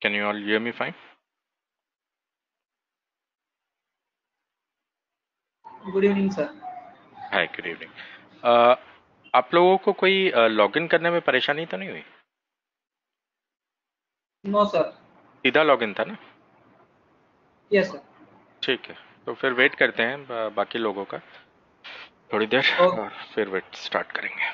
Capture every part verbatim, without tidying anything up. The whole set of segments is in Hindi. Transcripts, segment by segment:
Can you all hear me fine? Good evening sir. Hi, good evening. आप लोगों को कोई लॉगिन करने में परेशानी तो नहीं हुई? No sir. सीधा लॉगिन था ना? Yes sir. ठीक है, तो फिर वेट करते हैं बा, बाकी लोगों का थोड़ी देर, ओके। और फिर वेट स्टार्ट करेंगे।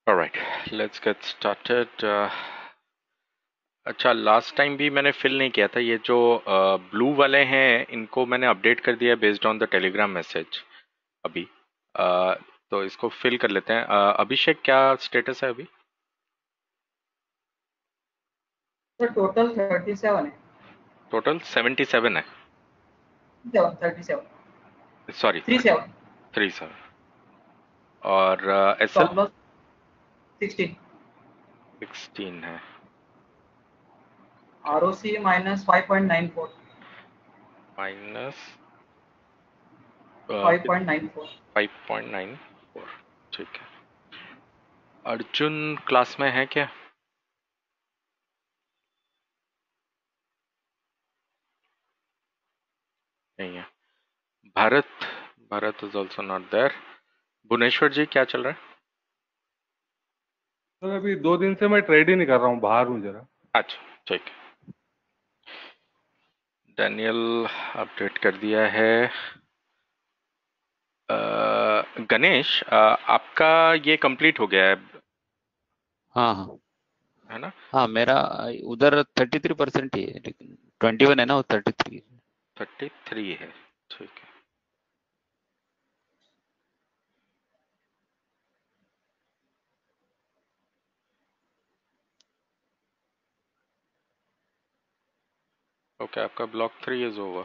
Alright, let's get started. अच्छा, लास्ट टाइम भी मैंने फिल नहीं किया था। ये जो ब्लू वाले हैं इनको मैंने अपडेट कर दिया based on the Telegram message अभी। अ, तो इसको फिल कर लेते हैं। अ, अभिषेक, क्या स्टेटस है अभी? सर टोटल थर्टी सेवन है। टोटल सेवेंटी सेवन है। Seven thirty seven. Sorry, three thirty seven. Three sir. और S L stop loss sixteen. Sixteen है। R O C minus five point nine four. Minus five point nine four. Five point nine four. ठीक है। अर्जुन क्लास में है क्या? नहीं है। Bharat, Bharat is also not there. Bhubaneswar ji, क्या चल रहा है? सर अभी दो दिन से मैं ट्रेड ही नहीं कर रहा हूँ, बाहर हूँ जरा। अच्छा, ठीक है। डैनियल अपडेट कर दिया है। अ, गणेश, अ, आपका ये कंप्लीट हो गया है हाँ हाँ है ना? हाँ, मेरा उधर थर्टी थ्री परसेंट ही है, लेकिन ट्वेंटी वन है ना, वो थर्टी थ्री। थर्टी थ्री है। ठीक है। ओके, आपका block three is over.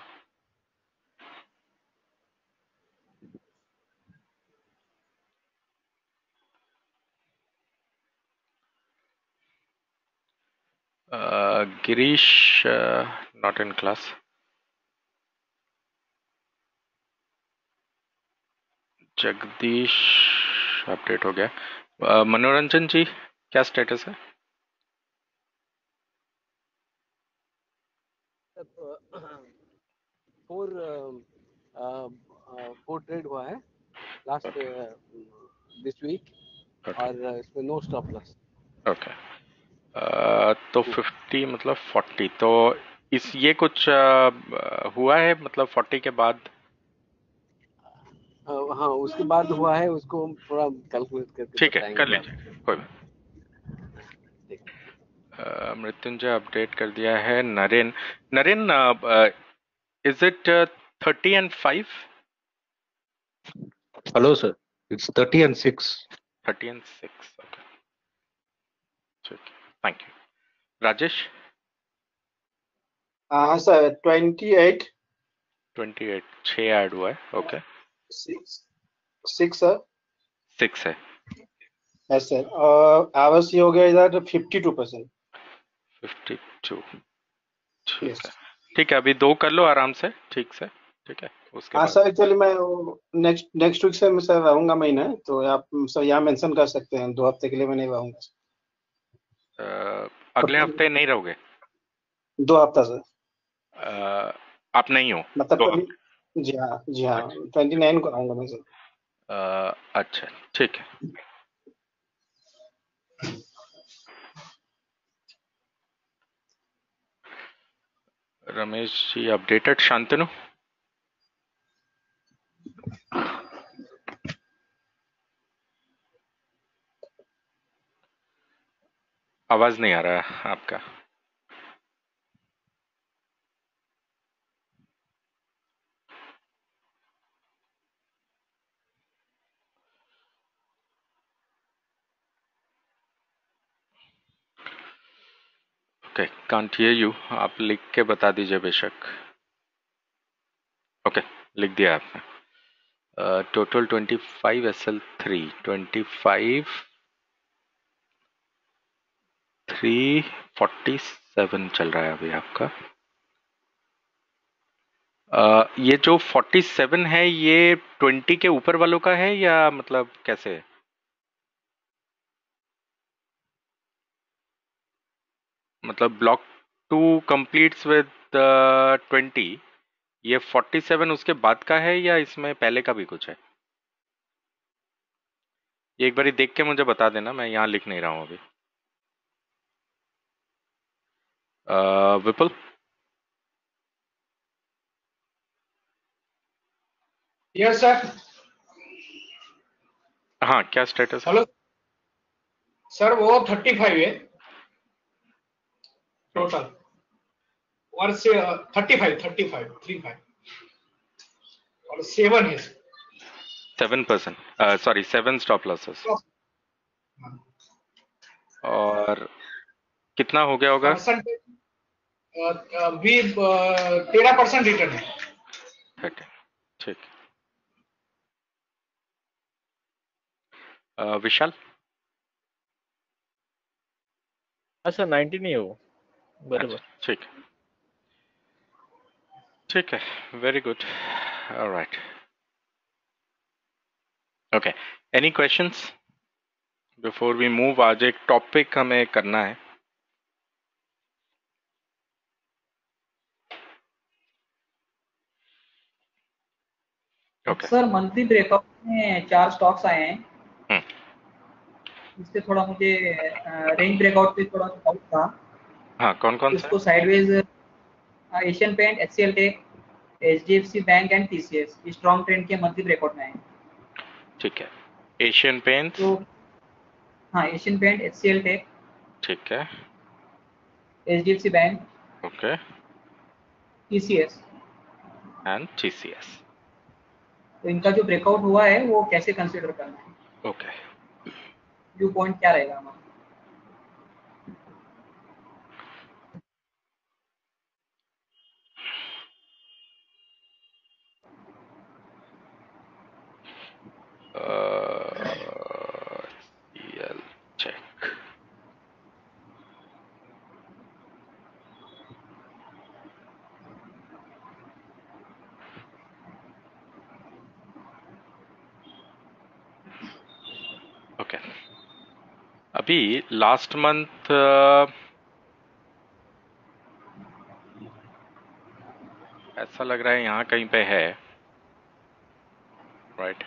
Girish, not in class. Jagdish update हो गया। अ, मनोरंजन जी, क्या स्टेटस है? फोर फोर ट्रेड हुआ है लास्ट दिस वीक, ओके और uh, इसमें नो स्टॉप लॉस। ओके। तो फिफ्टी मतलब फोर्टी, तो इस ये कुछ अ, हुआ है मतलब फोर्टी के बाद? हाँ, उसके बाद हुआ है, उसको हम थोड़ा कैलकुलेट करके ठीक है, बताएंगे कर बाद लीजिए, में। कोई बात। ठीक। अ, मृत्युंजय अपडेट कर दिया है। Naren, Naren, is it thirty and five? Hello, sir. It's thirty and six. Thirty and six, okay. ठीक है, थैंक यू। राजेश? हाँ sir, twenty eight twenty eight, छः ऐड हुआ है। Okay, six six sir. Six है। यस सर, और आवर्स ये हो गया इधर fifty two percent. Fifty two. ठीक यस। है, ठीक है, अभी दो कर लो आराम से, ठीक से। ठीक है, उसके हाँ बाद सर, एक्चुअली मैं नेक्स्ट नेक्स्ट वीक से मैं सर रहूंगा महीना, तो आप सर यहाँ मेंशन कर सकते हैं, दो हफ्ते के लिए मैं नहीं रहूंगा। अ, अगले हफ्ते नहीं रहोगे? दो हफ्ता सर, अ, आप नहीं हो मतलब दो ट्वेंटी। हफ्ते? जी हाँ जी हाँ, अच्छा, ट्वेंटी नाइन को आऊंगा मैं सर। अ, अच्छा, ठीक है। रमेश जी अपडेटेड। शांतनु? आवाज नहीं आ रहा है आपका। Okay, can't hear you. आप लिख के बता दीजिए बेशक। ओके, लिख दिया आपने। Total twenty five, S L three twenty five, three forty seven चल रहा है अभी आपका। अ, ये जो फोर्टी सेवन है, ये ट्वेंटी के ऊपर वालों का है या मतलब कैसे है? मतलब block two completes with twenty, ये फोर्टी सेवन उसके बाद का है या इसमें पहले का भी कुछ है? ये एक बारी देख के मुझे बता देना, मैं यहाँ लिख नहीं रहा हूँ अभी। अ, विपुल? Yes sir. हाँ, क्या स्टेटस है? हेलो। सर वो थर्टी फाइव है टोटल, और से thirty five thirty five three five और सेवन है। Seven percent sorry seven stop losses. और कितना हो गया होगा? परसेंटेज भी तेरह परसेंट रिटर्न है। थर्टी, ठीक। अ, विशाल? अच्छा नाइनटीन ही है वो, बराबर। ठीक है, ठीक है, very good, alright, okay. Any questions before we move? आज एक टॉपिक हमें करना है। ओके। सर मंथली ब्रेकआउट में चार स्टॉक्स आए हैं, हम्म, इससे थोड़ा मुझे रेंज ब्रेकआउट पे थोड़ा डाउट था। हाँ, कौन कौन सा उसको sideways Asian paint, HCL tech, HDFC bank and TCS strong trend के मंथली ब्रेकआउट में आए हैं। ठीक है, एशियन पेंट्स, तो हाँ, एशियन पेंट, एचसीएल टेक, ठीक है, HDFC bank, okay, TCS. And TCS, तो इनका जो ब्रेकआउट हुआ है वो कैसे कंसीडर करना है, ओके। व्यू पॉइंट क्या रहेगा हमारा? चेक। ओके, अभी लास्ट मंथ ऐसा लग रहा है यहाँ कहीं पे है, राइट?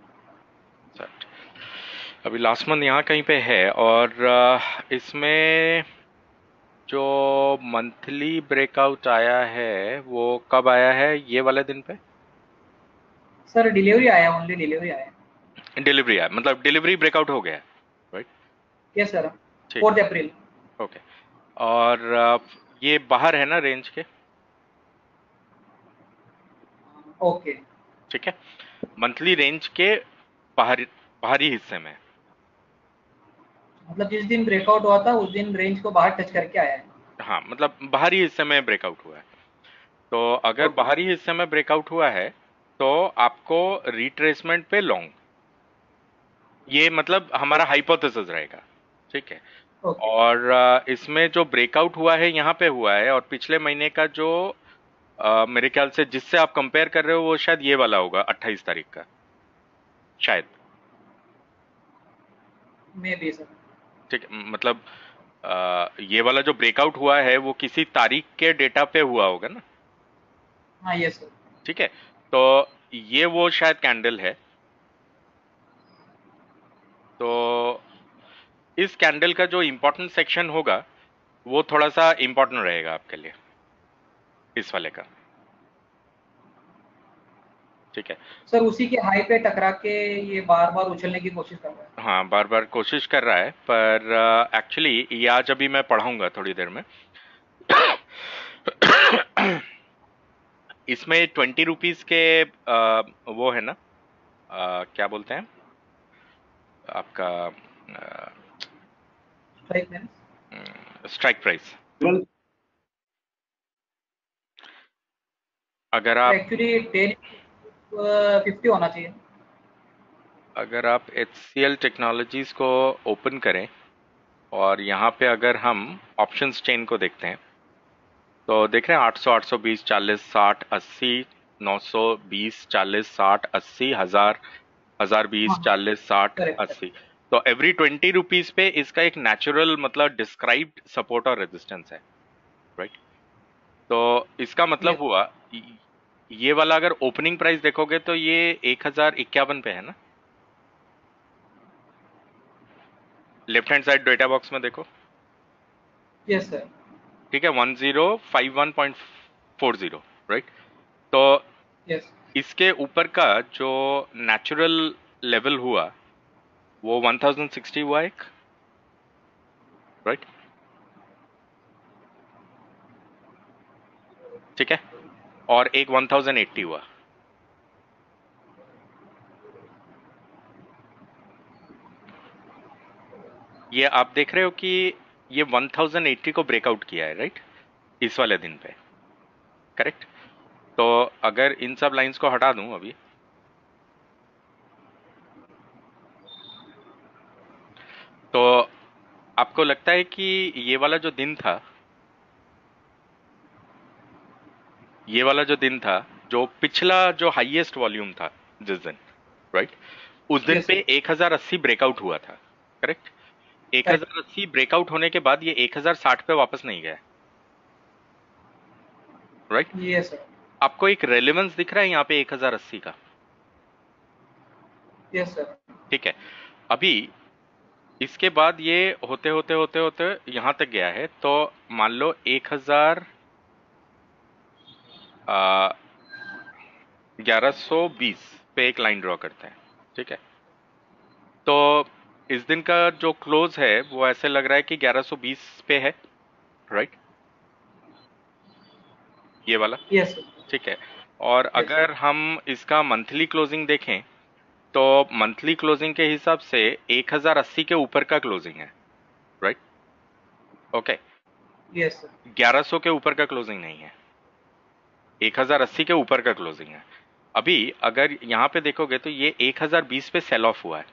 अभी लास्ट मंथ यहाँ कहीं पे है, और uh, इसमें जो मंथली ब्रेकआउट आया है वो कब आया है? ये वाले दिन पे सर डिलीवरी आया, ओनली डिलीवरी आया। डिलीवरी आया, मतलब डिलीवरी ब्रेकआउट हो गया, राइट? यस सर, ठीक, फोर्थ अप्रैल। ओके। और uh, ये बाहर है ना रेंज के? ओके, ठीक है, मंथली रेंज के बाहरी बाहरी हिस्से में। मतलब जिस दिन ब्रेकआउट हुआ था उस दिन रेंज को बाहर टच करके आया है। हाँ, मतलब बाहरी हिस्से में ब्रेकआउट हुआ है। तो अगर Okay. बाहरी हिस्से में ब्रेकआउट हुआ है तो आपको रिट्रेसमेंट पे लॉन्ग, ये मतलब हमारा हाइपोथेसिस रहेगा, ठीक है? Okay. और अ, इसमें जो ब्रेकआउट हुआ है यहाँ पे हुआ है, और पिछले महीने का जो अ, मेरे ख्याल से जिससे आप कंपेयर कर रहे हो वो शायद ये वाला होगा, अट्ठाईस तारीख का शायद, मे बी सर। ठीक है? मतलब अ, ये वाला जो ब्रेकआउट हुआ है वो किसी तारीख के डेटा पे हुआ होगा ना, हाँ यस सर। ठीक है? तो ये वो शायद कैंडल है। तो इस कैंडल का जो इंपॉर्टेंट सेक्शन होगा वो थोड़ा सा इंपॉर्टेंट रहेगा आपके लिए, इस वाले का, ठीक है? सर उसी के हाई पे टकरा के ये बार बार उछलने की कोशिश कर रहा है। हाँ, बार बार कोशिश कर रहा है, पर एक्चुअली ये आज अभी मैं पढ़ाऊंगा थोड़ी देर में। इसमें ट्वेंटी रुपीज के आ, वो है ना, आ, क्या बोलते हैं आपका स्ट्राइक प्राइस। अगर आप एक्चुअली टेन फिफ्टी होना चाहिए। अगर आप एच सी एल टेक्नोलॉजीज को ओपन करें और यहाँ पे अगर हम ऑप्शंस चेन को देखते हैं तो देख रहे हैं आठ सौ, आठ सौ बीस, चालीस, साठ, अस्सी, नौ सौ बीस, चालीस, साठ, अस्सी, हजार, हजार बीस, हाँ, चालीस, साठ, correct, अस्सी। तो एवरी ट्वेंटी रुपीज पे इसका एक नेचुरल मतलब डिस्क्राइब्ड सपोर्ट और रेजिस्टेंस है, राइट? तो इसका मतलब Yes. हुआ ये वाला अगर ओपनिंग प्राइस देखोगे तो ये एक हजार इक्यावन पे है ना, left hand side data box में देखो, यस सर। ठीक है, one zero five one point four zero, right? तो यस, इसके ऊपर का जो नेचुरल लेवल हुआ वो वन थाउजेंड सिक्सटी हुआ एक, राइट, ठीक है, और एक वन थाउजेंड एट्टी हुआ। ये आप देख रहे हो कि ये वन थाउजेंड एट्टी को ब्रेकआउट किया है, राइट, इस वाले दिन पे, करेक्ट। तो अगर इन सब लाइंस को हटा दूं अभी, तो आपको लगता है कि ये वाला जो दिन था, ये वाला जो दिन था, जो पिछला जो हाईएस्ट वॉल्यूम था जिस दिन, राइट, उस दिन Yes, पे एक हज़ार अस्सी ब्रेकआउट हुआ था, करेक्ट। एक हज़ार अस्सी ब्रेकआउट होने के बाद ये एक हज़ार साठ पे वापस नहीं गया, राइट। yes sir, आपको एक रेलेवेंस दिख रहा है यहाँ पे एक हज़ार अस्सी का, yes sir, ठीक है। अभी इसके बाद ये होते होते होते होते यहां तक गया है, तो मान लो एक हजार ग्यारह सौ बीस पे एक लाइन ड्रॉ करते हैं, ठीक है। तो इस दिन का जो क्लोज है वो ऐसे लग रहा है कि ग्यारह सौ बीस पे है, राइट, ये वाला, yes sir, ठीक है। और अगर हम इसका मंथली क्लोजिंग देखें तो मंथली क्लोजिंग के हिसाब से एक हज़ार अस्सी के ऊपर का क्लोजिंग है, राइट, ओके। yes sir, ग्यारह सौ के ऊपर का क्लोजिंग नहीं है, एक हज़ार अस्सी के ऊपर का क्लोजिंग है। अभी अगर यहां पे देखोगे तो ये एक हज़ार बीस पे सेल ऑफ हुआ है,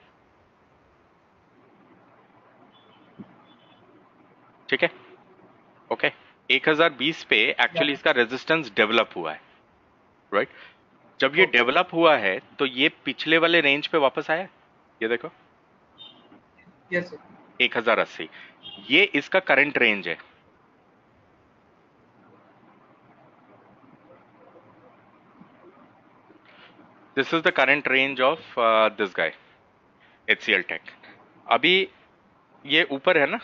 ठीक है, ओके। एक हज़ार बीस पे एक्चुअली इसका रेजिस्टेंस डेवलप हुआ है, राइट। जब ये डेवलप हुआ है तो ये पिछले वाले रेंज पे वापस आया, ये देखो yes sir, एक हज़ार अस्सी, ये इसका करंट रेंज है, this is the current range of this guy HCL tech. अभी ये ऊपर है ना,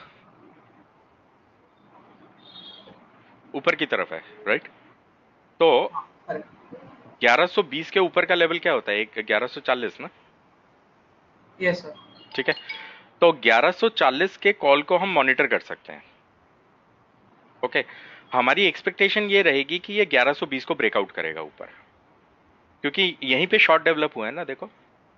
ऊपर की तरफ है, राइट। तो correct, ग्यारह सौ बीस के ऊपर का लेवल क्या होता है, एक ग्यारह सौ चालीस ना, yes sir, ठीक है। तो ग्यारह सौ चालीस के कॉल को हम मॉनिटर कर सकते हैं, ओके। हमारी एक्सपेक्टेशन ये रहेगी कि ये ग्यारह सौ बीस को ब्रेकआउट करेगा ऊपर, क्योंकि यहीं पे शॉर्ट डेवलप हुआ है ना, देखो,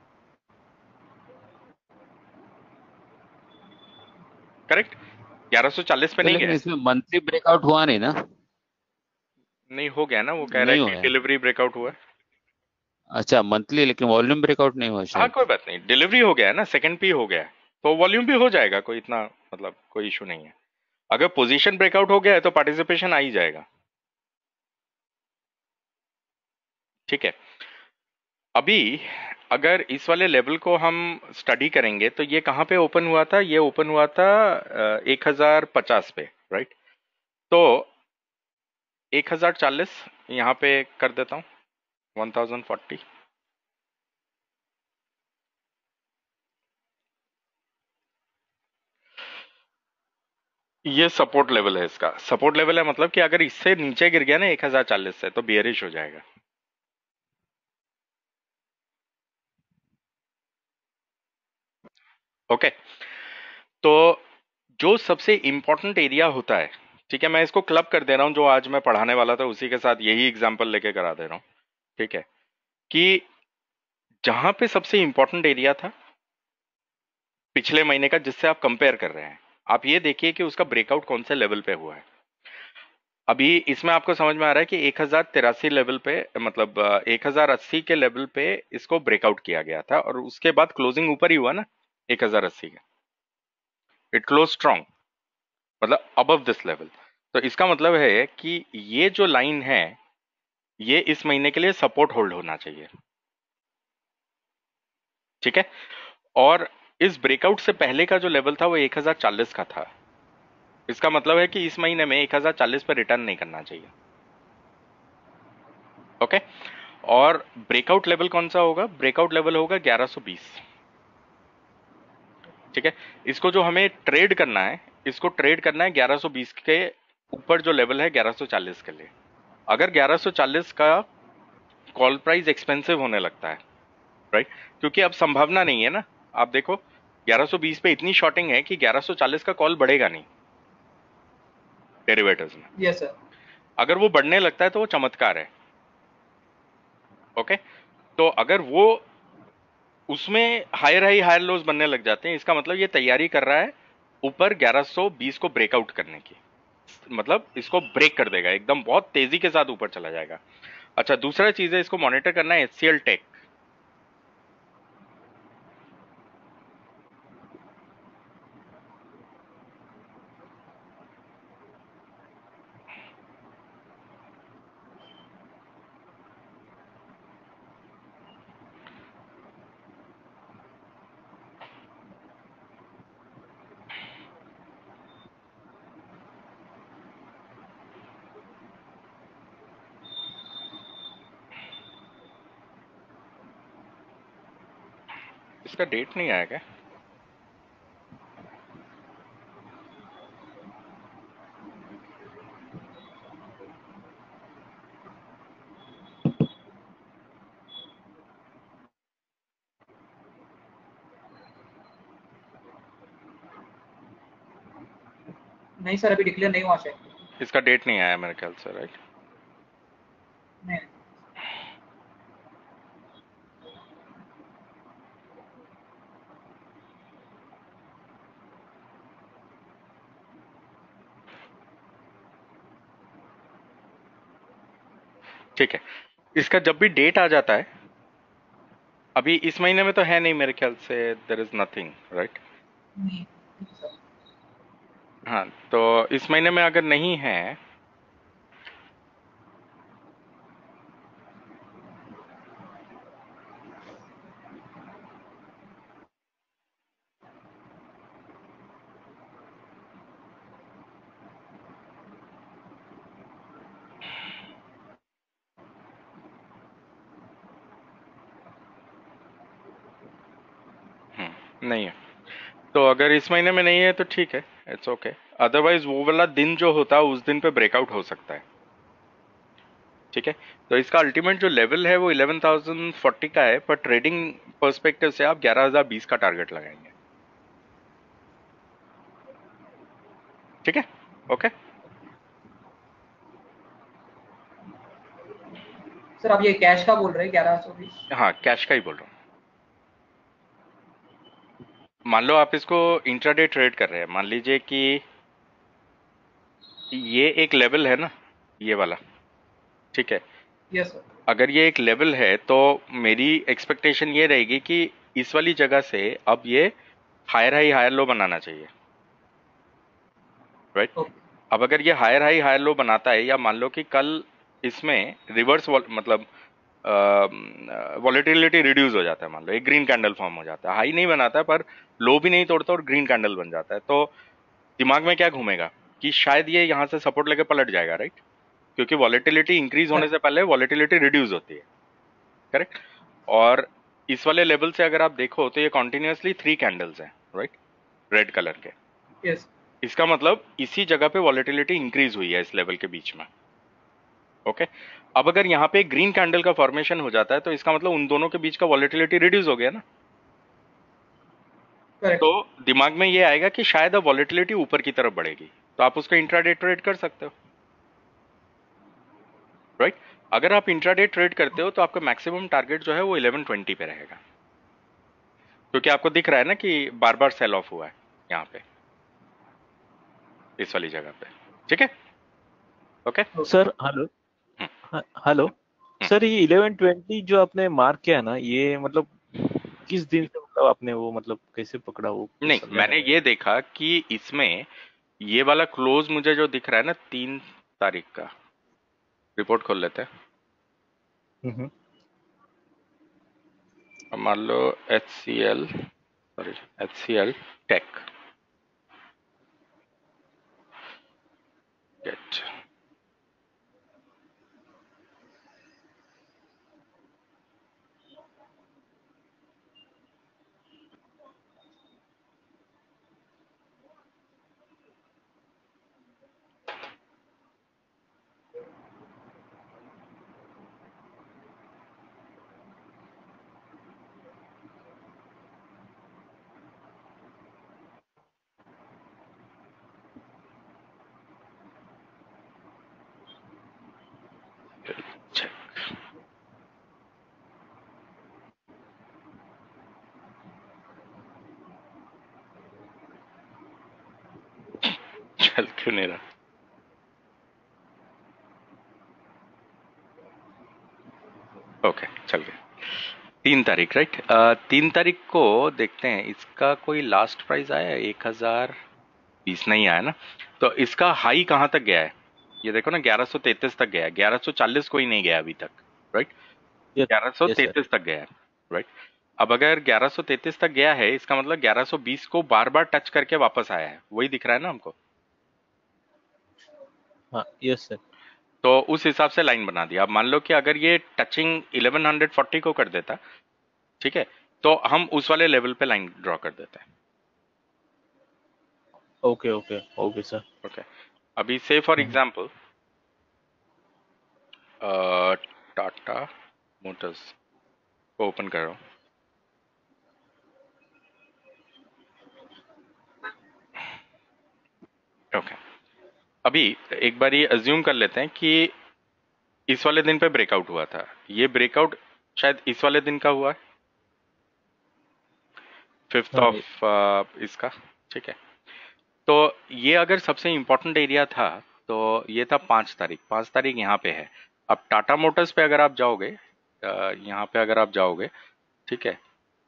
करेक्ट, ग्यारह सौ चालीस पे तो नहीं लेकिन गया, इसमें मंथली ब्रेकआउट हुआ नहीं ना? नहीं हो गया ना, वो कह रहा नहीं है हुआ कि है। डिलीवरी ब्रेकआउट हुआ है। अच्छा, मंथली, लेकिन वॉल्यूम ब्रेकआउट नहीं हुआ हाँ शायद। कोई बात नहीं, डिलीवरी हो गया है ना, सेकंड पी हो गया है, तो वॉल्यूम भी हो जाएगा, कोई इतना मतलब कोई इशू नहीं है। अगर पोजीशन ब्रेकआउट हो गया है तो पार्टिसिपेशन आ ही जाएगा, ठीक है। अभी अगर इस वाले लेवल को हम स्टडी करेंगे तो ये कहाँ पे ओपन हुआ था, ये ओपन हुआ था एक हजार पचास पे, राइट। तो एक हजार चालीस यहाँ पे कर देता हूँ, वन थाउजेंड फोर्टी, ये सपोर्ट लेवल है, इसका सपोर्ट लेवल है, मतलब कि अगर इससे नीचे गिर गया ना एक हजार चालीस से तो बियरिश हो जाएगा, ओके। तो जो सबसे इंपॉर्टेंट एरिया होता है, ठीक है, मैं इसको क्लब कर दे रहा हूं, जो आज मैं पढ़ाने वाला था उसी के साथ यही एग्जांपल लेके करा दे रहा हूं, ठीक है, कि जहां पे सबसे इंपॉर्टेंट एरिया था पिछले महीने का जिससे आप कंपेयर कर रहे हैं, आप ये देखिए कि उसका ब्रेकआउट कौन से लेवल पे हुआ है। अभी इसमें आपको समझ में आ रहा है कि एक हजार तिरासी लेवल पे, मतलब एक हजार अस्सी के लेवल पे इसको ब्रेकआउट किया गया था, और उसके बाद क्लोजिंग ऊपर ही हुआ ना एक हजार अस्सी का, इट क्लोज स्ट्रॉन्ग, मतलब अबव दिस लेवल। तो इसका मतलब है कि ये जो लाइन है ये इस महीने के लिए सपोर्ट होल्ड होना चाहिए, ठीक है। और इस ब्रेकआउट से पहले का जो लेवल था वो एक हजार चालीस का था, इसका मतलब है कि इस महीने में एक हजार चालीस पर रिटर्न नहीं करना चाहिए, ओके। और ब्रेकआउट लेवल कौन सा होगा, ब्रेकआउट लेवल होगा ग्यारह सौ बीस, ठीक है। इसको जो हमें ट्रेड करना है, इसको ट्रेड करना है ग्यारह सौ बीस के ऊपर जो लेवल है ग्यारह सौ चालीस के लिए। अगर ग्यारह सौ चालीस का कॉल प्राइस एक्सपेंसिव होने लगता है, राइट, क्योंकि अब संभावना नहीं है ना, आप देखो ग्यारह सौ बीस पे इतनी शॉर्टिंग है कि ग्यारह सौ चालीस का कॉल बढ़ेगा नहीं, डेरिवेटिव्स में। Yes sir. अगर वो बढ़ने लगता है तो वो चमत्कार है। ओके, तो अगर वो उसमें हायर हाई हायर लोज बनने लग जाते हैं, इसका मतलब ये तैयारी कर रहा है ऊपर ग्यारह सौ बीस को ब्रेकआउट करने की, मतलब इसको ब्रेक कर देगा एकदम, बहुत तेजी के साथ ऊपर चला जाएगा। अच्छा, दूसरा चीज है, इसको मॉनिटर करना है एचसीएल टेक। इसका डेट नहीं आया क्या? नहीं सर, अभी डिक्लेयर नहीं हुआ शायद। इसका डेट नहीं आया मेरे ख्याल से, राइट? नहीं। ठीक है, इसका जब भी डेट आ जाता है, अभी इस महीने में तो है नहीं मेरे ख्याल से, देयर इज नथिंग, राइट? नहीं सर। हाँ, तो इस महीने में अगर नहीं है, हम्म, नहीं है, तो अगर इस महीने में नहीं है तो ठीक है, इट्स ओके। अदरवाइज वो वाला दिन जो होता है उस दिन पे ब्रेकआउट हो सकता है। ठीक है, तो इसका अल्टीमेट जो लेवल है वो इलेवन थाउजेंड फोर्टी का है, पर ट्रेडिंग पर्सपेक्टिव से आप ग्यारह हज़ार बीस का टारगेट लगाएंगे। ठीक है, ओके। सर आप ये कैश का बोल रहे हैं ग्यारह सौ बीस? हाँ, कैश का ही बोल रहा हूँ। मान लो आप इसको इंट्राडे ट्रेड कर रहे हैं, मान लीजिए कि ये एक लेवल है ना, ये वाला, ठीक है? Yes sir. अगर ये एक लेवल है तो मेरी एक्सपेक्टेशन ये रहेगी कि इस वाली जगह से अब ये हायर हाई हायर लो बनाना चाहिए, राइट? ओके। अब अगर ये हायर हाई हायर लो बनाता है, या मान लो कि कल इसमें रिवर्स मतलब वॉलेटिलिटी रिड्यूस हो जाता है, मान लो एक ग्रीन कैंडल फॉर्म हो जाता है, हाई नहीं बनाता है पर लो भी नहीं तोड़ता और ग्रीन कैंडल बन जाता है, तो दिमाग में क्या घूमेगा कि शायद ये यहाँ से सपोर्ट लेके पलट जाएगा, राइट? क्योंकि वॉलेटिलिटी इंक्रीज होने से पहले वॉलेटिलिटी रिड्यूस होती है, करेक्ट? और इस वाले लेवल से अगर आप देखो तो ये कॉन्टिन्यूसली थ्री कैंडल्स हैं, राइट, रेड कलर के। यस। इसका मतलब इसी जगह पे वॉलेटिलिटी इंक्रीज हुई है इस लेवल के बीच में। ओके, अब अगर यहाँ पे ग्रीन कैंडल का फॉर्मेशन हो जाता है तो इसका मतलब उन दोनों के बीच का वॉलेटिलिटी रिड्यूस हो गया ना, करेक्ट। तो दिमाग में ये आएगा कि शायद अब वॉलेटिलिटी ऊपर की तरफ बढ़ेगी, तो आप उसका इंट्राडे ट्रेड कर सकते हो, राइट? अगर आप इंट्राडे ट्रेड करते हो तो आपका मैक्सिमम टारगेट जो है वो इलेवन ट्वेंटी पे रहेगा, क्योंकि आपको दिख रहा है ना कि बार बार सेल ऑफ हुआ है यहाँ पे, इस वाली जगह पे। ठीक है, ओके। Sir hello. हाँ, हेलो सर, ये इलेवन ट्वेंटी जो आपने मार्क किया ना, ये मतलब किस दिन से, मतलब आपने वो मतलब कैसे पकड़ा, वो कुछ नहीं, समझाना मैंने है। ये देखा कि इसमें ये वाला क्लोज मुझे जो दिख रहा है ना तीन तारीख का, रिपोर्ट खोल लेते हैं। हम्म। अब मान लो H C L, sorry H C L tech get, नहीं रहा। ओके चल गया। तीन तारीख राइट। तीन तारीख को देखते हैं इसका कोई लास्ट प्राइस आया है, एक हजार बीस नहीं आया ना। तो इसका हाई कहाँ तक गया है ये देखो ना, ग्यारह सौ तैतीस तक गया है। ग्यारह सौ चालीस कोई नहीं गया अभी तक राइट, यस ग्यारह सौ यस सर। तैतीस तक गया है राइट। अब अगर ग्यारह सौ तैतीस तक गया है इसका मतलब ग्यारह सौ बीस को बार बार टच करके वापस आया है, वही दिख रहा है ना हमको। हाँ यस सर। तो उस हिसाब से लाइन बना दिया। अब मान लो कि अगर ये टचिंग ग्यारह सौ चालीस को कर देता, ठीक है, तो हम उस वाले लेवल पे लाइन ड्रॉ कर देते हैं। Okay okay okay sir. Okay अभी से फॉर एग्जांपल टाटा मोटर्स को ओपन कर रहा हूं। ओके अभी एक बार ये अज्यूम कर लेते हैं कि इस वाले दिन पे ब्रेकआउट हुआ था। ये ब्रेकआउट शायद इस वाले दिन का हुआ है, फिफ्थ हाँ ऑफ इसका, ठीक है। तो ये अगर सबसे इंपॉर्टेंट एरिया था तो ये था पांच तारीख। पांच तारीख यहाँ पे है। अब टाटा मोटर्स पे अगर आप जाओगे, अ, यहाँ पे अगर आप जाओगे, ठीक है,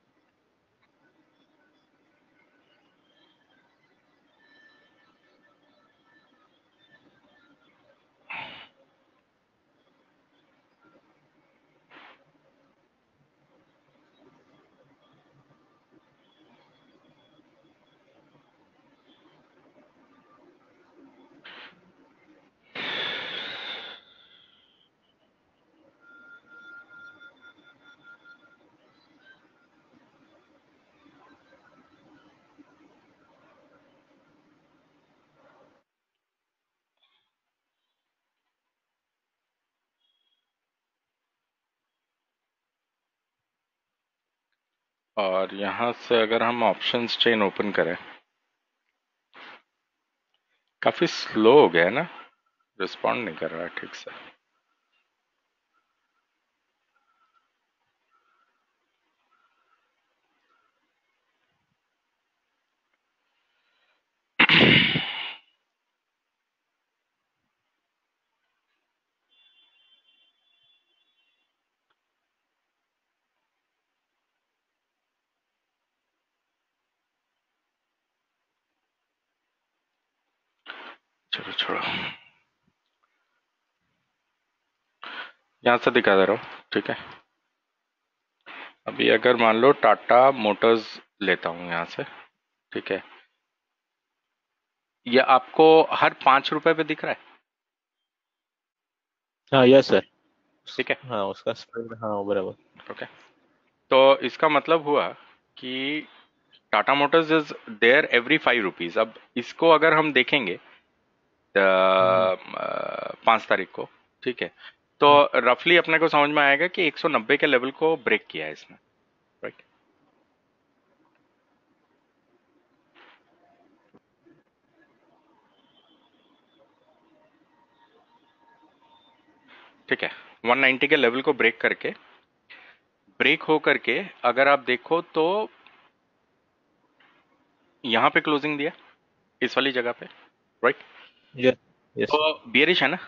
और यहाँ से अगर हम ऑप्शंस चेन ओपन करें, काफी स्लो हो गया है ना, रिस्पॉन्ड नहीं कर रहा है ठीक से। चलो छोड़ो, यहाँ से दिखा दे रहा हूँ, ठीक है। अभी अगर मान लो टाटा मोटर्स लेता हूँ यहाँ से, ठीक है, ये आपको हर पांच रुपए पे दिख रहा है, हाँ यस सर। ठीक है। हाँ उसका स्प्रेड हाँ बराबर। ओके तो इसका मतलब हुआ कि Tata motors is there every five rupees. अब इसको अगर हम देखेंगे पांच तारीख को, ठीक है, तो रफली अपने को समझ में आएगा कि एक सौ नब्बे के लेवल को ब्रेक किया है इसने, राइट। ठीक है, एक सौ नब्बे के लेवल को ब्रेक करके, ब्रेक हो करके अगर आप देखो तो यहां पे क्लोजिंग दिया इस वाली जगह पे, राइट। Yes yes. तो बियरिश है ना,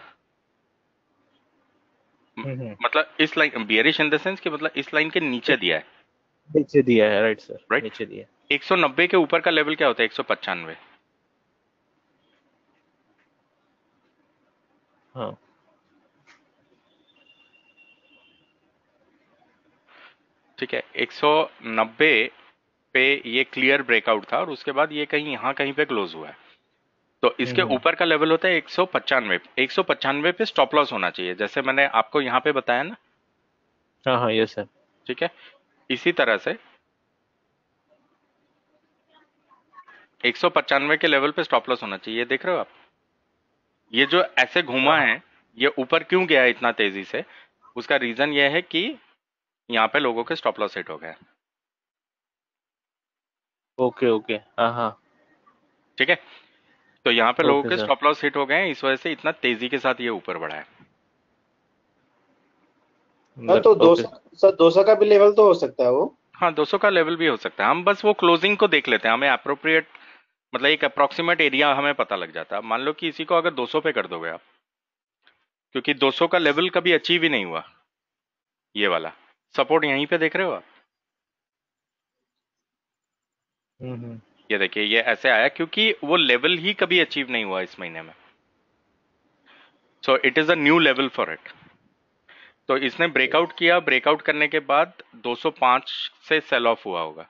मतलब इस line bearish in the sense कि मतलब इस लाइन के नीचे दिया है, नीचे दिया है राइट सर, राइट। नीचे दिया। एक सौ नब्बे के ऊपर का लेवल क्या होता है, एक सौ पचानवे। हाँ ठीक है, एक सौ नब्बे पे ये क्लियर ब्रेकआउट था और उसके बाद ये कहीं यहाँ कहीं पे क्लोज हुआ है। तो इसके ऊपर का लेवल होता है एक सौ पचानवे। एक सौ पचानवे पे स्टॉप लॉस होना चाहिए, जैसे मैंने आपको यहाँ पे बताया ना। हाँ हाँ यस सर। ठीक है, इसी तरह से एक सौ पचानवे के लेवल पे स्टॉप लॉस होना चाहिए। ये देख रहे हो आप, ये जो ऐसे घुमा है ये ऊपर क्यों गया है इतना तेजी से, उसका रीजन ये है कि यहाँ पे लोगों के स्टॉप लॉस हिट हो गए। ओके ओके हाँ हाँ ठीक है, तो यहाँ पे लोगों ओके के सर। स्टॉप लॉस हिट हो गए हैं, इस वजह से इतना तेजी के साथ ये ऊपर बढ़ा है। हाँ, तो दो सौ सर दो सौ का भी लेवल तो हो सकता है वो। हाँ, दो सौ का लेवल भी हो सकता है। हम बस वो क्लोजिंग को देख लेते हैं, हमें अप्रोप्रिएट मतलब एक अप्रोक्सीमेट एरिया हमें पता लग जाता है। मान लो कि इसी को अगर दो सौ पे कर दोगे आप, क्योंकि दो सौ का लेवल कभी अचीव ही नहीं हुआ, ये वाला सपोर्ट यहीं पे देख रहे हो आप, हम्म हम्म ये देखिए ये ऐसे आया क्योंकि वो लेवल ही कभी अचीव नहीं हुआ इस महीने में। So it is a new level for it. तो इसने ब्रेकआउट किया, ब्रेकआउट करने के बाद दो सौ पाँच से सेल ऑफ हुआ होगा।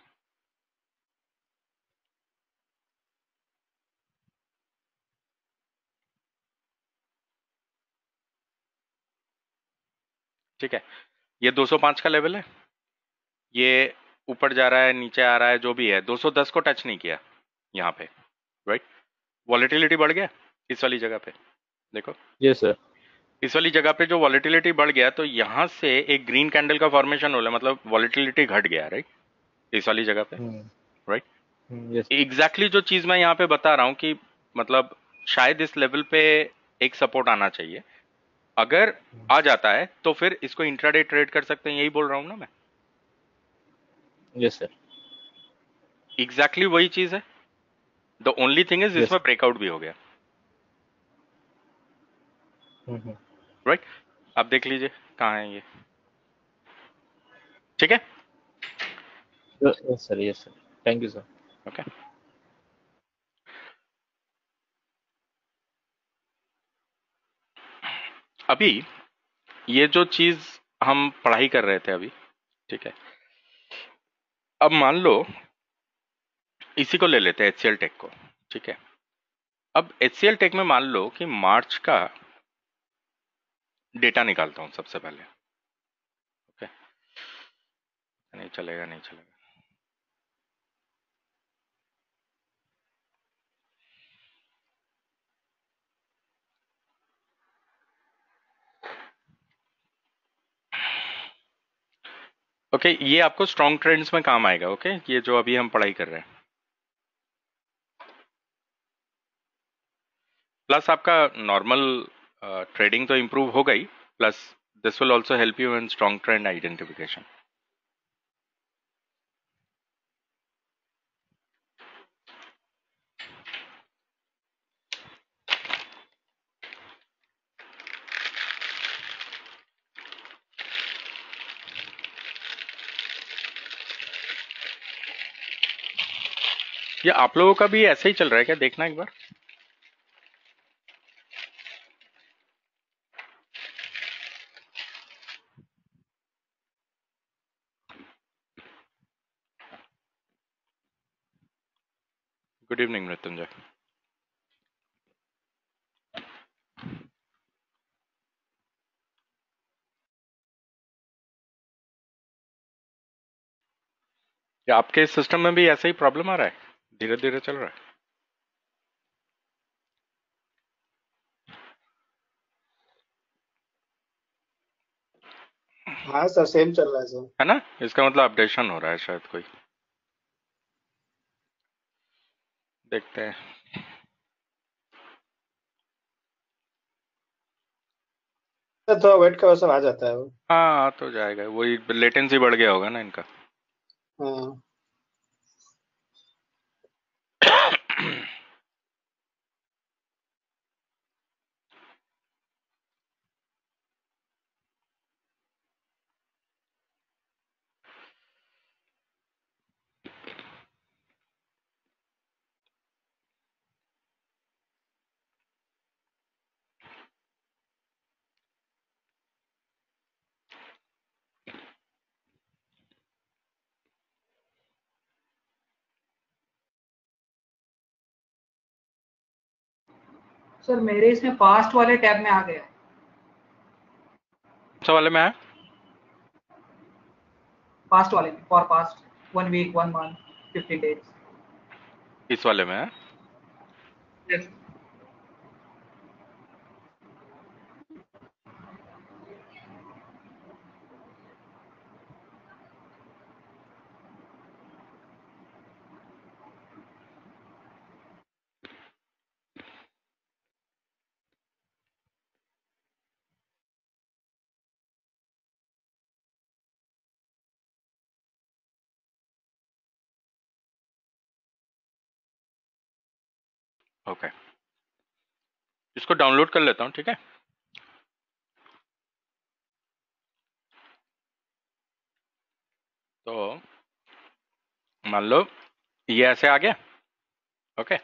ठीक है, ये दो सौ पाँच का लेवल है, ये ऊपर जा रहा है नीचे आ रहा है जो भी है, दो सौ दस को टच नहीं किया यहाँ पे, राइट। वॉलेटिलिटी बढ़ गया इस वाली जगह पे, देखो यस सर। इस वाली जगह पे जो वॉलेटिलिटी बढ़ गया तो यहाँ से एक ग्रीन कैंडल का फॉर्मेशन हो रहा है, मतलब वॉलेटिलिटी घट गया, राइट, इस वाली जगह पे, hmm right. Hmm, yes. Exactly जो चीज मैं यहाँ पे बता रहा हूँ कि मतलब शायद इस लेवल पे एक सपोर्ट आना चाहिए, अगर आ जाता है तो फिर इसको इंट्राडे ट्रेड कर सकते हैं, यही बोल रहा हूँ ना मैं। Yes sir. एग्जैक्टली वही चीज है। The only thing is yes. इसमें ब्रेकआउट भी हो गया, हम्म हम्म राइट। आप देख लीजिए कहाँ है ये, ठीक है, yes sir. Yes sir, thank you sir. Okay. अभी ये जो चीज हम पढ़ाई कर रहे थे अभी, ठीक है, अब मान लो इसी को ले लेते हैं एचसीएल टेक को, ठीक है। अब एचसीएल टेक में मान लो कि मार्च का डेटा निकालता हूं सबसे पहले, ओके। नहीं चलेगा, नहीं चलेगा। ओके, ये आपको स्ट्रॉन्ग ट्रेंड्स में काम आएगा, ओके, ये जो अभी हम पढ़ाई कर रहे हैं। प्लस आपका नॉर्मल ट्रेडिंग तो इंप्रूव हो गई, plus this will also help you in strong trend identification. ये आप लोगों का भी ऐसे ही चल रहा है क्या, देखना एक बार। Good evening Mrityunjay. या आपके सिस्टम में भी ऐसा ही प्रॉब्लम आ रहा है, धीरे धीरे चल रहा है। हाँ सर, सेम चल रहा है सर। है ना, इसका मतलब अपडेशन हो रहा है शायद कोई, देखते हैं। सर थोड़ा वेट करो सर, आ जाता है वो। हाँ आ तो जाएगा, वही लेटेंसी बढ़ गया होगा ना इनका। हाँ। सर मेरे इसमें पास्ट वाले टैब में आ गया। कौन सा वाले में है? पास्ट वाले में, for past one week, one month, fifty days. इस वाले में है? यस। ओके, इसको डाउनलोड कर लेता हूँ, ठीक है। तो मान लो ये ऐसे आ गया, ओके।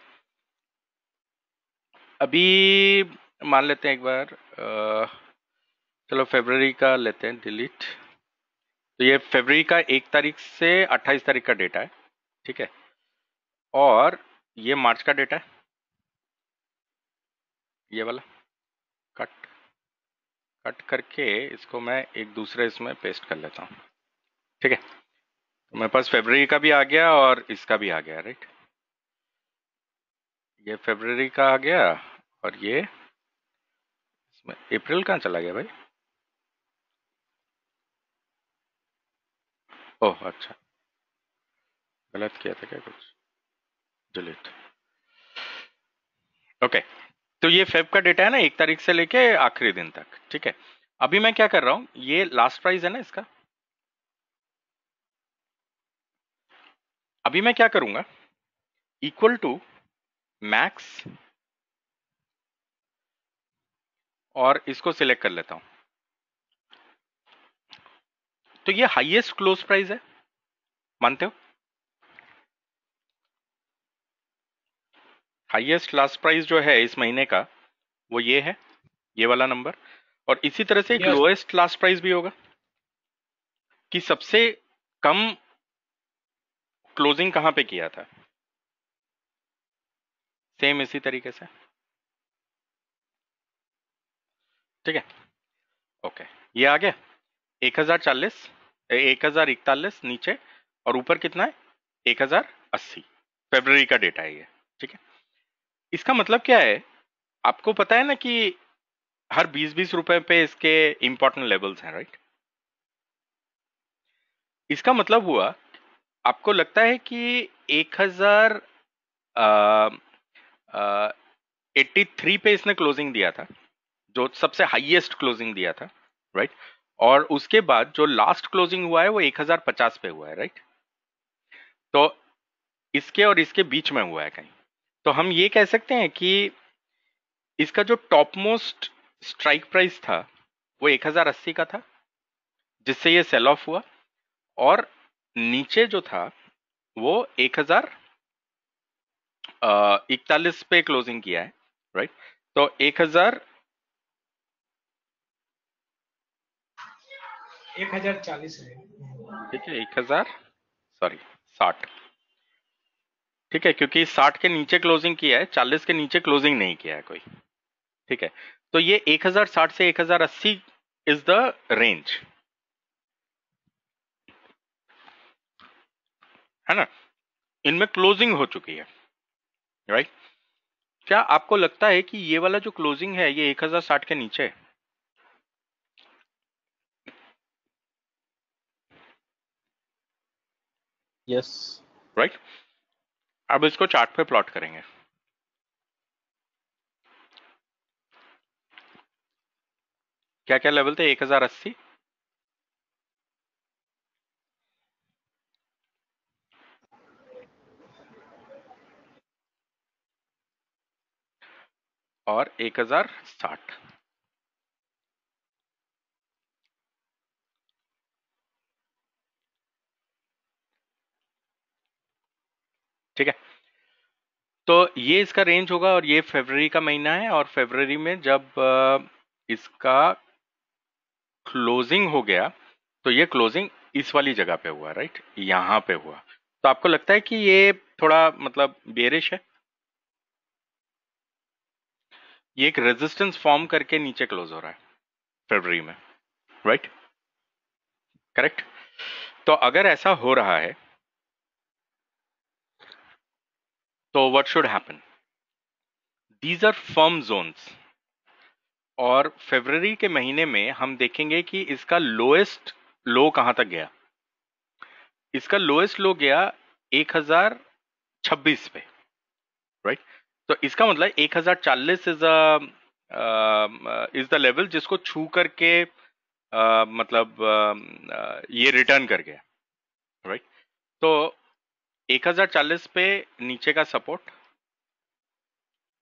अभी मान लेते हैं एक बार, अ, चलो फरवरी का लेते हैं डिलीट। तो ये फरवरी का एक तारीख से अट्ठाईस तारीख का डेटा है, ठीक है। और ये मार्च का डेटा है, ये वाला। कट कट करके इसको मैं एक दूसरे इसमें पेस्ट कर लेता हूँ, ठीक है। तो मेरे पास फरवरी का भी आ गया और इसका भी आ गया, राइट। ये फरवरी का आ गया और ये इसमें अप्रैल कहाँ चला गया भाई? ओह अच्छा, गलत किया था क्या कुछ? डिलीट। ओके, तो ये फेब का डेटा है ना, एक तारीख से लेके आखिरी दिन तक, ठीक है। अभी मैं क्या कर रहा हूं, ये लास्ट प्राइस है ना इसका। अभी मैं क्या करूंगा, इक्वल टू मैक्स, और इसको सिलेक्ट कर लेता हूं। तो ये हाईएस्ट क्लोज प्राइस है, मानते हो? हाईएस्ट लास्ट प्राइस जो है इस महीने का वो ये है, ये वाला नंबर। और इसी तरह से एक Yes. लोएस्ट लास्ट प्राइस भी होगा कि सबसे कम क्लोजिंग कहां पे किया था, सेम इसी तरीके से, ठीक है। ओके, ये आ गया एक हजार चालीस, एक हजार इकतालीस नीचे, और ऊपर कितना है, एक हजार अस्सी। फरवरी का डेटा है ये, ठीक है। इसका मतलब क्या है, आपको पता है ना कि हर बीस बीस रुपए पे इसके इंपॉर्टेंट लेवल्स हैं, राइट। इसका मतलब हुआ, आपको लगता है कि एक हजार एट्टी थ्री पे इसने क्लोजिंग दिया था, जो सबसे हाईएस्ट क्लोजिंग दिया था, राइट। और उसके बाद जो लास्ट क्लोजिंग हुआ है वो एक हजार पचास पे हुआ है, राइट। तो इसके और इसके बीच में हुआ है कहीं। तो हम ये कह सकते हैं कि इसका जो टॉप मोस्ट स्ट्राइक प्राइस था वो एक हजार अस्सी का था, जिससे ये सेल ऑफ हुआ। और नीचे जो था वो एक हजार इकतालीस पे क्लोजिंग किया है, राइट। तो एक हजार एक हजार चालीस है। ठीक है, एक हजार सॉरी साठ, ठीक है, क्योंकि साठ के नीचे क्लोजिंग किया है, चालीस के नीचे क्लोजिंग नहीं किया है कोई, ठीक है। तो ये एक हजार साठ से एक हजार अस्सी इज द रेंज, है ना। इनमें क्लोजिंग हो चुकी है, राइट। क्या आपको लगता है कि ये वाला जो क्लोजिंग है ये एक हजार साठ के नीचे है? यस। राइट। अब इसको चार्ट पे प्लॉट करेंगे। क्या क्या लेवल थे, एक हजार अस्सी, और एक हजार साठ। ठीक है, तो ये इसका रेंज होगा, और ये फरवरी का महीना है। और फरवरी में जब अ, इसका क्लोजिंग हो गया तो ये क्लोजिंग इस वाली जगह पे हुआ, राइट, यहां पे हुआ। तो आपको लगता है कि ये थोड़ा मतलब बेरिश है, ये एक रेजिस्टेंस फॉर्म करके नीचे क्लोज हो रहा है फरवरी में, राइट, करेक्ट। तो अगर ऐसा हो रहा है तो what should happen, these are firm zones. और फरवरी के महीने में हम देखेंगे कि इसका लोएस्ट लो कहां तक गया। इसका लोएस्ट लो गया एक हजार छब्बीस पे, राइट। तो इसका मतलब एक हजार चालीस इज इज द लेवल जिसको छू करके uh, मतलब uh, ये रिटर्न कर गया, राइट। तो एक हजार चालीस पे नीचे का सपोर्ट,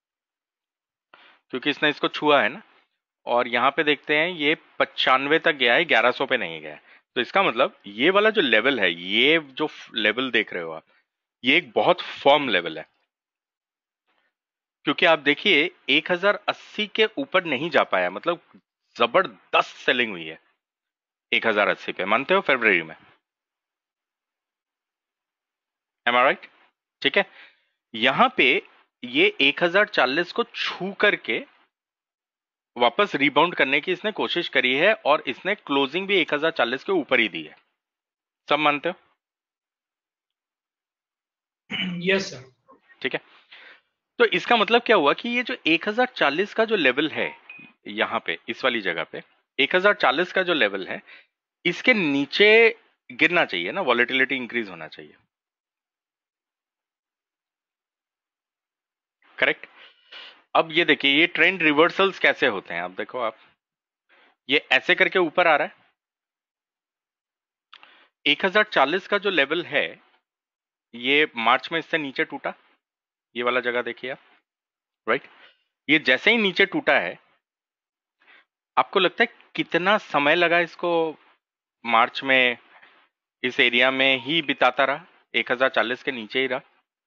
क्योंकि इसने इसको छुआ है ना, और यहाँ पे देखते हैं ये पचानवे तक गया है, ग्यारह सौ पे नहीं गया है। तो इसका मतलब ये वाला जो लेवल है, ये जो लेवल देख रहे हो आप, ये एक बहुत फर्म लेवल है, क्योंकि आप देखिए एक हज़ार अस्सी के ऊपर नहीं जा पाया, मतलब जबरदस्त सेलिंग हुई है एक हज़ार अस्सी पे, मानते हो, फरवरी में। Am I right? ठीक है, यहां पे ये एक हज़ार चालीस को छू करके वापस रिबाउंड करने की इसने कोशिश करी है, और इसने क्लोजिंग भी एक हज़ार चालीस के ऊपर ही दी है। सब मानते हो? Yes sir. ठीक है, तो इसका मतलब क्या हुआ कि ये जो एक हज़ार चालीस का जो लेवल है यहां पे, इस वाली जगह पे एक हज़ार चालीस का जो लेवल है, इसके नीचे गिरना चाहिए ना, वॉलेटिलिटी इंक्रीज होना चाहिए। करेक्ट। अब ये देखिए ये ट्रेंड रिवर्सल्स कैसे होते हैं, आप देखो, आप ये ऐसे करके ऊपर आ रहा है, एक हज़ार चालीस का जो लेवल है ये मार्च में इससे नीचे टूटा, ये वाला जगह देखिए आप, राइट। ये जैसे ही नीचे टूटा है, आपको लगता है कितना समय लगा इसको मार्च में इस एरिया में ही बिताता रहा, एक हज़ार चालीस के नीचे ही रहा?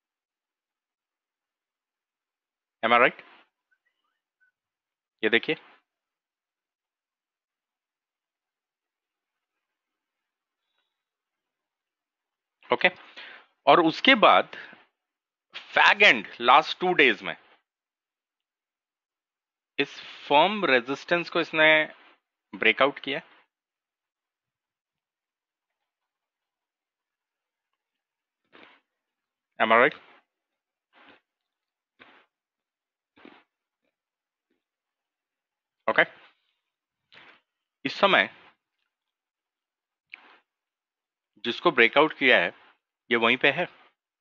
Am I right? ये देखिए, ओके। और उसके बाद फैग एंड लास्ट टू डेज में इस फर्म रेजिस्टेंस को इसने ब्रेकआउट किया। M I right? ओके, इस समय जिसको ब्रेकआउट किया है ये वहीं पे है।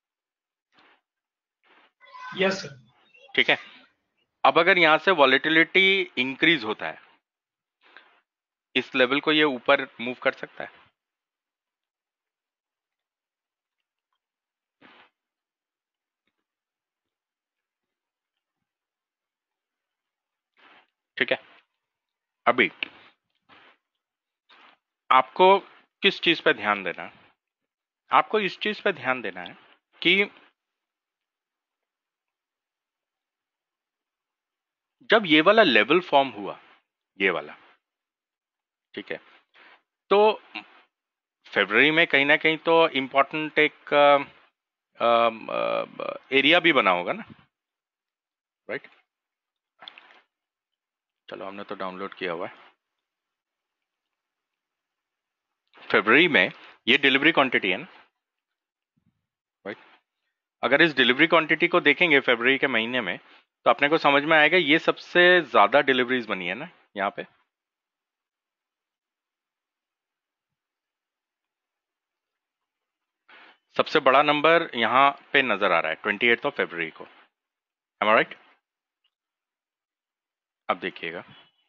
Yes sir. ठीक है, अब अगर यहां से वॉलेटिलिटी इंक्रीज होता है, इस लेवल को ये ऊपर मूव कर सकता है। ठीक है, अभी आपको किस चीज पे ध्यान देना है? आपको इस चीज पे ध्यान देना है कि जब ये वाला लेवल फॉर्म हुआ, ये वाला, ठीक है, तो फरवरी में कहीं ना कहीं तो इंपॉर्टेंट एक एरिया भी बना होगा ना, राइट? चलो, हमने तो डाउनलोड किया हुआ है। फरवरी में ये डिलीवरी क्वांटिटी है ना, राइट? अगर इस डिलीवरी क्वांटिटी को देखेंगे फरवरी के महीने में, तो अपने को समझ में आएगा ये सबसे ज्यादा डिलीवरीज बनी है ना यहाँ पे। सबसे बड़ा नंबर यहाँ पे नजर आ रहा है ट्वेंटी एट ऑफ फरवरी को। Am I right? अब देखिएगा,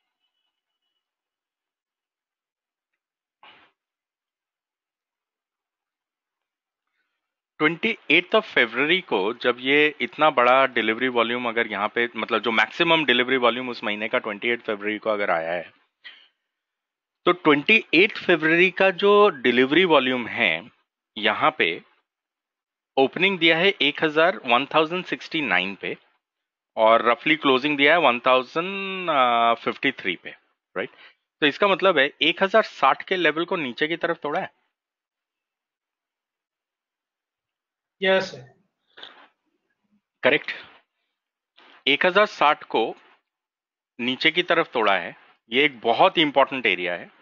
ट्वेंटी एट ऑफ फरवरी को जब ये इतना बड़ा डिलीवरी वॉल्यूम, अगर यहाँ पे मतलब जो मैक्सिमम डिलीवरी वॉल्यूम उस महीने का ट्वेंटी एट फरवरी को अगर आया है, तो ट्वेंटी एट फरवरी का जो डिलीवरी वॉल्यूम है यहाँ पे ओपनिंग दिया है एक हज़ार वन थाउजेंड सिक्सटी नाइन पे, और रफली क्लोजिंग दिया है वन थाउजेंड फिफ्टी थ्री पे, राइट? तो इसका मतलब है एक हज़ार साठ के लेवल को नीचे की तरफ तोड़ा है। Yes sir. करेक्ट, एक हज़ार साठ को नीचे की तरफ तोड़ा है, ये एक बहुत इंपॉर्टेंट एरिया है।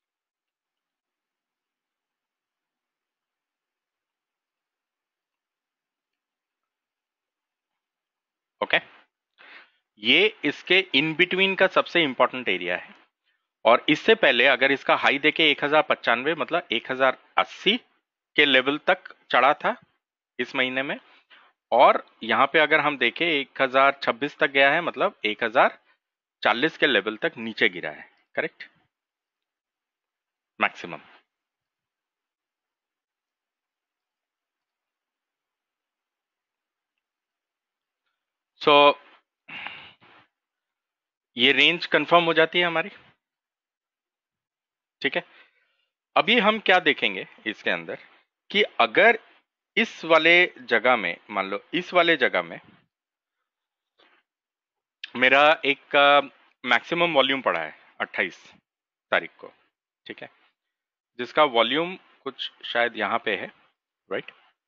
ओके, ये इसके इन बिटवीन का सबसे इंपॉर्टेंट एरिया है, और इससे पहले अगर इसका हाई देखे एक हजार पचानवे, मतलब एक हजार अस्सी के लेवल तक चढ़ा था इस महीने में, और यहां पे अगर हम देखें एक हजार छब्बीस तक गया है, मतलब एक हजार चालीस के लेवल तक नीचे गिरा है। Correct, maximum. सो ये रेंज कंफर्म हो जाती है हमारी, ठीक है। अभी हम क्या देखेंगे इसके अंदर कि अगर इस वाले जगह में, मान लो इस वाले जगह में मेरा एक मैक्सिमम वॉल्यूम पड़ा है अट्ठाईस तारीख को, ठीक है, जिसका वॉल्यूम कुछ शायद यहाँ पे है, राइट,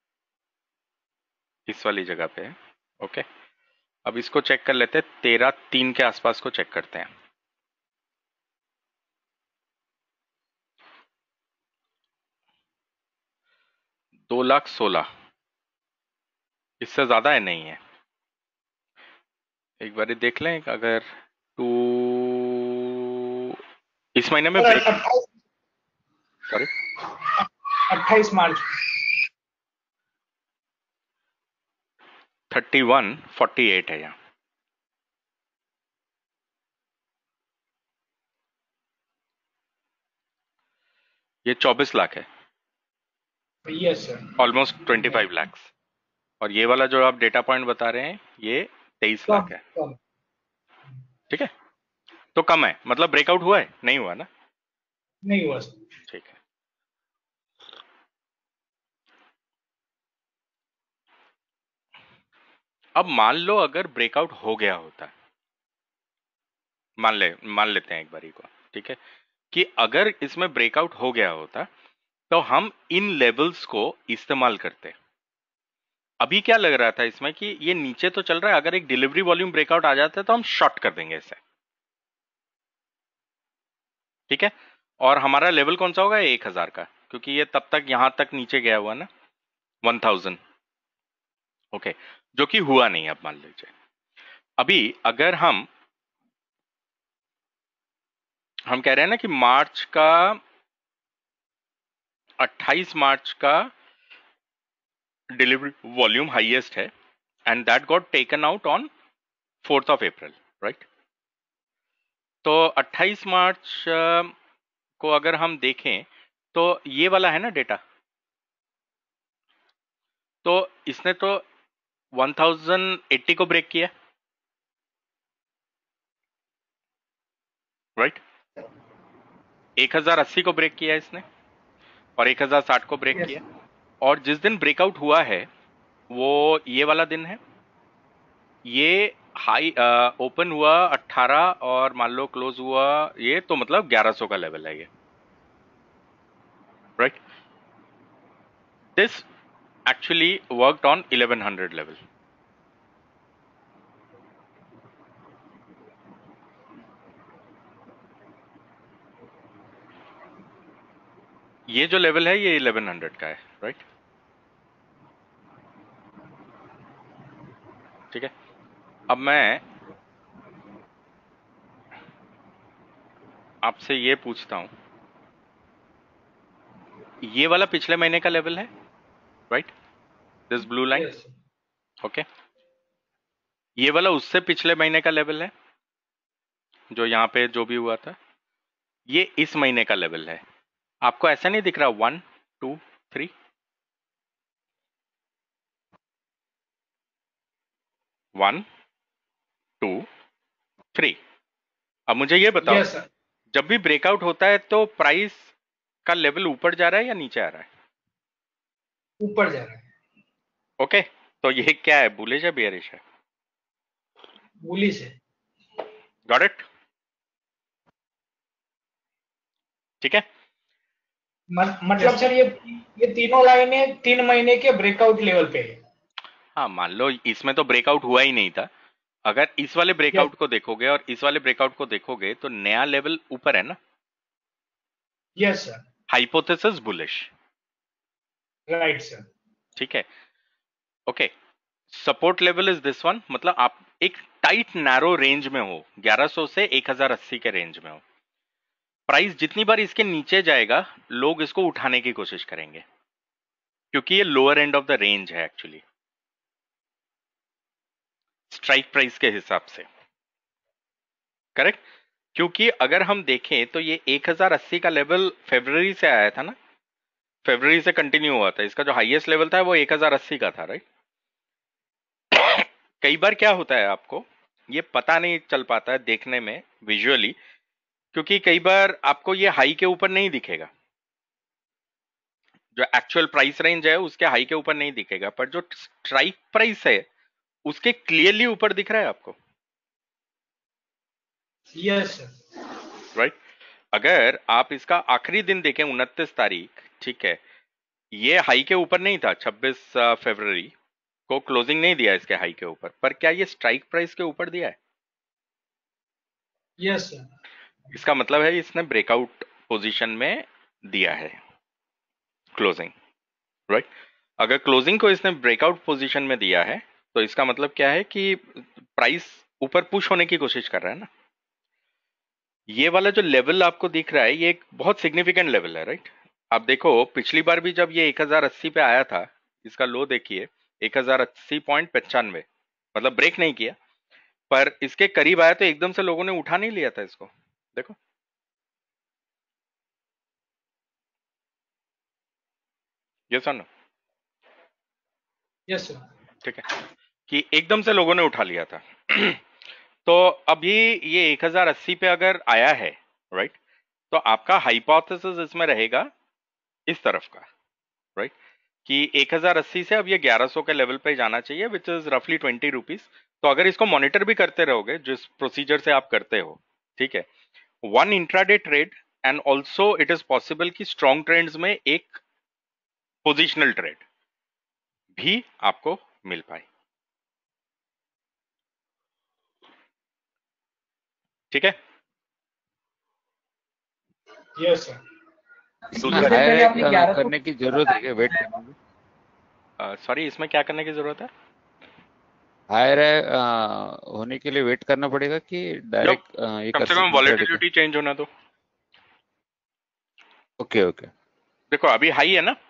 इस वाली जगह पे है, ओके। अब इसको चेक कर लेते हैं, तेरह तीन के आसपास को चेक करते हैं। दो लाख सोलह, इससे ज्यादा है, नहीं है। एक बार देख लें, अगर टू इस महीने में ब्रेक, सॉरी अट्ठाईस March thirty one forty eight है यहाँ, ये चौबीस लाख है, yes sir, almost twenty five lakhs. और ये वाला जो आप डेटा पॉइंट बता रहे हैं ये तेईस लाख है, ठीक है। तो कम है, मतलब ब्रेकआउट हुआ है, नहीं हुआ ना? नहीं हुआ सर। ठीक है। अब मान लो अगर ब्रेकआउट हो गया होता, मान ले मान लेते हैं एक बारी को, ठीक है, कि अगर इसमें ब्रेकआउट हो गया होता तो हम इन लेवल्स को इस्तेमाल करते। अभी क्या लग रहा था इसमें कि ये नीचे तो चल रहा है, अगर एक डिलीवरी वॉल्यूम ब्रेकआउट आ जाता है तो हम शॉर्ट कर देंगे इसे, ठीक है। और हमारा लेवल कौन सा होगा? एक हजार का, क्योंकि ये तब तक यहां तक नीचे गया हुआ ना, वन थाउजेंड, ओके, जो कि हुआ नहीं। अब मान लीजिए अभी अगर हम हम कह रहे हैं ना कि मार्च का अट्ठाईस मार्च का डिलीवरी वॉल्यूम हाईएस्ट है and that got taken out on fourth of April, right. तो अट्ठाईस मार्च को अगर हम देखें तो ये वाला है ना डेटा, तो इसने तो वन थाउजेंड एट्टी को ब्रेक किया, राइट, एक हजार अस्सी को ब्रेक किया इसने और एक हजार साठ को ब्रेक Yes. किया। और जिस दिन ब्रेकआउट हुआ है वो ये वाला दिन है, ये हाई ओपन हुआ अठारह और मान लो क्लोज हुआ ये, तो मतलब ग्यारह सौ का लेवल है ये, right. This actually worked on eleven hundred level. ये जो लेवल है ये इलेवन हंड्रेड का है, राइट, ठीक है। अब मैं आपसे ये पूछता हूं, ये वाला पिछले महीने का लेवल है, right, this blue line, Yes. Okay. ये वाला उससे पिछले महीने का लेवल है, जो यहां पे जो भी हुआ था, ये इस महीने का लेवल है। आपको ऐसा नहीं दिख रहा? One two three, one two three. अब मुझे ये बताओ, Yes, sir. जब भी ब्रेकआउट होता है तो प्राइस का लेवल ऊपर जा रहा है या नीचे आ रहा है? ऊपर जा रहा है, ओके, तो ये क्या है, बुलिश है बेयरिश है? बुलिश है। गॉट इट, ठीक है। मत- मतलब सर ये ये तीनों लाइनें तीन महीने के ब्रेकआउट लेवल पे है। हाँ, मान लो इसमें तो ब्रेकआउट हुआ ही नहीं था, अगर इस वाले ब्रेकआउट को देखोगे और इस वाले ब्रेकआउट को देखोगे तो नया लेवल ऊपर है ना। Yes sir, hypothesis bullish, right sir. ठीक है, okay. Support level is this one, मतलब आप एक टाइट नैरो रेंज में हो, ग्यारह सौ से एक हजार अस्सी के रेंज में हो। प्राइस जितनी बार इसके नीचे जाएगा लोग इसको उठाने की कोशिश करेंगे, क्योंकि ये lower end of the range है एक्चुअली स्ट्राइक प्राइस के हिसाब से, करेक्ट। क्योंकि अगर हम देखें तो ये एक हजार अस्सी का लेवल फरवरी से आया था ना, फरवरी से कंटिन्यू हुआ था, इसका जो हाईएस्ट लेवल था वो एक हजार अस्सी का था, राइट। कई बार क्या होता है आपको ये पता नहीं चल पाता है देखने में विजुअली, क्योंकि कई बार आपको ये हाई के ऊपर नहीं दिखेगा, जो एक्चुअल प्राइस रेंज है उसके हाई के ऊपर नहीं दिखेगा, पर जो स्ट्राइक प्राइस है उसके क्लियरली ऊपर दिख रहा है आपको, यस सर, राइट। अगर आप इसका आखिरी दिन देखें उनतीस तारीख, ठीक है, ये हाई के ऊपर नहीं था, छब्बीस फरवरी को क्लोजिंग नहीं दिया इसके हाई के ऊपर, पर क्या ये स्ट्राइक प्राइस के ऊपर दिया है? Yes sir. इसका मतलब है इसने ब्रेकआउट पोजीशन में दिया है क्लोजिंग, राइट। अगर क्लोजिंग को इसने ब्रेकआउट पोजीशन में दिया है तो इसका मतलब क्या है कि प्राइस ऊपर पुश होने की कोशिश कर रहा है ना। ये वाला जो लेवल आपको दिख रहा है ये एक बहुत सिग्निफिकेंट लेवल है, राइट। आप देखो पिछली बार भी जब ये एक हज़ार अस्सी पे आया था, इसका लो देखिए एक हज़ार अस्सी पॉइंट पचानवे, मतलब ब्रेक नहीं किया, पर इसके करीब आया तो एकदम से लोगों ने उठा नहीं लिया था इसको, देखो। यस और नो? Yes sir. ठीक है, कि एकदम से लोगों ने उठा लिया था। तो अभी ये एक हज़ार अस्सी पे अगर आया है, राइट, तो आपका हाइपोथेसिस इसमें रहेगा इस तरफ का, राइट, कि एक हज़ार अस्सी से अब ये ग्यारह सौ के लेवल पे जाना चाहिए, विच इज रफली ट्वेंटी रुपीज। तो अगर इसको मॉनिटर भी करते रहोगे जिस प्रोसीजर से आप करते हो, ठीक है, one intraday trade and also it is possible कि स्ट्रॉन्ग ट्रेंड्स में एक पोजिशनल ट्रेड भी आपको मिल पाए, ठीक है। Yes sir. इसमें इससे हाई पहले आपने ग्यारह सौ करने की जरूरत है क्या वेट करने की? सॉरी, इसमें क्या करने की जरूरत है? हायर होने के लिए वेट करना पड़ेगा कि डायरेक्ट ये कम कर से कम सकते हैं ट्रेड? वॉलेटिलिटी चेंज होना दो। ओके ओके, देखो अभी हाई है ना,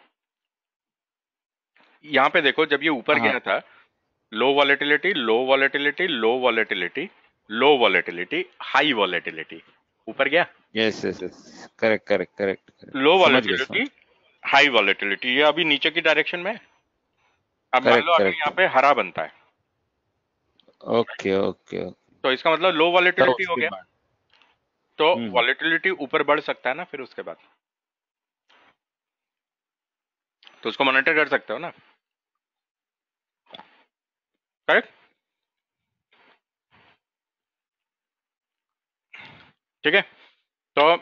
यहाँ पे देखो जब ये ऊपर हाँ गया था, low volatility, low volatility, low volatility, low volatility, high volatility, ऊपर गया, yes yes yes, correct correct correct correct, लो समझ गया समझ वॉलेटिलिटी, हाई वॉलेटिलिटी, ये अभी नीचे की डायरेक्शन में है। अब मान करेक्ट लो अगर करेक्ट, यहाँ पे हरा बनता है ओके ओके ओके, तो इसका मतलब लो तब वॉलेटिलिटी हो उसके गया, बाद तो हम्म वॉलेटिलिटी ऊपर बढ़ सकता है ना फिर उसके बाद, तो उसको मॉनिटर कर सकते हो ना, करेक्ट, ठीक है। तो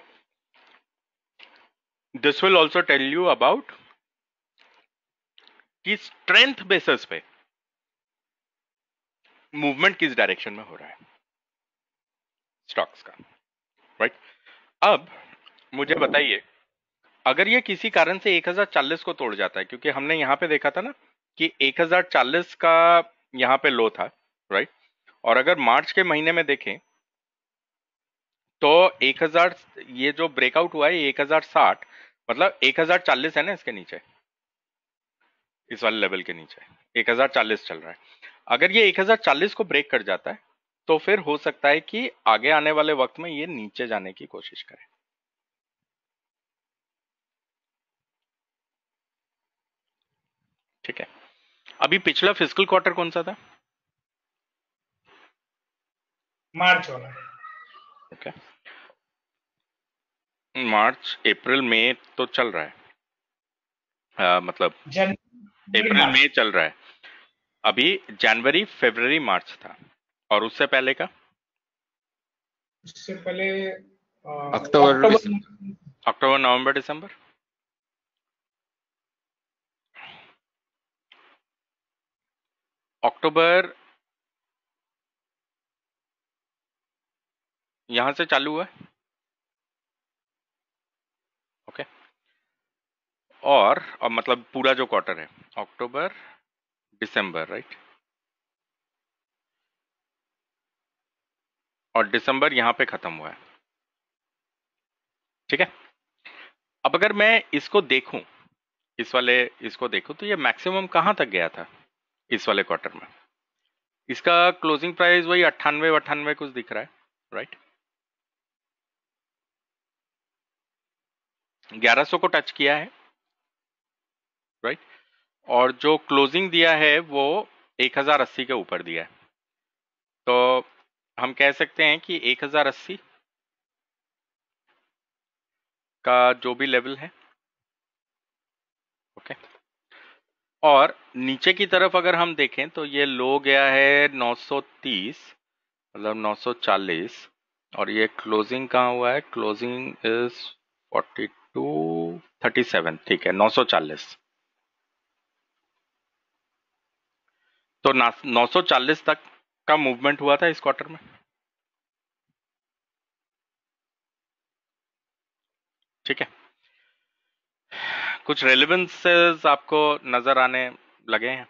this will also tell you about कि स्ट्रेंथ बेसिस पे मूवमेंट किस डायरेक्शन में हो रहा है स्टॉक्स का, राइट। अब मुझे बताइए, अगर ये किसी कारण से एक हज़ार चालीस को तोड़ जाता है, क्योंकि हमने यहां पे देखा था ना कि एक हज़ार चालीस का यहां पे लो था, राइट, और अगर मार्च के महीने में देखें तो एक हज़ार, ये जो ब्रेकआउट हुआ है एक हज़ार साठ, मतलब एक हज़ार चालीस है ना इसके नीचे, इस वाले लेवल के नीचे एक हज़ार चालीस चल रहा है। अगर ये एक हज़ार चालीस को ब्रेक कर जाता है तो फिर हो सकता है कि आगे आने वाले वक्त में ये नीचे जाने की कोशिश करे, ठीक है। अभी पिछला फिस्कल क्वार्टर कौन सा था? मार्च वाला। ओके, मार्च अप्रैल मई तो चल रहा है, आ, मतलब जन अप्रैल मई चल रहा है, अभी जनवरी फरवरी मार्च था, और उससे पहले का उससे पहले अक्टूबर दिसंबर, अक्टूबर नवंबर दिसंबर, अक्टूबर यहां से चालू हुआ, ओके, और अब मतलब पूरा जो क्वार्टर है अक्टूबर दिसंबर, राइट, और दिसंबर यहां पे खत्म हुआ है, ठीक है। अब अगर मैं इसको देखूं, इस वाले इसको देखूं तो ये मैक्सिमम कहां तक गया था इस वाले क्वार्टर में? इसका क्लोजिंग प्राइस वही अट्ठानवे अट्ठानवे कुछ दिख रहा है, राइट, ग्यारह सौ को टच किया है, राइट, और जो क्लोजिंग दिया है वो एक हज़ार अस्सी के ऊपर दिया है। तो हम कह सकते हैं कि एक हज़ार अस्सी का जो भी लेवल है, ओके। और नीचे की तरफ अगर हम देखें तो ये लो गया है नौ सौ तीस, मतलब नौ सौ चालीस, और ये क्लोजिंग कहाँ हुआ है? Closing is forty two thirty seven, ठीक है, नौ सौ चालीस। तो नौ सौ चालीस तक का मूवमेंट हुआ था इस क्वार्टर में, ठीक है। कुछ रेलेवेंसेस आपको नजर आने लगे हैं?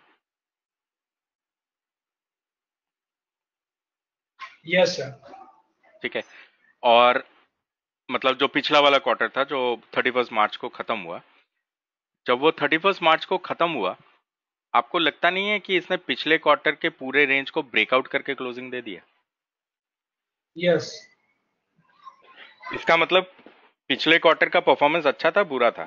Yes sir. ठीक है। और मतलब जो पिछला वाला क्वार्टर था जो थर्टी फर्स्ट मार्च को खत्म हुआ, जब वो थर्टी फर्स्ट मार्च को खत्म हुआ, आपको लगता नहीं है कि इसने पिछले क्वार्टर के पूरे रेंज को ब्रेकआउट करके क्लोजिंग दे दिया? यस। इसका मतलब पिछले क्वार्टर का परफॉर्मेंस अच्छा था, बुरा था?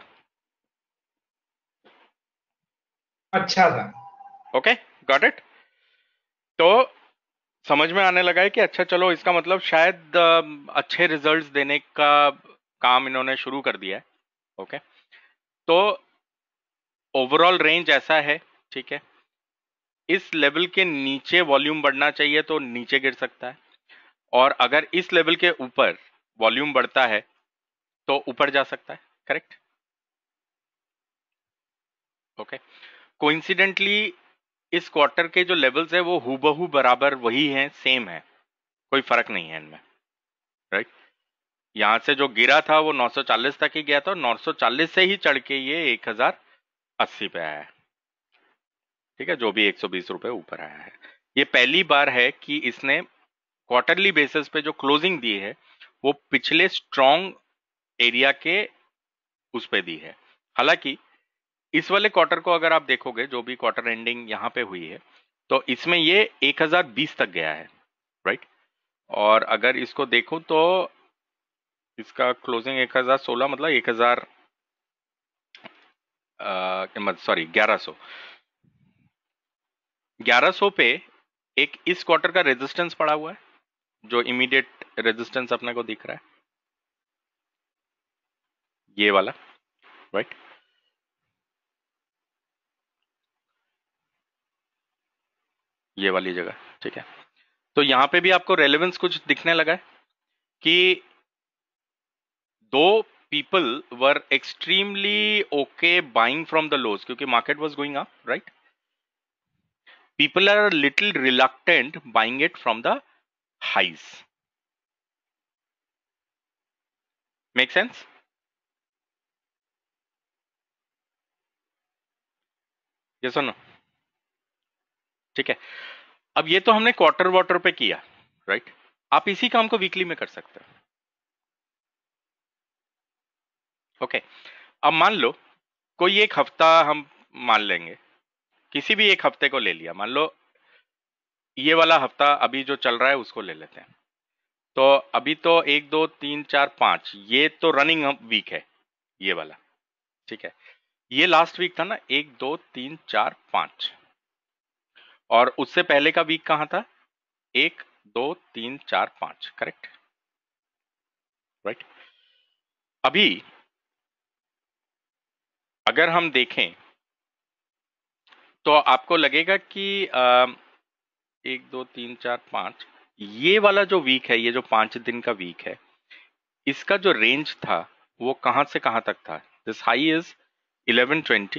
अच्छा था। Okay, got it. तो समझ में आने लगा है कि अच्छा चलो, इसका मतलब शायद अ, अच्छे रिजल्ट्स देने का काम इन्होंने शुरू कर दिया है, ओके। तो ओवरऑल रेंज ऐसा है, ठीक है। इस लेवल के नीचे वॉल्यूम बढ़ना चाहिए तो नीचे गिर सकता है, और अगर इस लेवल के ऊपर वॉल्यूम बढ़ता है तो ऊपर जा सकता है, करेक्ट? ओके। कोइंसिडेंटली इस क्वार्टर के जो लेवल्स है वो हूबहू बराबर वही हैं, सेम है, कोई फर्क नहीं है इनमें, राइट। यहां से जो गिरा था वो नौ सौ चालीस तक ही गया था, और नौ सौ चालीस से ही चढ़ के ये एक हज़ार अस्सी पे आया है, ठीक है, जो भी एक सौ बीस रुपए ऊपर आया है। ये पहली बार है कि इसने क्वार्टरली बेसिस पे जो क्लोजिंग दी है वो पिछले स्ट्रॉन्ग एरिया के उस पे दी है। हालांकि इस वाले क्वार्टर को अगर आप देखोगे, जो भी क्वार्टर एंडिंग यहाँ पे हुई है, तो इसमें ये एक हज़ार बीस तक गया है, राइट। और अगर इसको देखूं तो इसका क्लोजिंग एक हज़ार सोलह, मतलब एक हज़ार सॉरी ग्यारह सौ ग्यारह सौ पे एक इस क्वार्टर का रेजिस्टेंस पड़ा हुआ है, जो इमीडिएट रेजिस्टेंस अपने को दिख रहा है, ये वाला, राइट। ये वाली जगह, ठीक है। तो यहां पे भी आपको रेलेवेंस कुछ दिखने लगा है कि दो people were extremely okay buying from the lows, क्योंकि market was going up, right. People are little reluctant buying it from the highs. Make sense? ये सुनो, ठीक है। अब ये तो हमने क्वार्टर वाटर पे किया, राइट। आप इसी काम को वीकली में कर सकते हो, ओके। अब मान लो कोई एक हफ्ता हम मान लेंगे, किसी भी एक हफ्ते को ले लिया, मान लो ये वाला हफ्ता अभी जो चल रहा है उसको ले लेते हैं। तो अभी तो एक दो तीन चार पांच, ये तो रनिंग वीक है ये वाला, ठीक है। ये लास्ट वीक था ना, एक दो तीन चार पांच, और उससे पहले का वीक कहां था? एक दो तीन चार पांच, करेक्ट, राइट। अभी अगर हम देखें तो आपको लगेगा कि आ, एक दो तीन चार पांच, ये वाला जो वीक है, ये जो पांच दिन का वीक है, इसका जो रेंज था वो कहां से कहां तक था? This high is eleven twenty,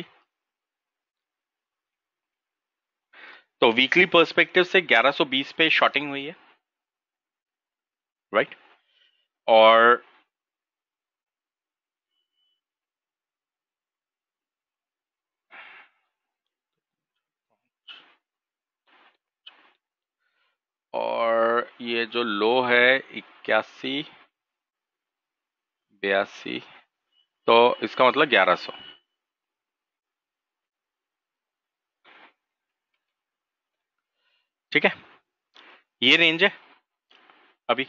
तो वीकली पर्सपेक्टिव से ग्यारह सौ बीस पे शॉर्टिंग हुई है, राइट। और और ये जो लो है इक्यासी बयासी, तो इसका मतलब ग्यारह सौ, ठीक है। ये रेंज है। अभी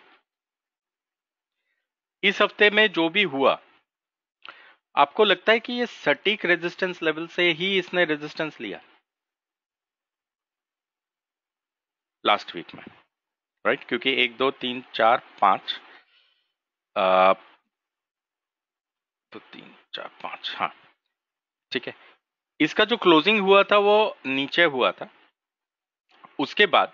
इस हफ्ते में जो भी हुआ, आपको लगता है कि ये सटीक रेजिस्टेंस लेवल से ही इसने रेजिस्टेंस लिया लास्ट वीक में, राइट, क्योंकि एक दो तीन चार पाँच, आ, तो तीन चार पाँच, हाँ ठीक है। इसका जो क्लोजिंग हुआ था वो नीचे हुआ था, उसके बाद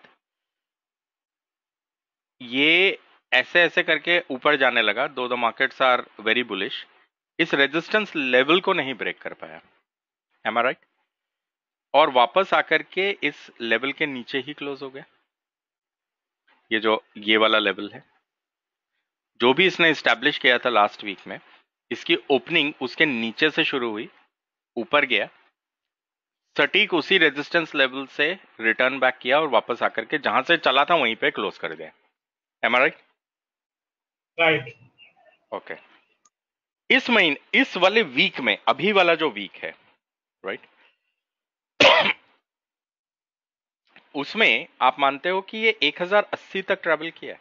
ये ऐसे ऐसे करके ऊपर जाने लगा, दो the markets are very bullish, इस रेजिस्टेंस लेवल को नहीं ब्रेक कर पाया, एम आई राइट, और वापस आकर के इस लेवल के नीचे ही क्लोज हो गया। ये जो ये वाला लेवल है जो भी इसने इस्टेब्लिश किया था लास्ट वीक में, इसकी ओपनिंग उसके नीचे से शुरू हुई, ऊपर गया, सटीक उसी रेजिस्टेंस लेवल से रिटर्न बैक किया और वापस आकर के जहां से चला था वहीं पे क्लोज कर दिया, am I right? Right. Okay, इस महीने इस वाले वीक में, अभी वाला जो वीक है राइट, उसमें आप मानते हो कि ये एक हज़ार अस्सी तक ट्रैवल किया है?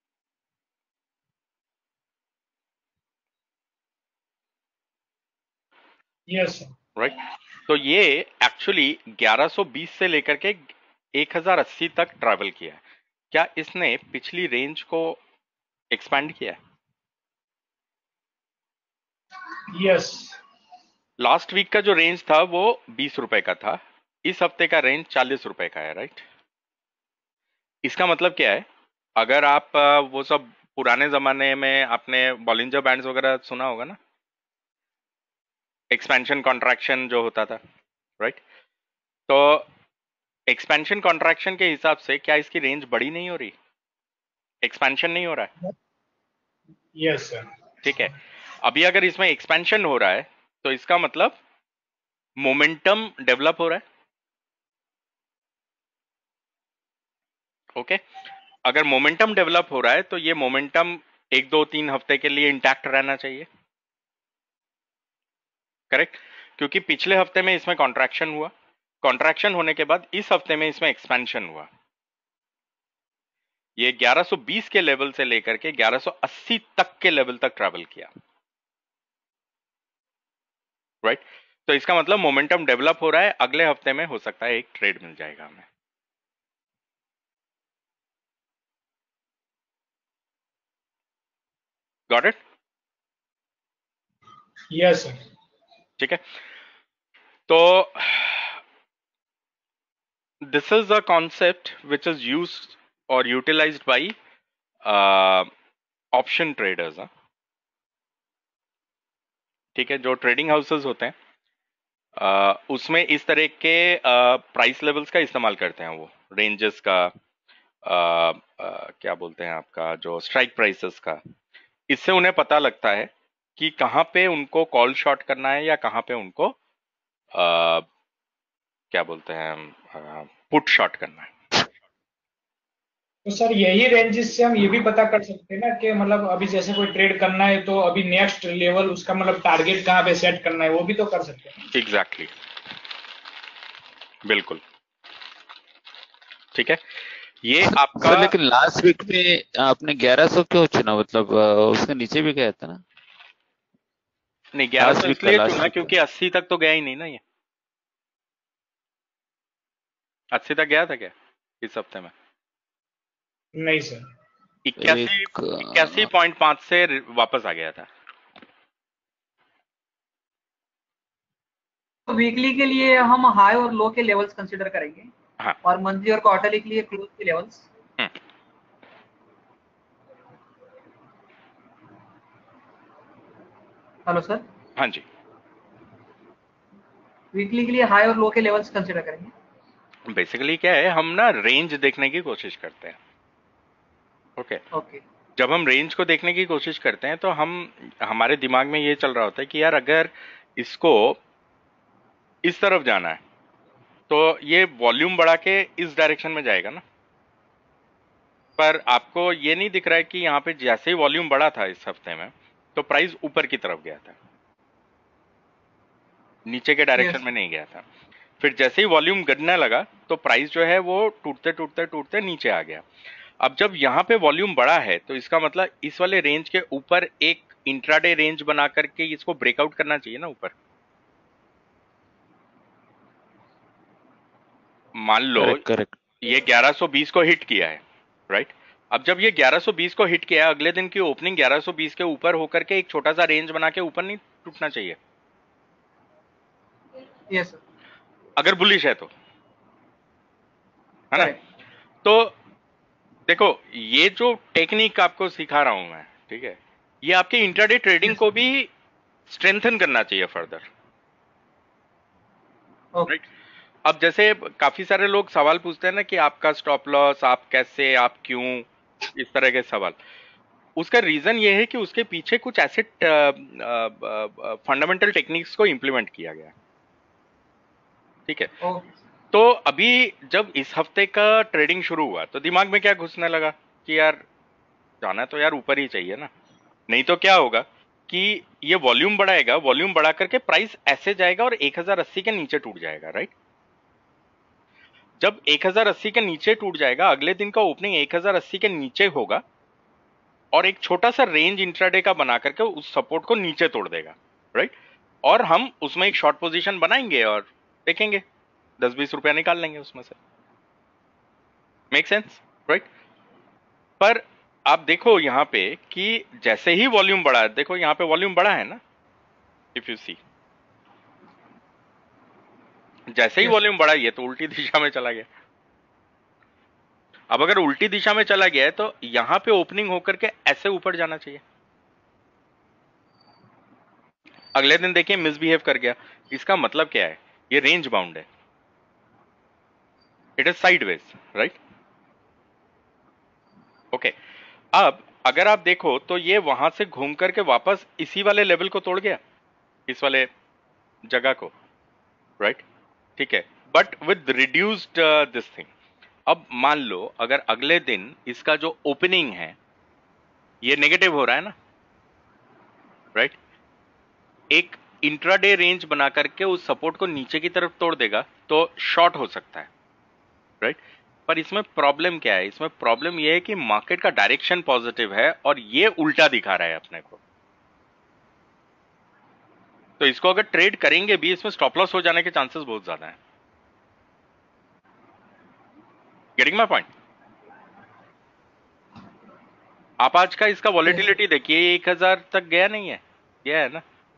यस राइट, तो ये एक्चुअली ग्यारह सौ बीस से लेकर के एक हज़ार अस्सी तक ट्रैवल किया है। क्या इसने पिछली रेंज को एक्सपैंड किया है? यस। लास्ट वीक का जो रेंज था वो बीस रुपए का था, इस हफ्ते का रेंज चालीस रुपए का है, राइट? इसका मतलब क्या है? अगर आप अ, वो सब पुराने जमाने में आपने बॉलिंजर बैंड्स वगैरह सुना होगा ना, एक्सपेंशन कॉन्ट्रैक्शन जो होता था, राइट? तो एक्सपेंशन कॉन्ट्रैक्शन के हिसाब से क्या इसकी रेंज बड़ी नहीं हो रही, एक्सपेंशन नहीं हो रहा है? Yes sir. ठीक है, अभी अगर इसमें एक्सपेंशन हो रहा है तो इसका मतलब मोमेंटम डेवलप हो रहा है। ओके, अगर मोमेंटम डेवलप हो रहा है तो ये मोमेंटम एक दो तीन हफ्ते के लिए इंटैक्ट रहना चाहिए, करेक्ट? क्योंकि पिछले हफ्ते में इसमें कॉन्ट्रैक्शन हुआ, कॉन्ट्रैक्शन होने के बाद इस हफ्ते में इसमें एक्सपेंशन हुआ। ये ग्यारह सौ बीस के लेवल से लेकर के ग्यारह सौ अस्सी तक के लेवल तक ट्रैवल किया, राइट? तो इसका मतलब मोमेंटम डेवलप हो रहा है, अगले हफ्ते में हो सकता है एक ट्रेड मिल जाएगा हमें। Got it? Yes sir. ठीक है, तो this is a concept which is used or utilized by uh, option traders, हाँ? ठीक है, जो ट्रेडिंग हाउसेस होते हैं uh, उसमें इस तरह के प्राइस uh, लेवल्स का इस्तेमाल करते हैं, वो रेंजेस का, uh, uh, क्या बोलते हैं आपका, जो स्ट्राइक प्राइसेस का, इससे उन्हें पता लगता है कि कहाँ पे उनको कॉल शॉर्ट करना है या कहाँ पे उनको uh, क्या बोलते हैं पुट शॉर्ट करना है। तो सर यही रेंजेस से हम ये भी पता कर सकते हैं ना कि मतलब अभी जैसे कोई ट्रेड करना है तो अभी नेक्स्ट लेवल उसका मतलब टारगेट कहाँ पे सेट करना है, वो भी तो कर सकते हैं। Exactly exactly. बिल्कुल ठीक है, ये आपका सर लेकिन लास्ट वीक में आपने ग्यारह सौ क्यों चुना, मतलब अ, उसके नीचे भी गया था ना? नहीं, ग्यारह सौ week का इसलिए last चुना week क्योंकि अस्सी तक तो गया ही नहीं ना, ये अस्सी तक गया था क्या इस हफ्ते में? नहीं सर। इक्यासी एक इक्यासी पॉइंट पांच से वापस आ गया था। तो वीकली के लिए हम हाई और लो के लेवल्स कंसीडर करेंगे, हाँ, और मंथली और क्वार्टरली के लिए क्लोज के लेवल्स। हम्म, हेलो सर, हाँ जी, वीकली के लिए हाई और लो के लेवल्स कंसीडर करेंगे। बेसिकली क्या है, हम ना रेंज देखने की कोशिश करते हैं। ओके, ओके, जब हम रेंज को देखने की कोशिश करते हैं तो हम हमारे दिमाग में ये चल रहा होता है कि यार अगर इसको इस तरफ जाना है तो ये वॉल्यूम बढ़ा के इस डायरेक्शन में जाएगा ना, पर आपको ये नहीं दिख रहा है कि यहाँ पे जैसे ही वॉल्यूम बढ़ा था इस हफ्ते में तो प्राइस ऊपर की तरफ गया था, नीचे के डायरेक्शन Yes. में नहीं गया था। फिर जैसे ही वॉल्यूम गिरने लगा तो प्राइस जो है वो टूटते टूटते टूटते नीचे आ गया। अब जब यहाँ पे वॉल्यूम बढ़ा है तो इसका मतलब इस वाले रेंज के ऊपर एक इंट्राडे रेंज बना करके इसको ब्रेकआउट करना चाहिए ना ऊपर। मान लो करेक्ट करेक्ट ये ग्यारह सौ बीस को हिट किया है, राइट? अब जब ये ग्यारह सौ बीस को हिट किया, अगले दिन की ओपनिंग ग्यारह सौ बीस के ऊपर होकर के एक छोटा सा रेंज बना के ऊपर नहीं टूटना चाहिए यस सर, अगर बुलिश है तो, है ना? करेक्ट। तो देखो, ये जो टेक्निक आपको सिखा रहा हूं मैं, ठीक है, ये आपके इंट्राडे ट्रेडिंग को भी स्ट्रेंथन करना चाहिए फर्दर, ओके, राइट? अब जैसे काफी सारे लोग सवाल पूछते हैं ना कि आपका स्टॉप लॉस, आप कैसे, आप क्यों, इस तरह के सवाल। उसका रीजन ये है कि उसके पीछे कुछ ऐसे फंडामेंटल टेक्निक्स को इंप्लीमेंट किया गया है, ठीक है? ओके, तो अभी जब इस हफ्ते का ट्रेडिंग शुरू हुआ तो दिमाग में क्या घुसने लगा कि यार जाना तो यार ऊपर ही चाहिए ना, नहीं तो क्या होगा कि ये वॉल्यूम बढ़ाएगा, वॉल्यूम बढ़ा करके प्राइस ऐसे जाएगा और एक हज़ार अस्सी के नीचे टूट जाएगा, राइट? जब एक हज़ार अस्सी के नीचे टूट जाएगा, अगले दिन का ओपनिंग एक हज़ार अस्सी के नीचे होगा और एक छोटा सा रेंज इंट्राडे का बना करके उस सपोर्ट को नीचे तोड़ देगा, राइट? और हम उसमें एक शॉर्ट पोजीशन बनाएंगे और देखेंगे दस बीस रुपया निकाल लेंगे उसमें से। Make sense, right? पर आप देखो यहां पे कि जैसे ही वॉल्यूम बढ़ा है, देखो यहां पे वॉल्यूम बढ़ा है ना, इफ यू सी, जैसे ही Yes. वॉल्यूम बढ़ा ये तो उल्टी दिशा में चला गया। अब अगर उल्टी दिशा में चला गया है तो यहां पे ओपनिंग होकर के ऐसे ऊपर जाना चाहिए। अगले दिन देखिए मिसबिहेव कर गया, इसका मतलब क्या है? ये रेंज बाउंड है, it is sideways, right? Okay, अब अगर आप देखो तो ये वहां से घूम करके वापस इसी वाले लेवल को तोड़ गया, इस वाले जगह को, राइट? ठीक है, but with reduced this thing. अब मान लो अगर अगले दिन इसका जो ओपनिंग है ये नेगेटिव हो रहा है ना, राइट? एक इंट्राडे रेंज बना करके उस सपोर्ट को नीचे की तरफ तोड़ देगा तो शॉर्ट हो सकता है, राइट? पर इसमें प्रॉब्लम क्या है? इसमें प्रॉब्लम यह है कि मार्केट का डायरेक्शन पॉजिटिव है और ये उल्टा दिखा रहा है अपने को। तो इसको अगर ट्रेड करेंगे भी, इसमें स्टॉप लॉस हो जाने के चांसेस बहुत ज्यादा हैं। Getting my point? आप आज का इसका वॉलेटिलिटी देखिए, एक हजार तक गया नहीं है, गया है ना?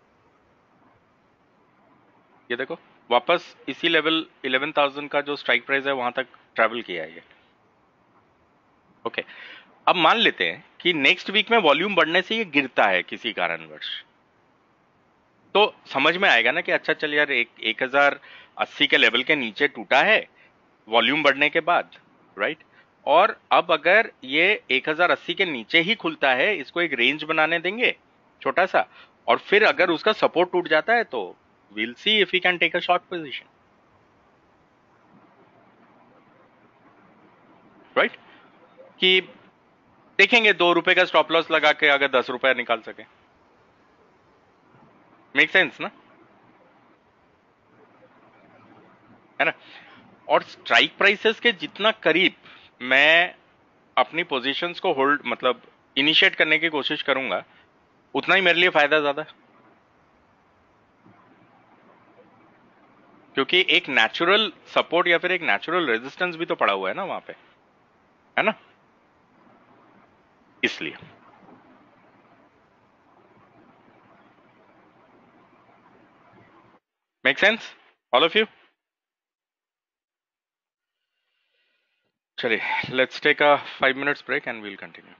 ये देखो वापस इसी लेवल इलेवन थाउजेंड का जो स्ट्राइक प्राइस है वहां तक ट्रैवल किया है ये। ओके, अब मान लेते हैं कि नेक्स्ट वीक में वॉल्यूम बढ़ने से ये गिरता है किसी कारणवश, तो समझ में आएगा ना कि अच्छा चल यार एक एक हजार अस्सी के लेवल के नीचे टूटा है वॉल्यूम बढ़ने के बाद, राइट? और अब अगर ये एक हजार अस्सी के नीचे ही खुलता है, इसको एक रेंज बनाने देंगे छोटा सा, और फिर अगर उसका सपोर्ट टूट जाता है तो we'll see if we can take a short position, right? कि देखेंगे दो रुपए का स्टॉप लॉस लगा के अगर दस रुपए निकाल सके। मेक सेंस ना, है ना? और स्ट्राइक प्राइसेस के जितना करीब मैं अपनी पोजीशंस को होल्ड मतलब इनिशिएट करने की कोशिश करूंगा, उतना ही मेरे लिए फायदा ज्यादा है, क्योंकि एक नेचुरल सपोर्ट या फिर एक नेचुरल रेजिस्टेंस भी तो पड़ा हुआ है ना वहां पे, है ना? इसलिए make sense all of you? चलिए, let's take a five minutes break and we'll continue.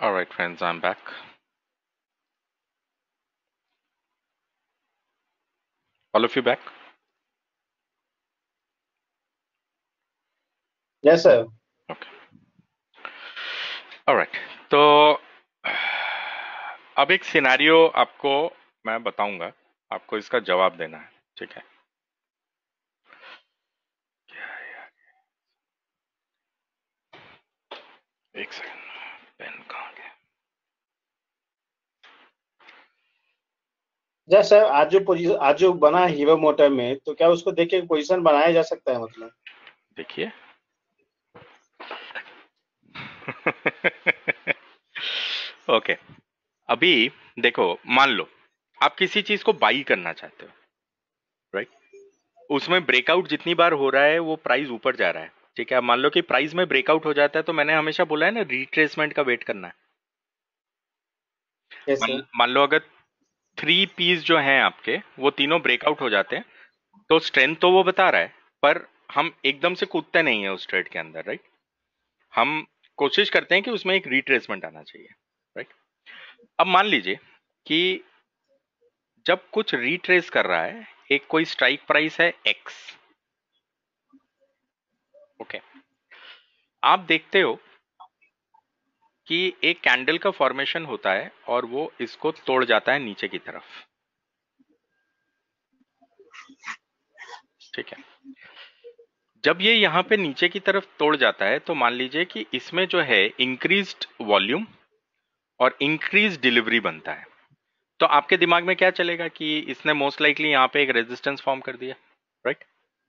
All right, friends, I'm back. All of you back? Yes, sir. Okay. All right. तो अब एक सिनेरियो आपको मैं बताऊंगा, आपको इसका जवाब देना है, ठीक है? एक सेकंड, पेन कहाँ गया? जैसे सर आज जो पोजीशन आज जो बना है हीरो मोटर में, तो क्या उसको देख के पोजीशन बनाया जा सकता है मतलब? देखिए ओके, अभी देखो, मान लो आप किसी चीज को बाई करना चाहते हो, राइट? उसमें ब्रेकआउट जितनी बार हो रहा है वो प्राइस ऊपर जा रहा है, ठीक है? अब मान लो कि प्राइस में ब्रेकआउट हो जाता है, तो मैंने हमेशा बोला है ना, रिट्रेसमेंट का वेट करना है। Yes, मान, sir. मान लो अगर थ्री पीस जो हैं आपके वो तीनों ब्रेकआउट हो जाते हैं, तो स्ट्रेंथ तो वो बता रहा है, पर हम एकदम से कूदते नहीं है उस ट्रेड के अंदर, राइट? हम कोशिश करते हैं कि उसमें एक रिट्रेसमेंट आना चाहिए, राइट? अब मान लीजिए कि जब कुछ रिट्रेस कर रहा है, एक कोई स्ट्राइक प्राइस है एक्स, ओके, आप देखते हो कि एक कैंडल का फॉर्मेशन होता है और वो इसको तोड़ जाता है नीचे की तरफ, ठीक है? जब ये यहां पे नीचे की तरफ तोड़ जाता है, तो मान लीजिए कि इसमें जो है इंक्रीज्ड वॉल्यूम और इंक्रीज डिलीवरी बनता है, तो आपके दिमाग में क्या चलेगा कि इसने मोस्ट लाइकली यहां पे एक रेजिस्टेंस फॉर्म कर दिया, राइट?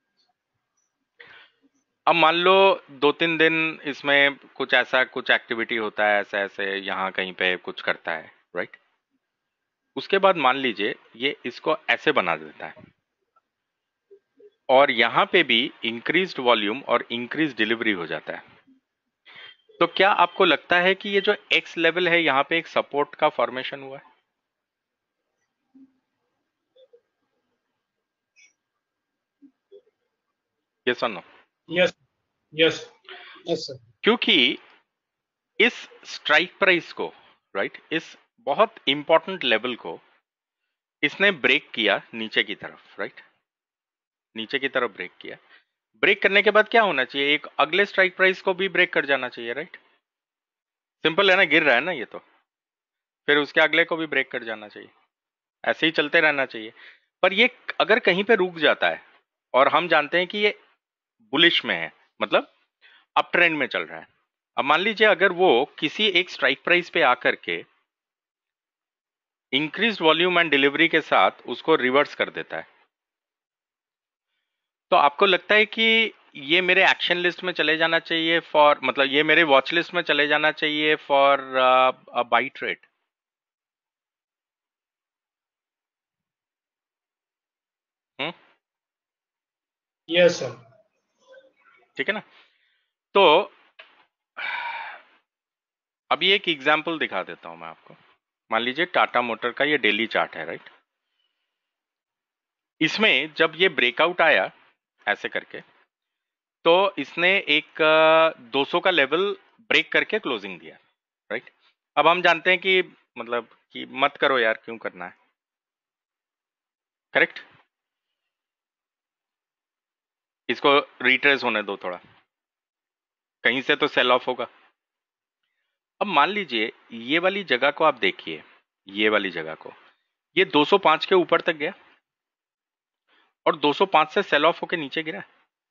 अब मान लो दो तीन दिन इसमें कुछ ऐसा कुछ एक्टिविटी होता है, ऐसे ऐसे यहाँ कहीं पे कुछ करता है, राइट? उसके बाद मान लीजिए ये इसको ऐसे बना देता है और यहाँ पे भी इंक्रीज्ड वॉल्यूम और इंक्रीज डिलीवरी हो जाता है, तो क्या आपको लगता है कि ये जो एक्स लेवल है यहाँ पे एक सपोर्ट का फॉर्मेशन हुआ है? ये सुनो, यस यस Yes, sir. क्योंकि इस स्ट्राइक प्राइस को, राइट, इस बहुत इंपॉर्टेंट लेवल को इसने ब्रेक किया नीचे की तरफ, राइट? नीचे की तरफ ब्रेक किया। ब्रेक करने के बाद क्या होना चाहिए? एक अगले स्ट्राइक प्राइस को भी ब्रेक कर जाना चाहिए, राइट? सिंपल है ना, गिर रहा है ना ये, तो फिर उसके अगले को भी ब्रेक कर जाना चाहिए, ऐसे ही चलते रहना चाहिए। पर ये अगर कहीं पे रुक जाता है और हम जानते हैं कि ये बुलिश में है, मतलब अप ट्रेंड में चल रहा है, अब मान लीजिए अगर वो किसी एक स्ट्राइक प्राइस पे आकर के इंक्रीज वॉल्यूम एंड डिलीवरी के साथ उसको रिवर्स कर देता है, तो आपको लगता है कि ये मेरे एक्शन लिस्ट में चले जाना चाहिए फॉर, मतलब ये मेरे वॉच लिस्ट में चले जाना चाहिए for a buy trade? Hmm, yes sir. ठीक है ना? तो अभी एक एग्जांपल दिखा देता हूं मैं आपको। मान लीजिए टाटा मोटर का ये डेली चार्ट है, राइट? इसमें जब ये ब्रेकआउट आया ऐसे करके, तो इसने एक दो सौ का लेवल ब्रेक करके क्लोजिंग दिया, राइट? अब हम जानते हैं कि मतलब कि मत करो यार, क्यों करना है, करेक्ट? इसको रिट्रेस होने दो थोड़ा, कहीं से तो सेल ऑफ होगा। अब मान लीजिए ये वाली जगह को आप देखिए, ये वाली जगह को, ये दो सौ पाँच के ऊपर तक गया और दो सौ पाँच से सेल ऑफ होके नीचे गिरा,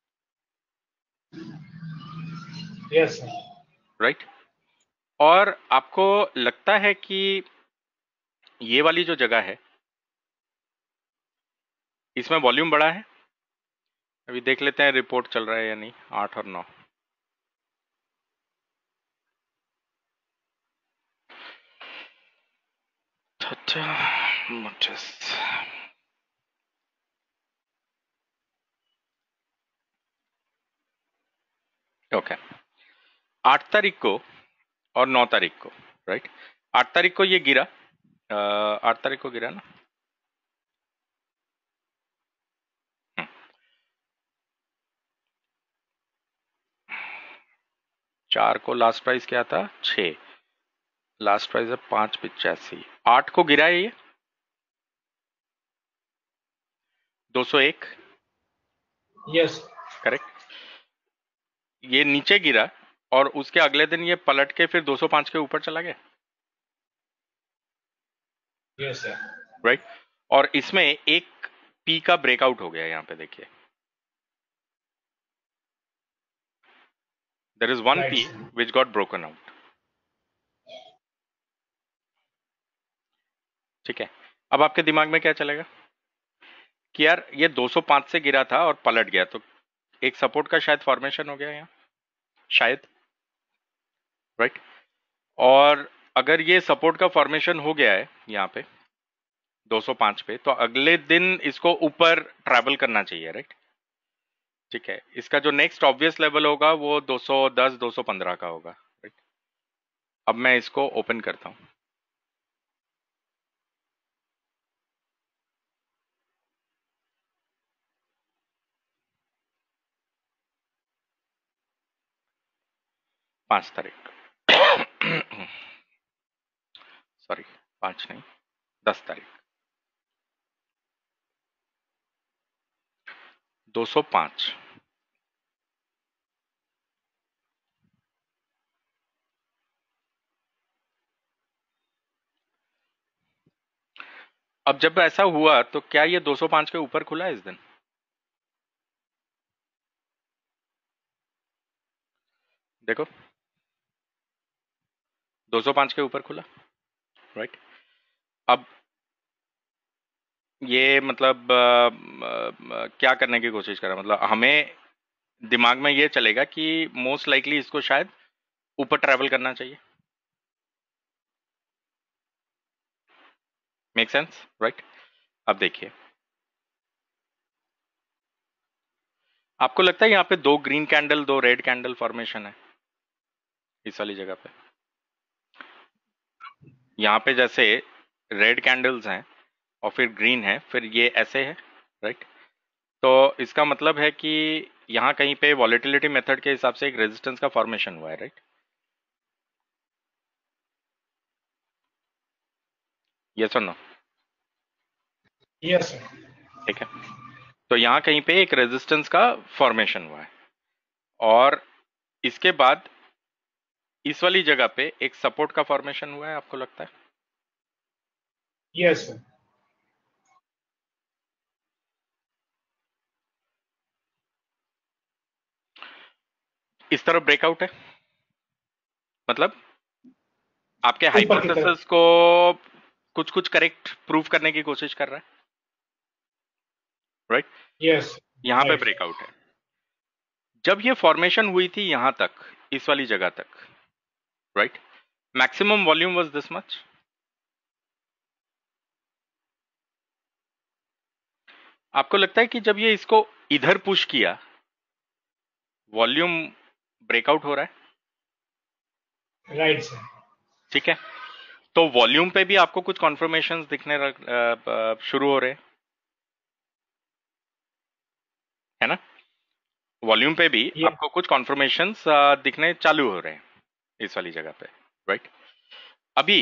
यस सर। राइट? और आपको लगता है कि ये वाली जो जगह है इसमें वॉल्यूम बड़ा है? अभी देख लेते हैं रिपोर्ट चल रहा है या नहीं, आठ और नौ। ओके, आठ तारीख को और नौ तारीख को, राइट? आठ तारीख को ये गिरा, आठ तारीख को गिरा ना, चार को लास्ट प्राइस क्या था? छः। लास्ट प्राइस है पांच पिचासी, आठ को गिरा है ये दो सौ एक, यस करेक्ट। ये नीचे गिरा और उसके अगले दिन ये पलट के फिर दो सौ पांच के ऊपर चला गया, यस सर राइट। और इसमें एक पी का ब्रेकआउट हो गया, यहाँ पे देखिए there is one right P sir which got broken out, ठीक है। अब आपके दिमाग में क्या चलेगा कि यार ये दो सौ पांच से गिरा था और पलट गया, तो एक सपोर्ट का शायद फॉर्मेशन हो गया यहाँ, शायद, राइट। और अगर ये सपोर्ट का फॉर्मेशन हो गया है यहाँ पे दो सौ पांच पे, तो अगले दिन इसको ऊपर ट्रैवल करना चाहिए, राइट, ठीक है। इसका जो नेक्स्ट ऑब्वियस लेवल होगा वो दो सौ दस दो सौ पंद्रह का होगा, राइट। अब मैं इसको ओपन करता हूं, पांच तारीख सॉरी पांच नहीं, दस तारीख, दो सौ पांच। अब जब ऐसा हुआ तो क्या ये दो सौ पांच के ऊपर खुला है इस दिन? देखो दो सौ पांच के ऊपर खुला, राइट। अब ये मतलब आ, आ, क्या करने की कोशिश कर रहा है, मतलब हमें दिमाग में ये चलेगा कि मोस्ट लाइकली इसको शायद ऊपर ट्रैवल करना चाहिए, मेक सेंस, राइट। अब देखिए आपको लगता है यहाँ पे दो ग्रीन कैंडल दो रेड कैंडल फॉर्मेशन है इस वाली जगह पे, यहाँ पे जैसे रेड कैंडल्स हैं और फिर ग्रीन है, फिर ये ऐसे है, राइट। तो इसका मतलब है कि यहाँ कहीं पे वॉलेटिलिटी मेथड के हिसाब से एक रेजिस्टेंस का फॉर्मेशन हुआ है, राइट। यस और नो? यस सर ठीक है, तो यहाँ कहीं पे एक रेजिस्टेंस का फॉर्मेशन हुआ है और इसके बाद इस वाली जगह पे एक सपोर्ट का फॉर्मेशन हुआ है, आपको लगता है? यस सर इस तरफ ब्रेकआउट है, मतलब आपके ऊपर की तरफ हाइपोथेसिस को कुछ कुछ करेक्ट प्रूव करने की कोशिश कर रहा है, राइट। यस यहाँ पे राइट ब्रेकआउट है। जब ये फॉर्मेशन हुई थी यहां तक, इस वाली जगह तक, right, maximum volume was this much. आपको लगता है कि जब ये इसको इधर पुश किया वॉल्यूम ब्रेकआउट हो रहा है, राइट सर ठीक है। तो वॉल्यूम पे भी आपको कुछ कॉन्फर्मेशंस दिखने रग- अ, अ, शुरू हो रहे हैं, है ना। वॉल्यूम पे भी ये आपको कुछ कॉन्फर्मेशंस दिखने चालू हो रहे हैं इस वाली जगह पे, राइट। अभी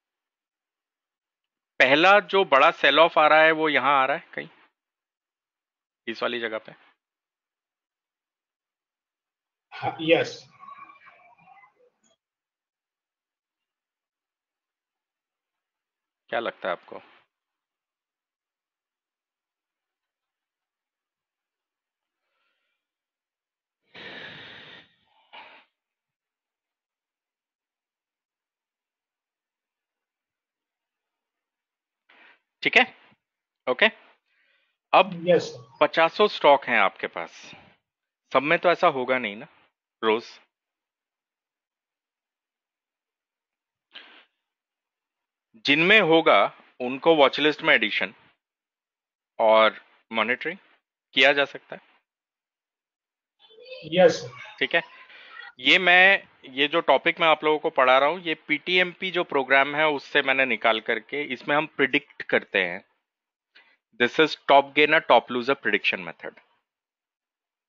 पहला जो बड़ा सेल ऑफ आ रहा है वो यहां आ रहा है कहीं इस वाली जगह पे, यस क्या लगता है आपको? ठीक है, ओके। अब यस पचासों स्टॉक हैं आपके पास, सब में तो ऐसा होगा नहीं ना रोज। जिनमें होगा उनको वॉच लिस्ट में एडिशन और मॉनिटरिंग किया जा सकता है, यस ठीक है। ये मैं ये जो टॉपिक मैं आप लोगों को पढ़ा रहा हूं ये पीटीएमपी जो प्रोग्राम है उससे मैंने निकाल करके, इसमें हम प्रिडिक्ट करते हैं। This is top gainer top loser prediction method,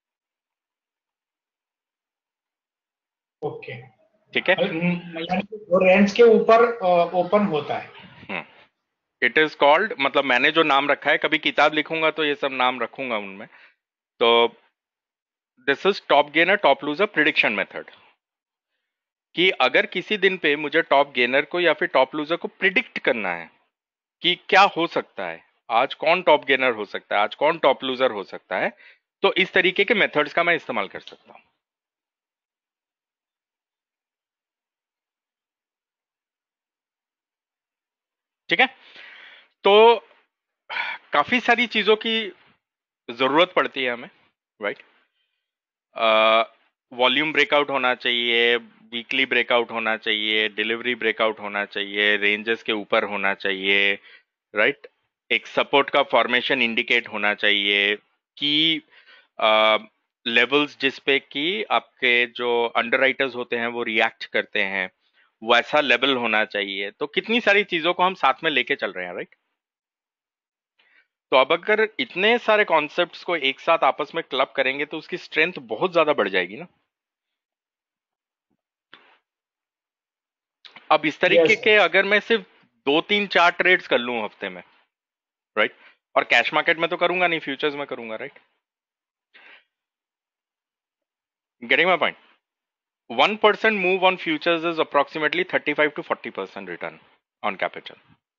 okay ठीक है। यानी कि वो रेंज के ऊपर ओपन होता है। इट इज कॉल्ड, मतलब मैंने जो नाम रखा है, कभी किताब लिखूंगा तो ये सब नाम रखूंगा उनमें, तो this is top gainer top loser prediction method, कि अगर किसी दिन पे मुझे टॉप गेनर को या फिर टॉप लूजर को प्रिडिक्ट करना है कि क्या हो सकता है, आज कौन टॉप गेनर हो सकता है, आज कौन टॉप लूजर हो सकता है, तो इस तरीके के मेथड्स का मैं इस्तेमाल कर सकता हूं। ठीक है, तो काफी सारी चीजों की जरूरत पड़ती है हमें, राइट। वॉल्यूम ब्रेकआउट होना चाहिए, वीकली ब्रेकआउट होना चाहिए, डिलीवरी ब्रेकआउट होना चाहिए, रेंजेस के ऊपर होना चाहिए, राइट। एक सपोर्ट का फॉर्मेशन इंडिकेट होना चाहिए, कि लेवल्स जिस पे कि आपके जो अंडरराइटर्स होते हैं वो रिएक्ट करते हैं, वैसा लेवल होना चाहिए। तो कितनी सारी चीजों को हम साथ में लेके चल रहे हैं, राइट। तो अब अगर इतने सारे कॉन्सेप्ट्स को एक साथ आपस में क्लब करेंगे तो उसकी स्ट्रेंथ बहुत ज्यादा बढ़ जाएगी ना। अब इस तरीके Yes. के अगर मैं सिर्फ दो तीन चार ट्रेड्स कर लूं हफ्ते में, राइट, और कैश मार्केट में तो करूंगा नहीं, फ्यूचर्स में करूंगा, right. Getting my point? one percent move on futures is approximately thirty-five to forty percent return on capital.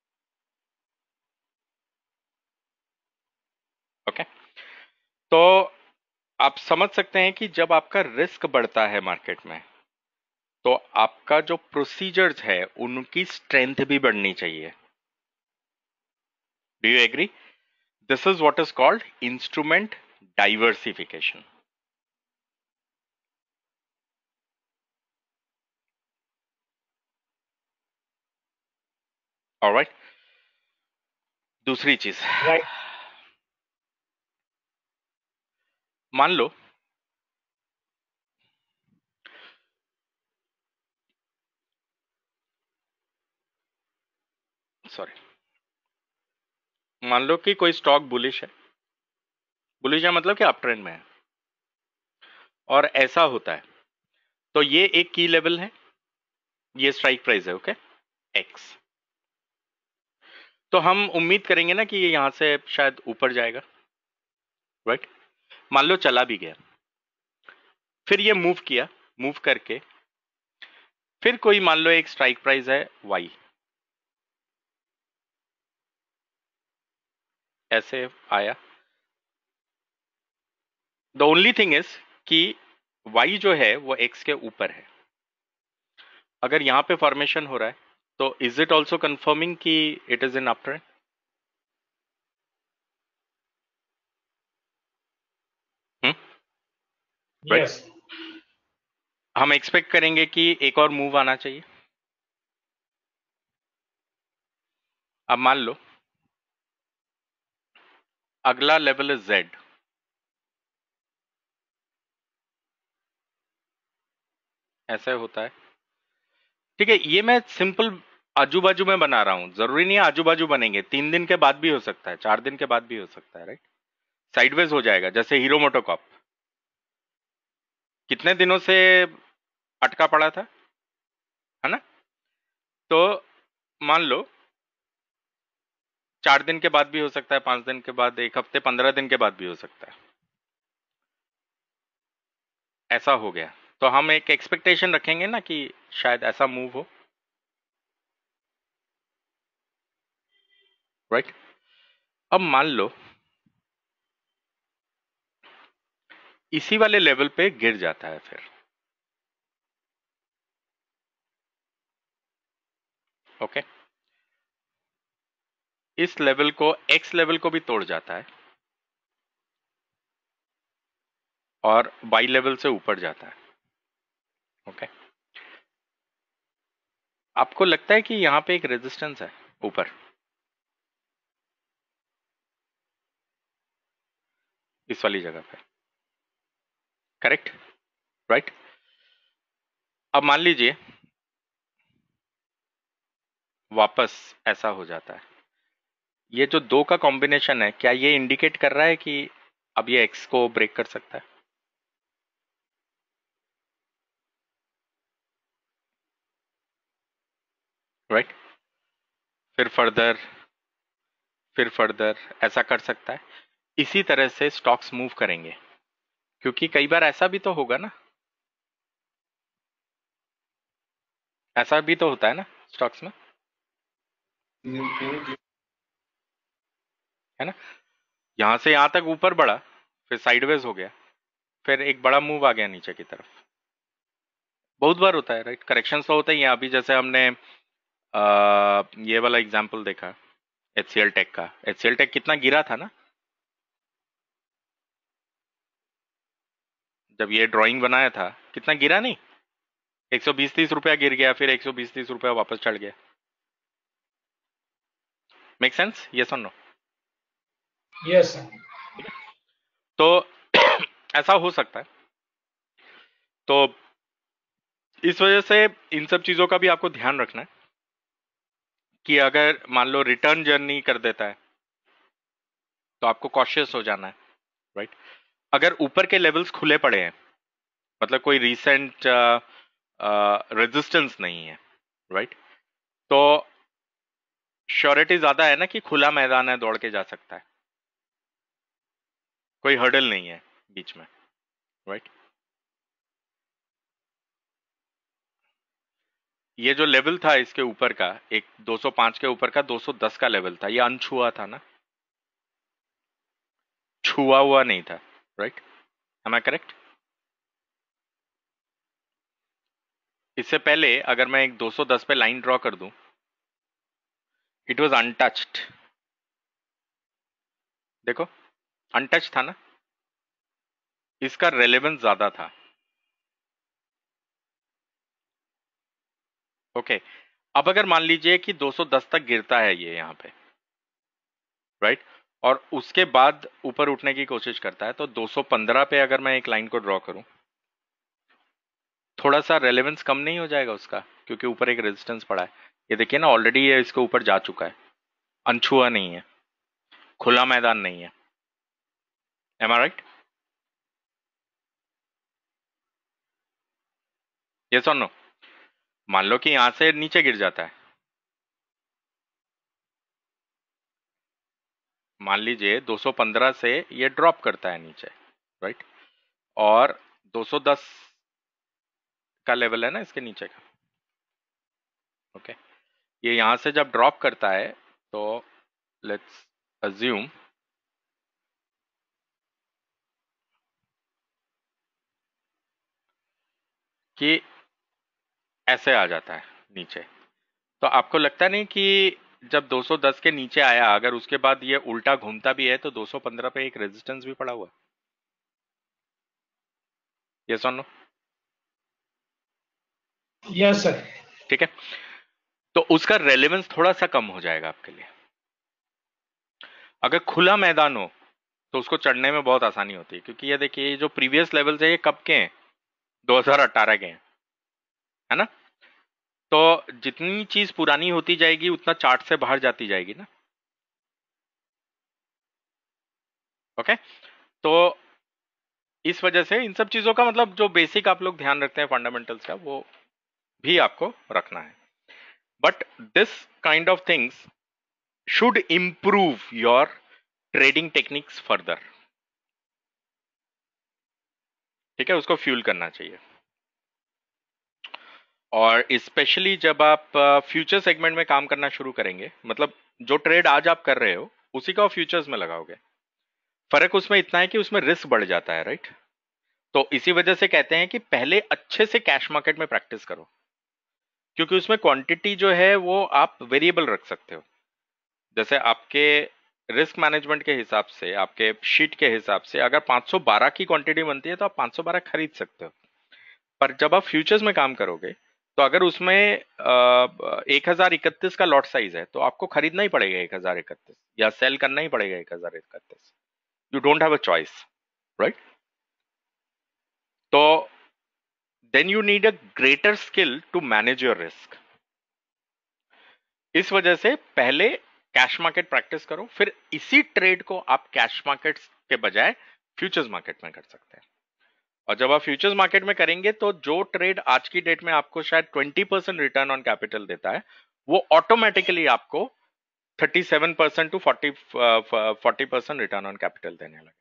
Okay okay? तो आप समझ सकते हैं कि जब आपका रिस्क बढ़ता है मार्केट में, तो आपका जो प्रोसीजर्स है उनकी स्ट्रेंथ भी बढ़नी चाहिए। Do you agree? This is what is called instrument diversification. Alright, दूसरी चीज, राइट। मान लो सॉरी मान लो कि कोई स्टॉक बुलिश है, बुलिश है मतलब कि अप ट्रेंड में है, और ऐसा होता है, तो ये एक की लेवल है, ये स्ट्राइक प्राइस है, ओके एक्स। तो हम उम्मीद करेंगे ना कि ये यहां से शायद ऊपर जाएगा, राइट। मान लो चला भी गया, फिर ये मूव किया, मूव करके फिर कोई मान लो एक स्ट्राइक प्राइस है वाई, ऐसे आया। द ओनली थिंग इज कि वाई जो है वो एक्स के ऊपर है। अगर यहां पे फॉर्मेशन हो रहा है तो इज इट ऑल्सो कंफर्मिंग कि it is in up trend? Yes. हम एक्सपेक्ट करेंगे कि एक और मूव आना चाहिए। अब मान लो अगला लेवल इज जेड, ऐसे होता है, ठीक है। ये मैं सिंपल आजू बाजू में बना रहा हूं, जरूरी नहीं है आजू बाजू बनेंगे, तीन दिन के बाद भी हो सकता है, चार दिन के बाद भी हो सकता है, राइट। साइडवेज हो जाएगा, जैसे हीरो मोटोकॉप कितने दिनों से अटका पड़ा था, है ना। तो मान लो चार दिन के बाद भी हो सकता है, पांच दिन के बाद, एक हफ्ते, पंद्रह दिन के बाद भी हो सकता है, ऐसा हो गया। तो हम एक एक्सपेक्टेशन रखेंगे ना कि शायद ऐसा मूव हो, राइट। अब मान लो इसी वाले लेवल पे गिर जाता है, फिर ओके, इस लेवल को, एक्स लेवल को भी तोड़ जाता है और वाई लेवल से ऊपर जाता है, ओके। आपको लगता है कि यहां पे एक रेजिस्टेंस है ऊपर, इस वाली जगह पे, करेक्ट, राइट। अब मान लीजिए वापस ऐसा हो जाता है, ये जो दो का कॉम्बिनेशन है, क्या ये इंडिकेट कर रहा है कि अब ये एक्स को ब्रेक कर सकता है? राइट। फिर फर्दर फिर फर्दर ऐसा कर सकता है। इसी तरह से स्टॉक्स मूव करेंगे, क्योंकि कई बार ऐसा भी तो होगा ना, ऐसा भी तो होता है ना स्टॉक्स में, है ना। यहां से यहां तक ऊपर बढ़ा, फिर साइडवेज हो गया, फिर एक बड़ा मूव आ गया नीचे की तरफ। बहुत बार होता है, राइट। करेक्शन तो होता ही है। अभी जैसे हमने आ, ये वाला एग्जांपल देखा एचसीएल टेक का। एचसीएल टेक कितना गिरा था ना, जब ये ड्राइंग बनाया था कितना गिरा नहीं, एक सौ बीस तीस रुपया गिर गया, फिर एक सौ बीस तीस रुपया वापस चढ़ गया। मेक सेंस, यस और नो? Yes sir. तो ऐसा हो सकता है। तो इस वजह से इन सब चीजों का भी आपको ध्यान रखना है कि अगर मान लो रिटर्न जर्नी कर देता है तो आपको कॉशियस हो जाना है, राइट। अगर ऊपर के लेवल्स खुले पड़े हैं, मतलब कोई रीसेंट रेजिस्टेंस नहीं है, राइट, तो श्योरिटी ज्यादा है ना कि खुला मैदान है, दौड़ के जा सकता है, कोई हर्डल नहीं है बीच में, राइट। ये जो लेवल था इसके ऊपर का, एक दो सौ पाँच के ऊपर का दो सौ दस का लेवल था, ये अनछुआ था ना, छुआ हुआ नहीं था, राइट। एम आई करेक्ट? इससे पहले अगर मैं एक दो सौ दस पे लाइन ड्रॉ कर दूं, इट वाज अनटच्ड, देखो अनटच था ना, इसका रेलेवेंस ज्यादा था। ओके, अब अगर मान लीजिए कि दो सौ दस तक गिरता है ये यहां पे, राइट, और उसके बाद ऊपर उठने की कोशिश करता है, तो दो सौ पंद्रह पे अगर मैं एक लाइन को ड्रॉ करूं, थोड़ा सा रेलेवेंस कम नहीं हो जाएगा उसका, क्योंकि ऊपर एक रेजिस्टेंस पड़ा है। ये देखिए ना, ऑलरेडी ये इसके ऊपर जा चुका है, अनछुआ नहीं है, खुला मैदान नहीं है। Am I right? यस और नो? मान लो कि यहां से नीचे गिर जाता है, मान लीजिए दो सौ पंद्रह से ये ड्रॉप करता है नीचे, राइट, और दो सौ दस का लेवल है ना इसके नीचे का, ओके। ये यहां से जब ड्रॉप करता है तो लेट्स अज्यूम कि ऐसे आ जाता है नीचे, तो आपको लगता नहीं कि जब दो सौ दस के नीचे आया, अगर उसके बाद ये उल्टा घूमता भी है तो दो सौ पंद्रह पे एक रेजिस्टेंस भी पड़ा हुआ है? यस और नो? Yes sir. ठीक है, तो उसका रेलेवेंस थोड़ा सा कम हो जाएगा आपके लिए। अगर खुला मैदान हो तो उसको चढ़ने में बहुत आसानी होती है, क्योंकि ये देखिए ये जो प्रीवियस लेवल्स है ये कब के हैं, दो हज़ार अठारह के हैं, है ना। तो जितनी चीज पुरानी होती जाएगी उतना चार्ट से बाहर जाती जाएगी ना, ओके। तो इस वजह से इन सब चीजों का मतलब जो बेसिक आप लोग ध्यान रखते हैं फंडामेंटल्स का, वो भी आपको रखना है। But this kind of things should improve your trading techniques further, ठीक है, उसको फ्यूल करना चाहिए। और स्पेशली जब आप फ्यूचर सेगमेंट में काम करना शुरू करेंगे, मतलब जो ट्रेड आज आप कर रहे हो उसी का फ्यूचर्स में लगाओगे, फर्क उसमें इतना है कि उसमें रिस्क बढ़ जाता है, राइट। तो इसी वजह से कहते हैं कि पहले अच्छे से कैश मार्केट में प्रैक्टिस करो, क्योंकि उसमें क्वांटिटी जो है वो आप वेरिएबल रख सकते हो। जैसे आपके रिस्क मैनेजमेंट के हिसाब से, आपके शीट के हिसाब से अगर पाँच सौ बारह की क्वांटिटी बनती है तो आप पाँच सौ बारह खरीद सकते हो। पर जब आप फ्यूचर्स में काम करोगे तो अगर उसमें एक हजार इकतीस का लॉट साइज है तो आपको खरीदना ही पड़ेगा एक हजार इकतीस, या सेल करना ही पड़ेगा एक हजार इकतीस। You don't have a choice, right. तो then you need a greater skill to manage your risk. इस वजह से पहले कैश मार्केट प्रैक्टिस करो, फिर इसी ट्रेड को आप कैश मार्केट के बजाय फ्यूचर्स मार्केट में कर सकते हैं। और जब आप फ्यूचर्स मार्केट में करेंगे तो जो ट्रेड आज की डेट में आपको शायद twenty percent return on capital देता है, वो ऑटोमेटिकली आपको thirty seven percent to forty forty percent return on capital देने लगेगा।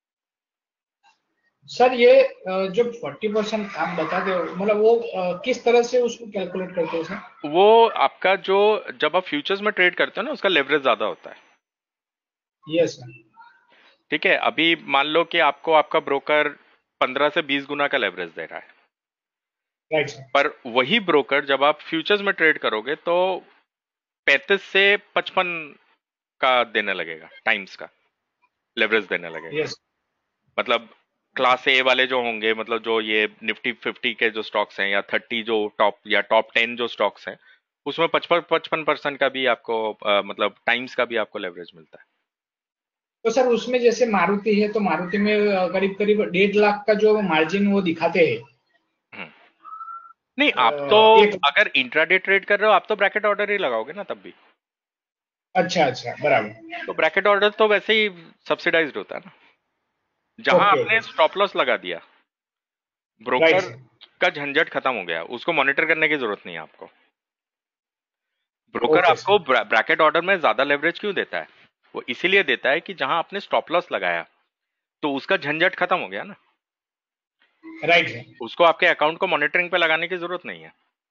सर ये अ, जो फोर्टी परसेंट आप बताते हो, मतलब वो अ, किस तरह से उसको कैलकुलेट करते हो सर? वो आपका जो जब आप फ्यूचर्स में ट्रेड करते हो ना, उसका लेवरेज ज्यादा होता है। Yes sir. ठीक है, अभी मान लो कि आपको आपका ब्रोकर पंद्रह से बीस गुना का लेवरेज दे रहा है, राइट सर। पर वही ब्रोकर जब आप फ्यूचर्स में ट्रेड करोगे तो पैंतीस से पचपन का देने लगेगा, टाइम्स का लेवरेज देने लगेगा। यस। मतलब क्लास ए वाले जो होंगे, मतलब जो ये निफ्टी फिफ्टी के जो स्टॉक्स हैं या थर्टी जो टॉप या टॉप टेन जो स्टॉक्स हैं, उसमें पचपन पचपन परसेंट का भी आपको अ, मतलब टाइम्स का भी आपको लेवरेज मिलता है। तो सर उसमें जैसे मारुति है, तो मारुति में अ, करीब करीब डेढ़ लाख का जो मार्जिन वो दिखाते हैं। हम्म। नहीं, आप अ, तो एक अगर इंट्राडे ट्रेड कर रहे हो आप तो ब्रैकेट ऑर्डर ही लगाओगे ना तब भी। अच्छा अच्छा, बराबर। तो ब्रैकेट ऑर्डर तो वैसे ही सब्सिडाइज्ड होता है ना। जहां ओके आपने ओके। स्टॉप लॉस लगा दिया, राइट ब्रोकर सर। का झंझट खत्म हो गया, उसको मॉनिटर करने की जरूरत नहीं है आपको। ब्रोकर ओके आपको सर। ब्रैकेट ऑर्डर में ज्यादा लेवरेज क्यों देता है? वो इसीलिए देता है कि जहां आपने स्टॉप लॉस लगाया तो उसका झंझट खत्म हो गया ना, राइट सर। उसको आपके अकाउंट को मॉनिटरिंग पे लगाने की जरूरत नहीं है।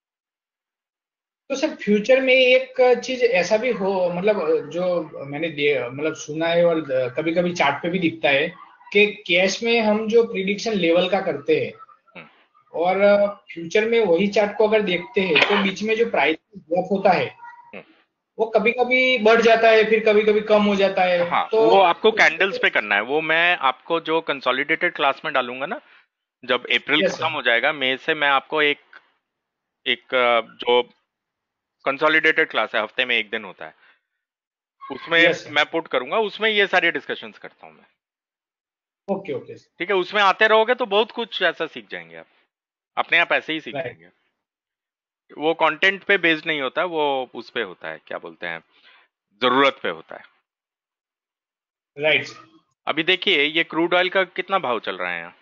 तो सर फ्यूचर में एक चीज ऐसा भी हो, मतलब जो मैंने दे- मतलब सुना है और कभी कभी चार्ट पे भी दिखता है कि कैश में हम जो प्रिडिक्शन लेवल का करते हैं हम्म, और फ्यूचर में वही चार्ट को अगर देखते हैं तो बीच में जो प्राइस ड्रॉप होता है हम्म। वो कभी कभी बढ़ जाता है, फिर कभी कभी कम हो जाता है। हाँ, तो वो आपको कैंडल्स उसको- पे करना है। वो मैं आपको जो कंसोलिडेटेड क्लास में डालूंगा ना, जब अप्रैल यस खत्म सर। हो जाएगा मई से, मैं आपको एक एक अ, जो कंसोलिडेटेड क्लास है, हफ्ते में एक दिन होता है, उसमें यस सर। मैं पुट करूंगा, उसमें ये सारी डिस्कशंस करता हूं मैं। Okay okay sir. ठीक है, उसमें आते रहोगे तो बहुत कुछ ऐसा सीख जाएंगे आप, अपने आप ऐसे ही सीख राइट। जाएंगे। वो कंटेंट पे बेस्ड नहीं होता, वो उस पे होता है, क्या बोलते हैं, जरूरत पे होता है। Right sir. अभी देखिए ये क्रूड ऑयल का कितना भाव चल रहा है यहाँ।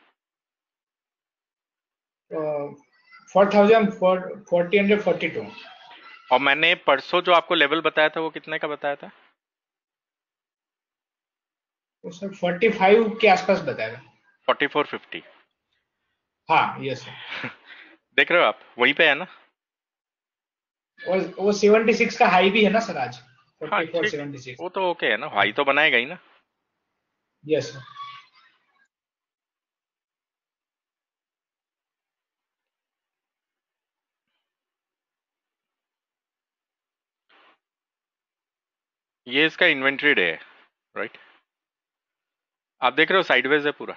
Four thousand forty hundred forty two. और मैंने परसों जो आपको लेवल बताया था वो कितने का बताया था? तो सर फोर्टी फाइव के आसपास बताएगा। Forty four fifty. हाँ यस सर। देख रहे हो आप, वहीं पे है ना। और वो सेवेंटी सिक्स का हाई भी है ना सर आज, हाँ फोर्टी फोर ठीक, सेवेंटी सिक्स। वो तो ओके है ना, हाई तो बनाएगा ही ना। Yes sir. ये इसका इन्वेंट्री डे है, राइट। आप देख रहे हो साइडवेज है पूरा।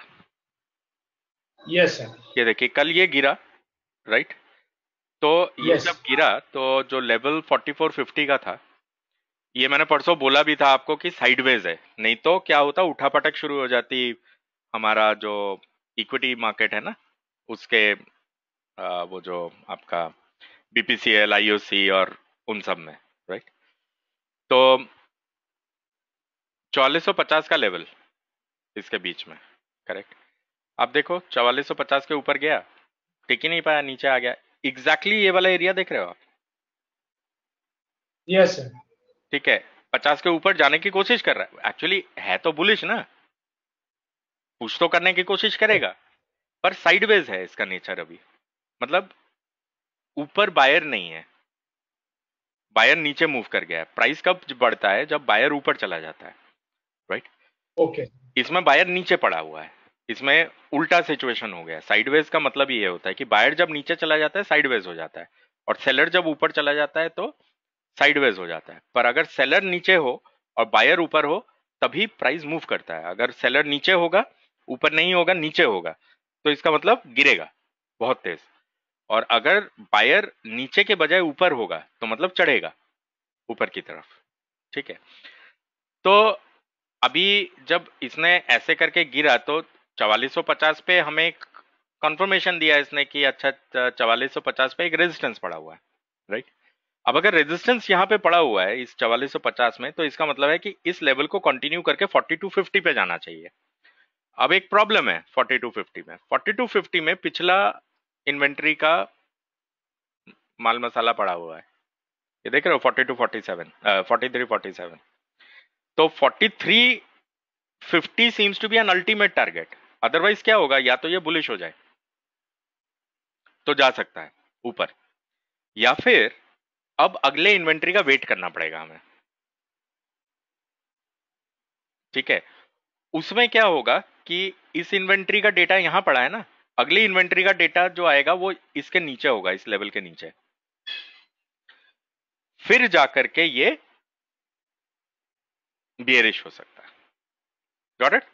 Yes sir. ये देखिए कल ये गिरा, राइट। तो ये यस। जब गिरा तो जो लेवल फोर्टी फोर फिफ्टी का था, ये मैंने परसों बोला भी था आपको कि साइडवेज है, नहीं तो क्या होता, उठापटक शुरू हो जाती हमारा जो इक्विटी मार्केट है ना, उसके आ, वो जो आपका बीपीसीएल, आईओसी और उन सब में, राइट। तो चौवालीस सौ पचास का लेवल इसके बीच में, करेक्ट। आप देखो चौवालीस सौ पचास के ऊपर गया, टिक ही नहीं पाया, नीचे आ गया। एग्जैक्टली exactly ये वाला एरिया देख रहे हो आप। Yes sir. ठीक है, पचास के ऊपर जाने की कोशिश कर रहा है, एक्चुअली है तो बुलिश ना, कुछ तो करने की कोशिश करेगा, पर साइडवेज है इसका नेचर अभी। मतलब ऊपर बायर नहीं है, बायर नीचे मूव कर गया है। प्राइस कब बढ़ता है? जब बायर ऊपर चला जाता है, राइट। ओके। इसमें बायर नीचे पड़ा हुआ है, इसमें उल्टा सिचुएशन हो गया। साइडवेज का मतलब ये होता है कि बायर जब नीचे चला जाता है साइडवेज हो जाता है, और सेलर जब ऊपर चला जाता है तो साइडवेज हो जाता है। पर अगर सेलर नीचे हो और बायर ऊपर हो तभी प्राइस मूव करता है। अगर सेलर नीचे होगा, ऊपर नहीं होगा, नीचे होगा, तो इसका मतलब गिरेगा बहुत तेज। और अगर बायर नीचे के बजाय ऊपर होगा तो मतलब चढ़ेगा ऊपर की तरफ। ठीक है, तो अभी जब इसने ऐसे करके गिरा तो चवालीस सौ पचास पे हमें कंफर्मेशन दिया इसने कि अच्छा चवालीस सौ पचास पे एक रेजिस्टेंस पड़ा हुआ है, राइट। अब अगर रेजिस्टेंस यहाँ पे पड़ा हुआ है इस चवालीस सौ पचास में, तो इसका मतलब है कि इस लेवल को कंटिन्यू करके फोर्टी टू फिफ्टी पे जाना चाहिए। अब एक प्रॉब्लम है फोर्टी टू फिफ्टी में, फोर्टी टू फिफ्टी में पिछला इन्वेंट्री का माल मसाला पड़ा हुआ है, ये देख रहे हो forty two forty seven, forty three forty seven. तो forty three fifty seems to be an ultimate target. Otherwise क्या होगा, या तो ये बुलिश हो जाए तो जा सकता है ऊपर, या फिर अब अगले इन्वेंट्री का वेट करना पड़ेगा हमें। ठीक है, उसमें क्या होगा कि इस इन्वेंट्री का डेटा यहां पड़ा है ना, अगली इन्वेंट्री का डेटा जो आएगा वो इसके नीचे होगा, इस लेवल के नीचे, फिर जाकर के ये बियरिश हो सकता है। Got it?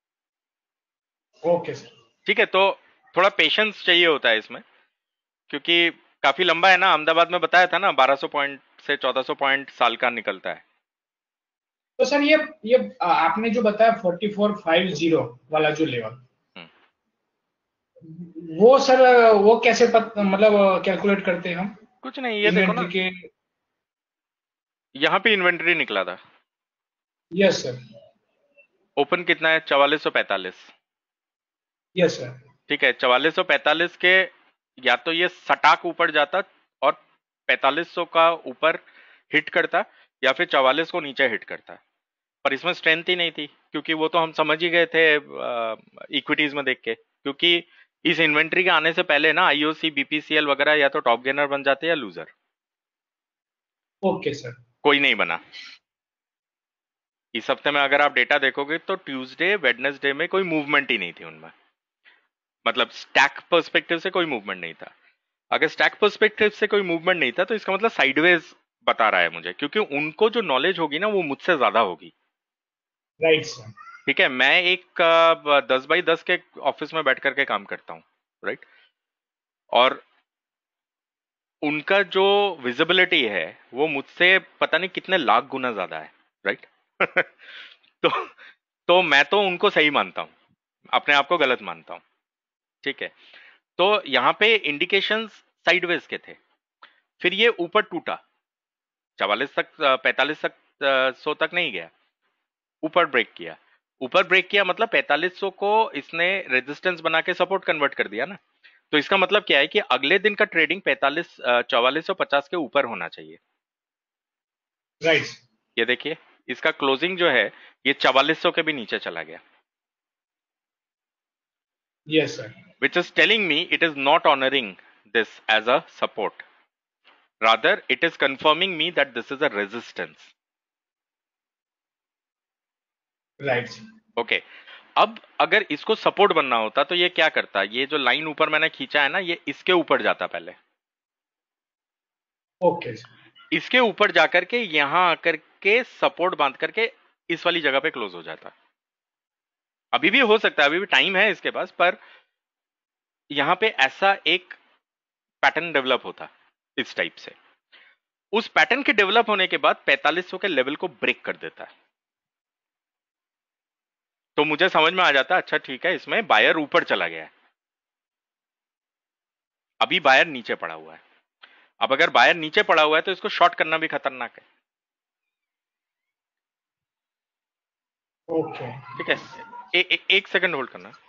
Okay sir. ठीक है, तो थोड़ा पेशेंस चाहिए होता है इसमें, क्योंकि काफी लंबा है ना। अहमदाबाद में बताया था ना, बारह सौ पॉइंट से चौदह सौ पॉइंट साल का निकलता है। तो सर ये ये आ, आपने जो बताया फोर्टी फोर फिफ्टी वाला जो लेवल, वो सर वो कैसे पत, मतलब कैलकुलेट करते हैं हम? कुछ नहीं, ये देखो ना, के यहां पे इन्वेंट्री निकला था। Yes sir. ओपन कितना है, चवालीस सौ पैंतालीस। Yes sir. ठीक है, चवालीस सौ पैंतालीस के या तो ये सटाक ऊपर जाता और पैंतालीस सौ का ऊपर हिट करता, या फिर चवालीस को नीचे हिट करता, पर इसमें स्ट्रेंथ ही नहीं थी, क्योंकि वो तो हम समझ ही गए थे इक्विटीज में देख के, क्योंकि इस इन्वेंट्री के आने से पहले ना आईओसी बीपीसीएल वगैरह या तो टॉप गेनर बन जाते या लूजर। Okay sir. कोई नहीं बना। इस हफ्ते में अगर आप डेटा देखोगे तो ट्यूसडे वेडनेसडे में कोई मूवमेंट ही नहीं थी उनमें, मतलब स्टैक पर्सपेक्टिव से कोई मूवमेंट नहीं था। अगर स्टैक पर्सपेक्टिव से कोई मूवमेंट नहीं था तो इसका मतलब साइडवेज बता रहा है मुझे, क्योंकि उनको जो नॉलेज होगी ना वो मुझसे ज्यादा होगी। Right sir. ठीक है, मैं एक अ, दस बाई दस के ऑफिस में बैठ करके काम करता हूँ, राइट, और उनका जो विजिबिलिटी है वो मुझसे पता नहीं कितने लाख गुना ज्यादा है, राइट। तो तो मैं तो उनको सही मानता हूं, अपने आप को गलत मानता हूं। ठीक है, तो यहां पे इंडिकेशंस साइडवेज के थे, फिर ये ऊपर टूटा, चवालीस तक, पैंतालीस तक, सौ तक नहीं गया, ऊपर ब्रेक किया। ऊपर ब्रेक किया मतलब पैंतालीस सौ को इसने रेजिस्टेंस बना के सपोर्ट कन्वर्ट कर दिया ना। तो इसका मतलब क्या है कि अगले दिन का ट्रेडिंग पैंतालीस चौवालीस सौ पचास के ऊपर होना चाहिए। राइट। ये देखिए, इसका क्लोजिंग जो है ये चवालीस सौ के भी नीचे चला गया। Yes sir. which is telling me it is not honoring this as a support, rather it is confirming me that this is a resistance. Right. Okay, अब अगर इसको सपोर्ट बनना होता तो ये क्या करता, ये जो लाइन ऊपर मैंने खींचा है ना ये इसके ऊपर जाता पहले, ओके। इसके ऊपर जाकर के यहां आकर के सपोर्ट बांध करके इस वाली जगह पे क्लोज हो जाता। अभी भी हो सकता है, अभी भी टाइम है इसके पास, पर यहां पे ऐसा एक पैटर्न डेवलप होता इस टाइप से। उस पैटर्न के डेवलप होने के बाद पैंतालीस सौ के लेवल को ब्रेक कर देता है, तो मुझे समझ में आ जाता है अच्छा ठीक है, इसमें बायर ऊपर चला गया है, अभी बायर नीचे पड़ा हुआ है। अब अगर बायर नीचे पड़ा हुआ है तो इसको शॉर्ट करना भी खतरनाक है। ओके। ठीक है, ए, ए, एक सेकंड होल्ड करना।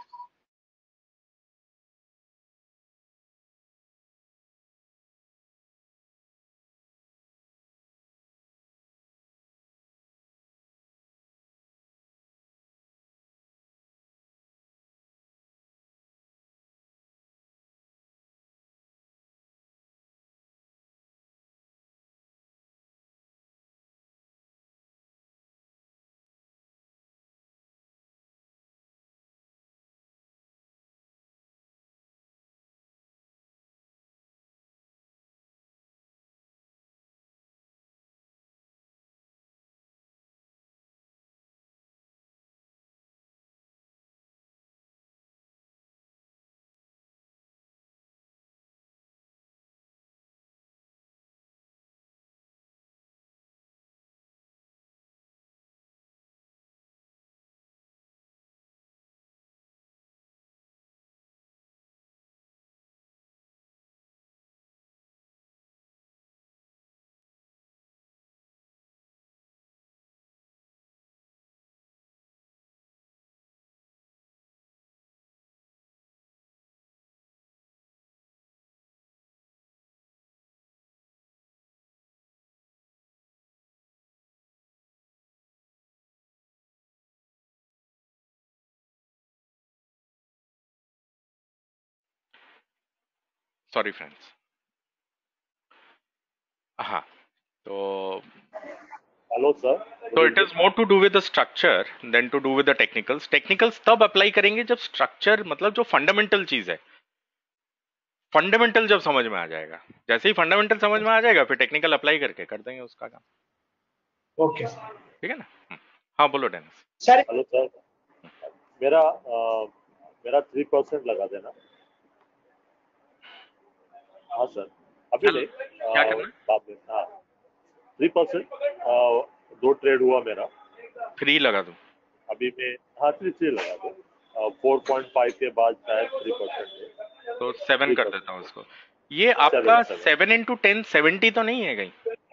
Sorry friends. हाँ, तो हेलो सर। तो it is more to do with the structure then to do with the technicals. Technicals तब अप्लाई करेंगे जब स्ट्रक्चर, मतलब जो फंडामेंटल चीज है, फंडामेंटल जब समझ में आ जाएगा। जैसे ही फंडामेंटल समझ में आ जाएगा फिर टेक्निकल अप्लाई करके कर देंगे उसका काम। Okay sir. ठीक है ना? हाँ बोलो डेनिस। सर हेलो सर, मेरा आ, मेरा थ्री परसेंट लगा देना। हाँ सर, अभी हेलो, नहीं, क्या करना है? बाद में। हाँ, थ्री परसेंट दो ट्रेड हुआ मेरा। थ्री लगा दूं? अभी मैं, हाँ थ्री थ्री लगा दो। फोर पॉइंट फाइव के बाद शायद थ्री परसेंट। तो सेवन कर देता हूँ उसको। ये सेवन आपका seven seven into ten seventy तो नहीं है कहीं?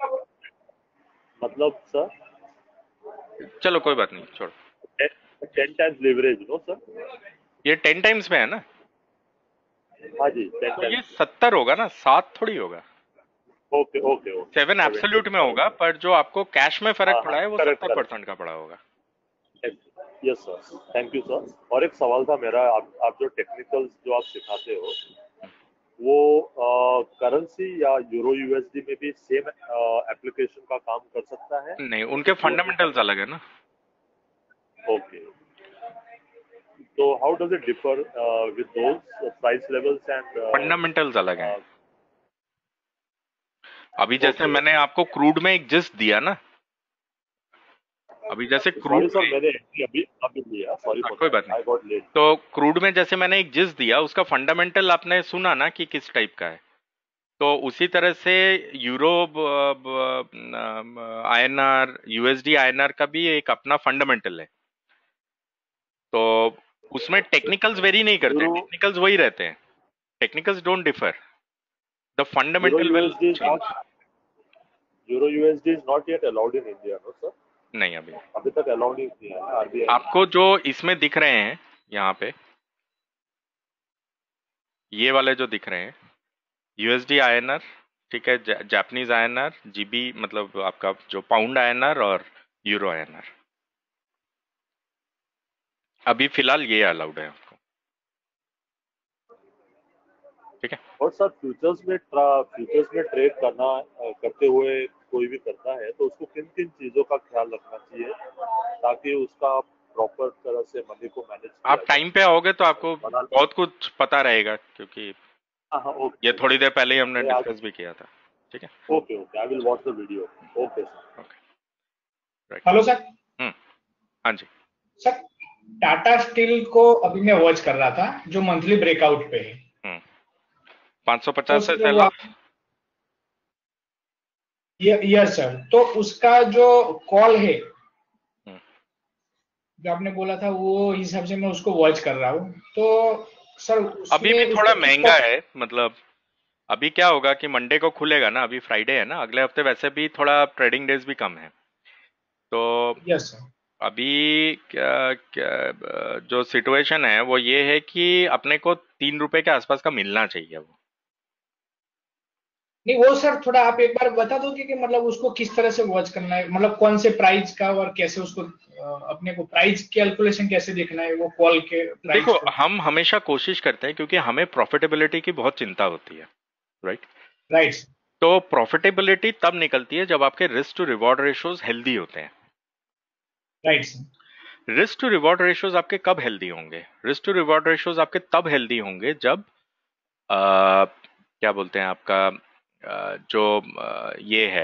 मतलब सर चलो कोई बात नहीं, छोड़ो। Ten times leverage no sir. ये टेन टाइम्स में है ना? हाँ जी, टेन तो ये टाइम्स। सत्तर होगा ना, सात थोड़ी होगा। Okay okay okay. Seven absolute में होगा, पर जो आपको कैश में फर्क हाँ, पड़ा है वो करेक्ट सत्तर करेक्ट। परसेंट का पड़ा होगा। Yes sir, thank you sir. और एक सवाल था मेरा, आप, आप जो टेक्निकल्स जो आप सिखाते हो वो करेंसी या यूरो यूएसडी में भी सेम एप्लीकेशन का काम कर सकता है? नहीं, उनके फंडामेंटल्स अलग है ना। ओके, तो how does it differ with those price levels and fundamentals अलग हैं। अभी जैसे ओके। मैंने आपको क्रूड में एक जिस्ट दिया ना, अभी जैसे सॉरी क्रूड सर, में, मैंने अभी अभी लिया, सॉरी हाँ, फॉर कोई दैट, बात नहीं। I got late. तो क्रूड में जैसे मैंने एक जिस्ट दिया, उसका फंडामेंटल आपने सुना ना कि किस टाइप का है। तो उसी तरह से यूरो, आईएनआर, यूएसडी आईएनआर का भी एक अपना फंडामेंटल है। तो उसमें टेक्निकल्स वेरी नहीं करते, यूरो टेक्निकल्स वही रहते हैं। Technicals don't differ, the euro fundamental will USD is not change. Euro USD is not yet allowed in India no sir. नहीं, अभी अभी तक अलाउड नहीं किया है आरबीआई। आपको जो इसमें दिख रहे हैं यहाँ पे, ये वाले जो दिख रहे हैं, यूएसडी आईएनआर, ठीक है, जापानीज आईएनआर, जीबी मतलब आपका जो पाउंड आईएनआर और यूरो आईएनआर, अभी फिलहाल ये अलाउड है आपको। ठीक है। और सर फ्यूचर्स में फ्यूचर्स में ट्रेड करना अ, करते हुए कोई भी करता है तो उसको किन किन चीजों का ख्याल रखना चाहिए ताकि उसका प्रॉपर तरह से मनी को मैनेज किया आप टाइम पे आओगे तो आपको बना- बहुत कुछ पता रहेगा, क्योंकि हाँ हाँ ओके ये थोड़ी देर पहले ही हमने मैं आज- डिस्कस भी किया था। ठीक है। Okay okay, I will watch the video. Okay sir. Right. Hello sir. Hmm, हाँ जी। सर टाटा स्टील को अभी मैं वॉच कर रहा था जो मंथली ब्रेकआउट पे है। हम्म, पाँच सौ पचास से तो सेल वो ऑफ। यस सर, तो उसका जो कॉल है हम्म। जो आपने बोला था वो हिसाब से मैं उसको वॉच कर रहा हूँ। तो सर अभी उसमें भी थोड़ा उसको- महंगा है, मतलब अभी क्या होगा कि मंडे को खुलेगा ना, अभी फ्राइडे है ना, अगले हफ्ते वैसे भी थोड़ा ट्रेडिंग डेज भी कम है। तो यस सर। अभी क्या, क्या जो सिचुएशन है वो ये है कि अपने को तीन रुपए के आसपास का मिलना चाहिए वो। नहीं वो सर थोड़ा आप एक बार बता दोगे कि मतलब उसको किस तरह से वॉच करना है, मतलब कौन से प्राइस का और कैसे उसको अ, अपने को प्राइस कैलकुलेशन कैसे देखना है वो कॉल के प्राइस देखो, को। हम हमेशा कोशिश करते हैं, क्योंकि हमें प्रॉफिटेबिलिटी की बहुत चिंता होती है, राइट। राइट। तो प्रॉफिटेबिलिटी तब निकलती है जब आपके risk to reward ratios healthy होते हैं। Right sir. Risk to reward ratios आपके कब हेल्दी होंगे? रिस्क टू रिवॉर्ड रेशियोज आपके तब हेल्दी होंगे जब आ, क्या बोलते हैं आपका आ, जो आ, ये है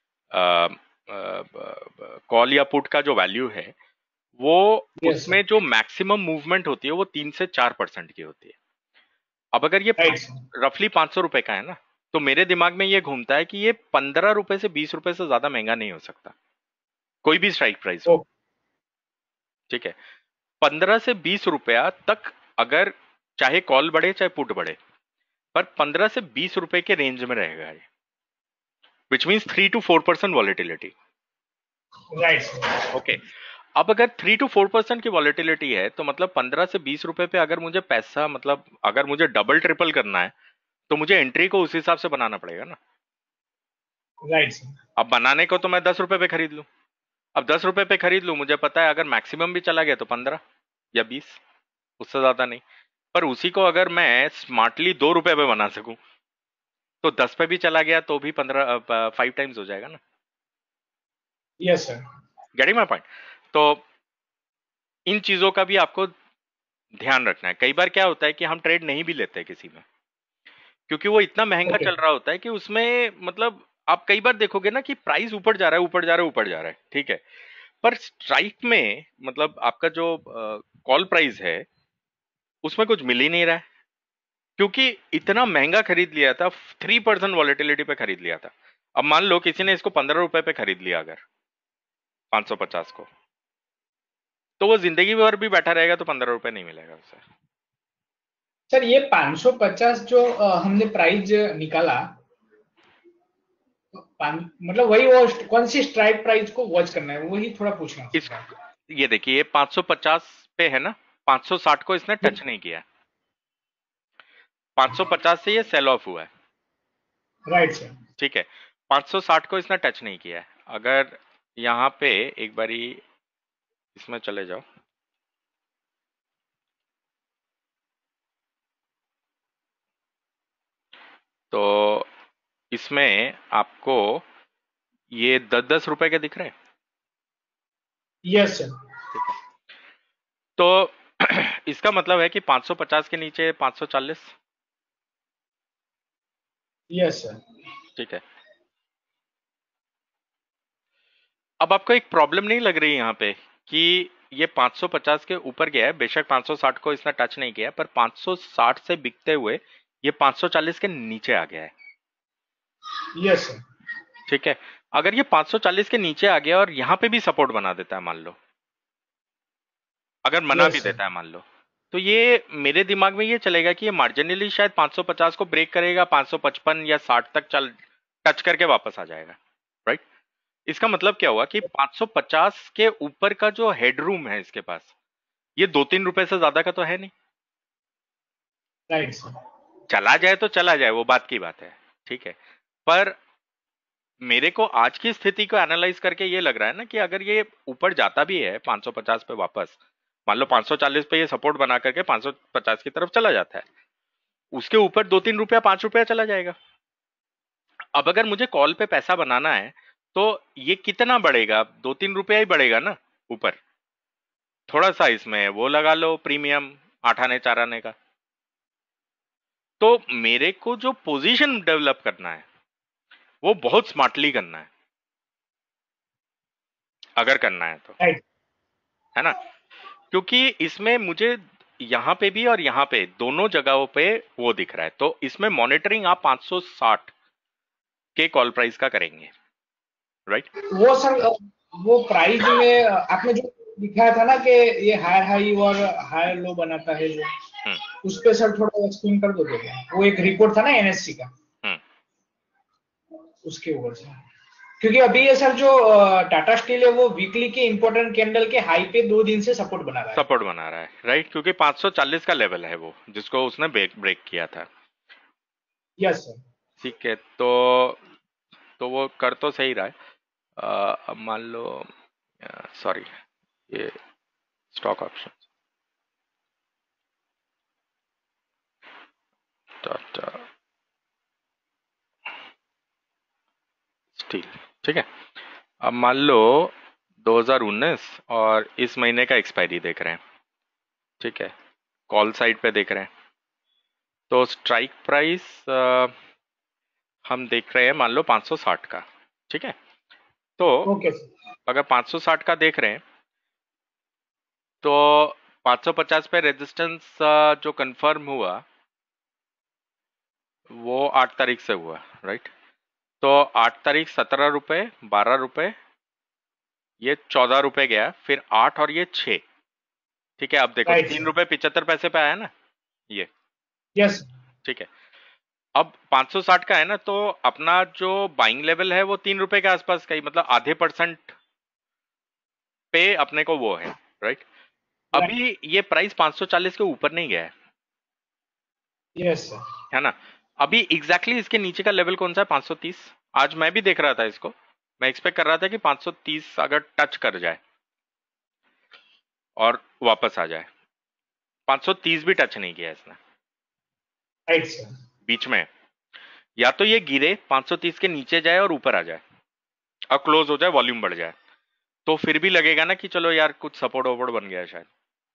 कॉल या पुट का जो वैल्यू है वो Yes, उसमें जो मैक्सिमम मूवमेंट होती है वो तीन से चार परसेंट की होती है। अब अगर ये राइट सर। रफली पाँच सौ रुपए का है ना, तो मेरे दिमाग में ये घूमता है कि ये पंद्रह रुपए से बीस रुपए से ज्यादा महंगा नहीं हो सकता, कोई भी स्ट्राइक प्राइस हो। ओ- ठीक है, पंद्रह से बीस रुपया तक अगर चाहे कॉल बढ़े चाहे पुट बढ़े, पर पंद्रह से बीस रुपए के रेंज में रहेगा ये, which means three to four percent volatility. Right sir. Okay, अब अगर थ्री टू फोर परसेंट की वॉलेटिलिटी है तो मतलब पंद्रह से बीस रुपए पे अगर मुझे पैसा, मतलब अगर मुझे डबल ट्रिपल करना है तो मुझे एंट्री को उस हिसाब से बनाना पड़ेगा ना। Right sir. अब बनाने को तो मैं दस रुपए पे खरीद लूं, अब दस रुपए पे खरीद लूं, मुझे पता है अगर मैक्सिमम भी चला गया तो पंद्रह या बीस, उससे ज्यादा नहीं। पर उसी को अगर मैं स्मार्टली दो रुपए पे बना सकूं तो दस पे भी चला गया तो भी पंद्रह फाइव टाइम्स हो जाएगा ना। Yes sir. Getting my point? तो इन चीजों का भी आपको ध्यान रखना है। कई बार क्या होता है कि हम ट्रेड नहीं भी लेते किसी में, क्योंकि वो इतना महंगा ओके चल रहा होता है कि उसमें मतलब आप कई बार देखोगे ना कि प्राइस ऊपर जा रहा है ऊपर जा रहा है ऊपर जा रहा है, ठीक है, पर स्ट्राइक में मतलब आपका जो कॉल प्राइस है उसमें कुछ मिल ही नहीं रहा है, क्योंकि इतना महंगा खरीद लिया था, थ्री परसेंट वॉलेटिलिटी पे खरीद लिया था। अब मान लो किसी ने इसको पंद्रह रुपए पे खरीद लिया अगर पांच सौ पचास को, तो वो जिंदगी भर भी बैठा रहेगा तो पंद्रह रुपए नहीं मिलेगा उसे। सर ये पाँच सौ पचास जो अ, हमने प्राइस निकाला, पान- मतलब वही वो कौन सी स्ट्राइक प्राइस को वॉच करना है, वही थोड़ा पूछना इस था। ये देखिए पांच सौ पचास पे है ना, पांच सौ साठ को इसने टच नहीं किया है, पांच सौ पचास से ये सेल ऑफ हुआ है, राइट सर। ठीक है, पांच सौ साठ को इसने टच नहीं किया है। अगर यहाँ पे एक बारी इसमें चले जाओ तो इसमें आपको ये दस दस रुपए के दिख रहे हैं, यस सर। ठीक है, तो इसका मतलब है कि पांच सौ पचास के नीचे पांच सौ चालीस, यस सर। ठीक है। अब आपको एक प्रॉब्लम नहीं लग रही यहाँ पे कि ये पांच सौ पचास के ऊपर गया है, बेशक पांच सौ साठ को इसने टच नहीं किया, पर पांच सौ साठ से बिकते हुए ये पांच सौ चालीस के नीचे आ गया है, यस सर। ठीक है। अगर ये पांच सौ चालीस के नीचे आ गया और यहाँ पे भी सपोर्ट बना देता है मान लो, अगर मना भी यस सर। देता है मान लो, तो ये मेरे दिमाग में ये चलेगा कि ये मार्जिनली शायद पांच सौ पचास को ब्रेक करेगा, पांच सौ पचपन या साठ तक चल टच करके वापस आ जाएगा, राइट। इसका मतलब क्या हुआ कि पांच सौ पचास के ऊपर का जो हेडरूम है इसके पास, ये दो तीन रुपए से ज्यादा का तो है नहीं। Right sir. चला जाए तो चला जाए, वो बात की बात है, ठीक है, पर मेरे को आज की स्थिति को एनालाइज करके ये लग रहा है ना कि अगर ये ऊपर जाता भी है पांच सौ पचास पे वापस, मान लो पांच सौ चालीस पे ये सपोर्ट बना करके पांच सौ पचास की तरफ चला जाता है, उसके ऊपर दो तीन रुपया पांच रुपया चला जाएगा। अब अगर मुझे कॉल पे पैसा बनाना है तो ये कितना बढ़ेगा, दो तीन रुपया ही बढ़ेगा ना ऊपर, थोड़ा सा इसमें वो लगा लो प्रीमियम आठ आने चार आने का। तो मेरे को जो पोजीशन डेवलप करना है वो बहुत स्मार्टली करना है, अगर करना है तो, राइट। है ना, क्योंकि इसमें मुझे यहाँ पे भी और यहाँ पे दोनों जगहों पे वो दिख रहा है, तो इसमें मॉनिटरिंग आप पांच सौ साठ के कॉल प्राइस का करेंगे, राइट। वो सर अ, वो प्राइस में अ, आपने जो दिखाया था ना कि ये हायर हाई और हायर लो बनाता है, जो हम्म उस पे सर थोड़ा एक्सप्लेन कर दोगे क्या? वो एक रिपोर्ट था ना एनएससी का, हम्म उसके ऊपर से, क्योंकि अभी ये सर जो टाटा स्टील है वो वीकली के इंपॉर्टेंट कैंडल के हाई पे दो दिन से सपोर्ट बना रहा है। सपोर्ट बना रहा है, राइट, क्योंकि पांच सौ चालीस का लेवल है वो जिसको उसने ब्रेक ब्रेक किया था। Yes sir. ठीक है, तो तो वो कर तो सही रहा है। अ, अब मान लो सॉरी ये स्टॉक ऑप्शन टाटा स्टील, ठीक है। अब मान लो दो हज़ार उन्नीस और इस महीने का एक्सपायरी देख रहे हैं, ठीक है, कॉल साइड पे देख रहे हैं, तो स्ट्राइक प्राइस हम देख रहे हैं मान लो पांच सौ साठ का, ठीक है। तो ओके सर। अगर पांच सौ साठ का देख रहे हैं तो पांच सौ पचास पे रेजिस्टेंस जो कंफर्म हुआ वो आठ तारीख से हुआ, राइट। तो आठ तारीख सत्रह रुपए, बारह रुपए, ये चौदह रुपए गया, फिर आठ और ये छः, ठीक है। अब देखो Right, तीन sir. रुपए पिचहत्तर पैसे पे आया ना ये, यस। ठीक है। अब पांच सौ साठ का है ना, तो अपना जो बाइंग लेवल है वो तीन रुपए के आसपास का ही, मतलब आधे परसेंट पे अपने को वो है, राइट। अभी ये प्राइस पांच सौ चालीस के ऊपर नहीं गया है, यस सर। है ना। अभी एग्जैक्टली exactly इसके नीचे का लेवल कौन सा है, पांच सौ तीस। आज मैं भी देख रहा था इसको, मैं एक्सपेक्ट कर रहा था कि पांच सौ तीस अगर टच कर जाए और वापस आ जाए, पांच सौ तीस भी टच नहीं किया इसने, राइट सर। बीच में। या तो ये गिरे पाँच सौ तीस के नीचे जाए और ऊपर आ जाए और क्लोज हो जाए, वॉल्यूम बढ़ जाए, तो फिर भी लगेगा ना कि चलो यार कुछ सपोर्ट वपोर्ट बन गया है शायद,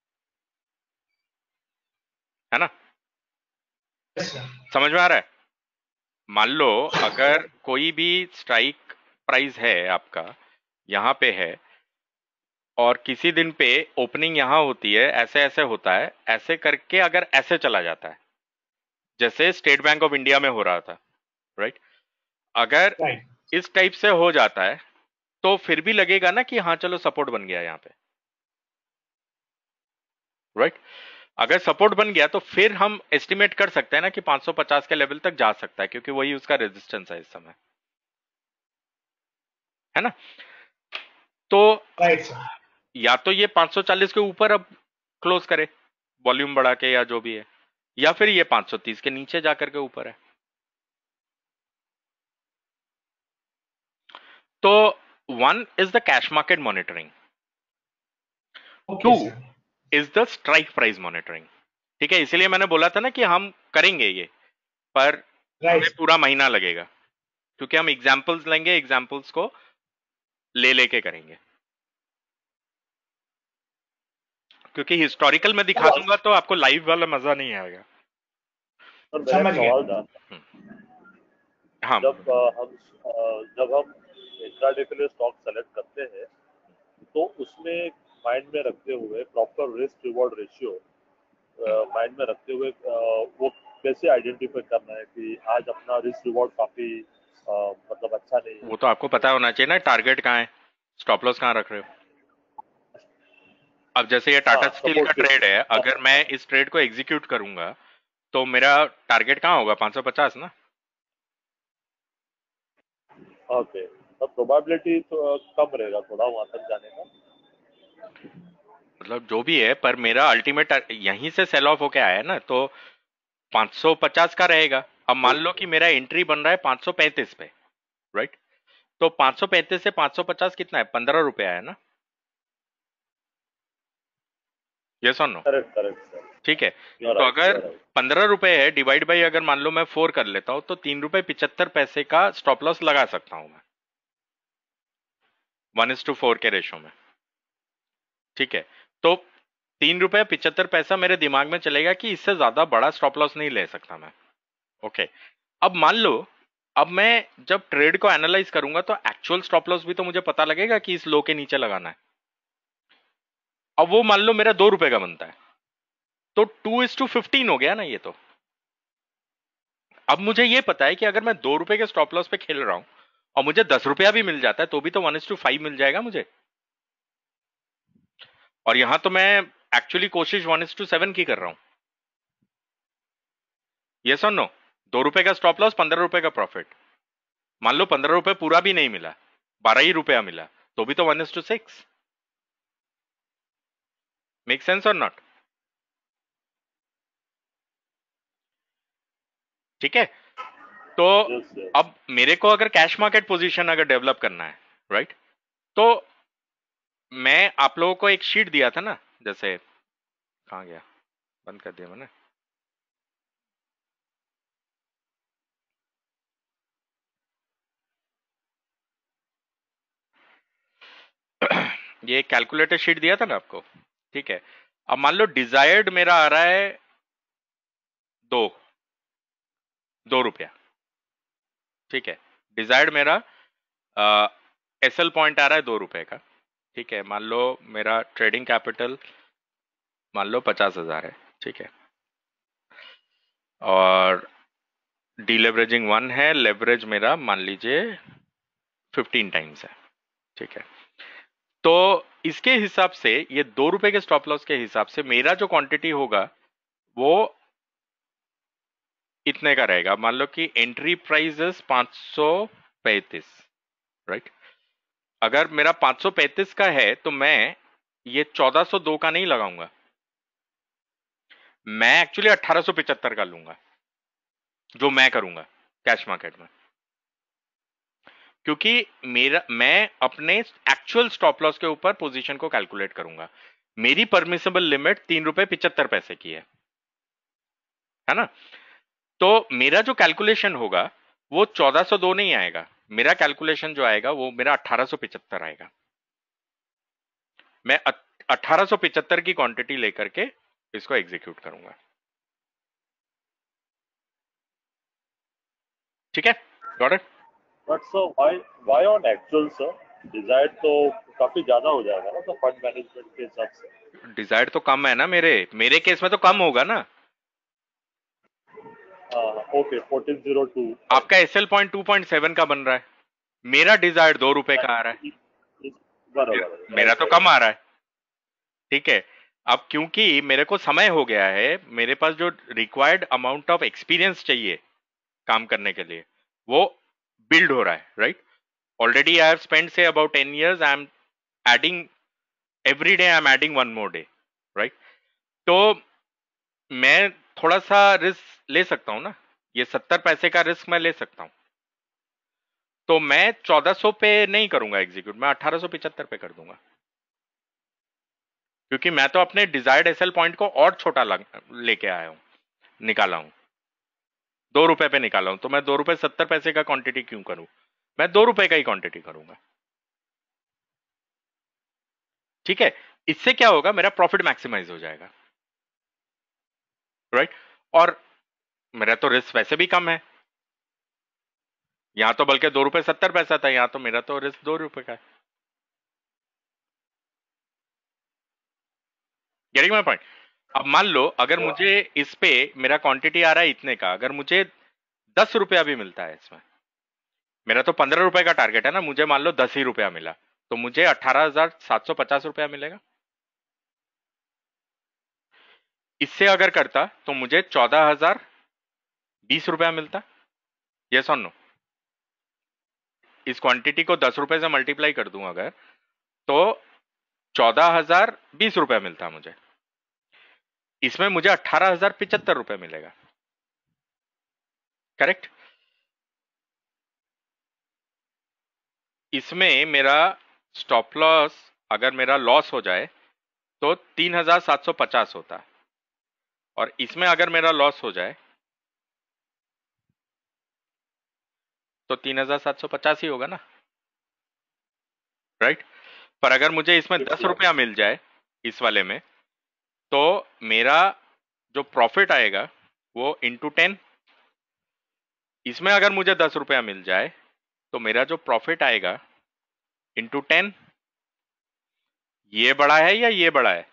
है ना? समझ में आ रहा है? मान लो अगर कोई भी स्ट्राइक प्राइस है आपका यहां पे है और किसी दिन पे ओपनिंग यहां होती है, ऐसे ऐसे होता है, ऐसे करके अगर ऐसे चला जाता है जैसे स्टेट बैंक ऑफ इंडिया में हो रहा था, राइट? अगर इस टाइप से हो जाता है तो फिर भी लगेगा ना कि हाँ चलो सपोर्ट बन गया यहां पे, राइट? अगर सपोर्ट बन गया तो फिर हम एस्टिमेट कर सकते हैं ना कि पाँच सौ पचास के लेवल तक जा सकता है, क्योंकि वही उसका रेजिस्टेंस है इस समय, है ना? तो राइट सर, या तो ये पाँच सौ चालीस के ऊपर अब क्लोज करे वॉल्यूम बढ़ा के या जो भी है, या फिर ये पाँच सौ तीस के नीचे जाकर के ऊपर है। तो one is the cash market monitoring, two is the strike price monitoring. ठीक है, इसलिए मैंने बोला था ना कि हम करेंगे ये, पर हमें पूरा महीना लगेगा, क्योंकि हम एग्जाम्पल्स लेंगे, एग्जाम्पल्स को ले लेके करेंगे, क्योंकि हिस्टोरिकल में दिखा दूंगा तो आपको लाइव वाला मजा नहीं आएगा। सर मेरा सवाल था, हाँ, जब अ, हम अ, जब हम इंट्राडे के लिए स्टॉक सेलेक्ट करते हैं तो उसमें माइंड में रखते हुए proper risk reward ratio mind में रखते हुए अ, वो कैसे आइडेंटिफाई करना है कि आज अपना रिस्क रिवॉर्ड काफी अ, मतलब अच्छा नहीं है? वो तो आपको पता होना चाहिए ना, टारगेट कहाँ है, स्टॉप लॉस कहाँ रख रहे हो। अब जैसे ये टाटा हाँ, स्टील support का ट्रेड है, अगर मैं इस ट्रेड को एग्जीक्यूट करूंगा तो मेरा टारगेट कहाँ होगा, पाँच सौ पचास ना। ओके, तो प्रोबेबिलिटी तो कम रहेगा थोड़ा वहां तक जाने का। मतलब जो भी है, पर मेरा अल्टीमेट यहीं से सेल ऑफ होके आया है ना, तो पाँच सौ पचास का रहेगा। अब मान लो कि मेरा एंट्री बन रहा है पाँच सौ पैंतीस पे, राइट? तो पाँच सौ पैंतीस से पाँच सौ पचास कितना है, पंद्रह रुपए आया ना। यस और नो? करेक्ट करेक्ट सर, ठीक है, You're तो right, अगर you're right. पंद्रह रुपए है, डिवाइड बाई अगर मान लो मैं फोर कर लेता हूं, तो तीन रुपए पिचहत्तर पैसे का स्टॉप लॉस लगा सकता हूं मैं, वन इज टू फोर के रेशो में। ठीक है, तो तीन रुपए पिचहत्तर पैसा मेरे दिमाग में चलेगा कि इससे ज्यादा बड़ा स्टॉप लॉस नहीं ले सकता मैं। ओके, अब मान लो, अब मैं जब ट्रेड को एनालाइज करूंगा तो एक्चुअल स्टॉप लॉस भी तो मुझे पता लगेगा कि इस लो के नीचे लगाना है। अब वो मान लो मेरा दो रुपए का बनता है, तो टू इज टू फिफ्टीन हो गया ना ये तो। अब मुझे ये पता है कि अगर मैं दो रुपए के स्टॉप लॉस पे खेल रहा हूं और मुझे दस रुपया भी मिल जाता है तो भी तो वन इज टू फाइव मिल जाएगा मुझे। और यहां तो मैं एक्चुअली कोशिश वन इज टू सेवन की कर रहा हूं। यस और नो? दो रुपए का स्टॉप लॉस, पंद्रह रुपए का प्रॉफिट। मान लो पंद्रह रुपए पूरा भी नहीं मिला, बारह ही रुपया मिला, तो भी तो one is two six. Make sense or not? ठीक है, तो Yes, yes. अब मेरे को अगर कैश मार्केट पोजीशन अगर डेवलप करना है, राइट, तो मैं आप लोगों को एक शीट दिया था ना, जैसे कहां गया, बंद कर दिया मैंने। ये कैलकुलेटर शीट दिया था ना आपको, ठीक है। अब मान लो डिजायर्ड मेरा आ रहा है दो दो रुपया, ठीक है। डिजायर्ड मेरा एस एल पॉइंट आ रहा है दो रुपए का, ठीक है। मान लो मेरा ट्रेडिंग कैपिटल मान लो पचास हजार है, ठीक है। और डीलेवरेजिंग वन है, लेवरेज मेरा मान लीजिए फिफ्टीन टाइम्स है, ठीक है। तो इसके हिसाब से, ये दो रुपए के स्टॉप लॉस के हिसाब से मेरा जो क्वांटिटी होगा वो इतने का रहेगा। मान लो कि एंट्री प्राइस इज पांच सौ पैंतीस, राइट। अगर मेरा पांच सौ पैंतीस का है तो मैं ये चौदह सौ दो का नहीं लगाऊंगा, मैं एक्चुअली अठारह सौ पिचहत्तर का लूंगा, जो मैं करूंगा कैश मार्केट में, क्योंकि मेरा मैं अपने एक्चुअल स्टॉप लॉस के ऊपर पोजीशन को कैलकुलेट करूंगा। मेरी परमिसेबल लिमिट तीन रुपए पिचहत्तर पैसे की है है ना। तो मेरा जो कैलकुलेशन होगा वो चौदह सौ दो नहीं आएगा, मेरा कैलकुलेशन जो आएगा वो मेरा अठारह सौ पिचहत्तर आएगा। मैं अठारह सौ पिचहत्तर की क्वांटिटी लेकर के इसको एग्जीक्यूट करूंगा। ठीक है, got it. But sir why why on actual sir? Desired तो काफी ज्यादा हो जाएगा ना, तो फंड मैनेजमेंट के हिसाब से। डिजायर्ड तो कम है ना, मेरे मेरे केस में तो कम होगा ना। ओके, फोर्टीन जीरो टू आपका SL point two point seven का बन रहा है, मेरा डिजायर्ड दो रुपए का आ रहा है, बराबर, मेरा तो कम आ रहा है। ठीक है, अब क्योंकि मेरे को समय हो गया है, मेरे पास जो रिक्वायर्ड अमाउंट ऑफ एक्सपीरियंस चाहिए काम करने के लिए वो बिल्ड हो रहा है, right. Already I have spend से about ten years, I am adding every day, I am adding one more day, right. तो मैं थोड़ा सा रिस्क ले सकता हूं ना, ये सत्तर पैसे का रिस्क मैं ले सकता हूं। तो मैं चौदह सौ पे नहीं करूंगा एग्जीक्यूट, मैं अठारह सौ पिचहत्तर पे कर दूंगा, क्योंकि मैं तो अपने डिजायर्ड एसएल पॉइंट को और छोटा लेके आया हूं, निकाला हूं, दो रुपए पे निकाला हूं। तो मैं दो रुपए सत्तर पैसे का क्वांटिटी क्यों करूं, मैं दो रुपए का ही क्वांटिटी करूंगा। ठीक है, इससे क्या होगा, मेरा प्रॉफिट मैक्सिमाइज हो जाएगा, राइट। और मेरा तो रिस्क वैसे भी कम है, यहां तो बल्कि दो रुपए सत्तर पैसा था, यहां तो मेरा तो रिस्क दो रुपए का है। Getting my point. अब मान लो अगर मुझे इस पे मेरा क्वांटिटी आ रहा है इतने का, अगर मुझे दस रुपया भी मिलता है इसमें, मेरा तो पंद्रह रुपए का टारगेट है ना, मुझे मान लो दस ही रुपया मिला, तो मुझे अठारह हजार सात सौ पचास रुपया मिलेगा। इससे अगर करता तो मुझे चौदह हजार बीस रुपया मिलता। यस और नो? इस क्वांटिटी को दस रुपए से मल्टीप्लाई कर दूं अगर, तो चौदह हजार बीस रुपया मिलता मुझे, इसमें मुझे अठारह हजार पिचहत्तर रुपये मिलेगा, करेक्ट। इसमें मेरा स्टॉप लॉस, अगर मेरा लॉस हो जाए तो तीन हजार सात सौ पचास होता, और इसमें अगर मेरा लॉस हो जाए तो तीन हजार सात सौ पचास ही होगा ना, राइट। पर अगर मुझे इसमें दस रुपया मिल जाए इस वाले में, तो मेरा जो प्रॉफिट आएगा वो इंटू टेन, इसमें अगर मुझे दस रुपया मिल जाए तो मेरा जो प्रॉफिट आएगा इंटू टेन, ये बड़ा है या ये बड़ा है?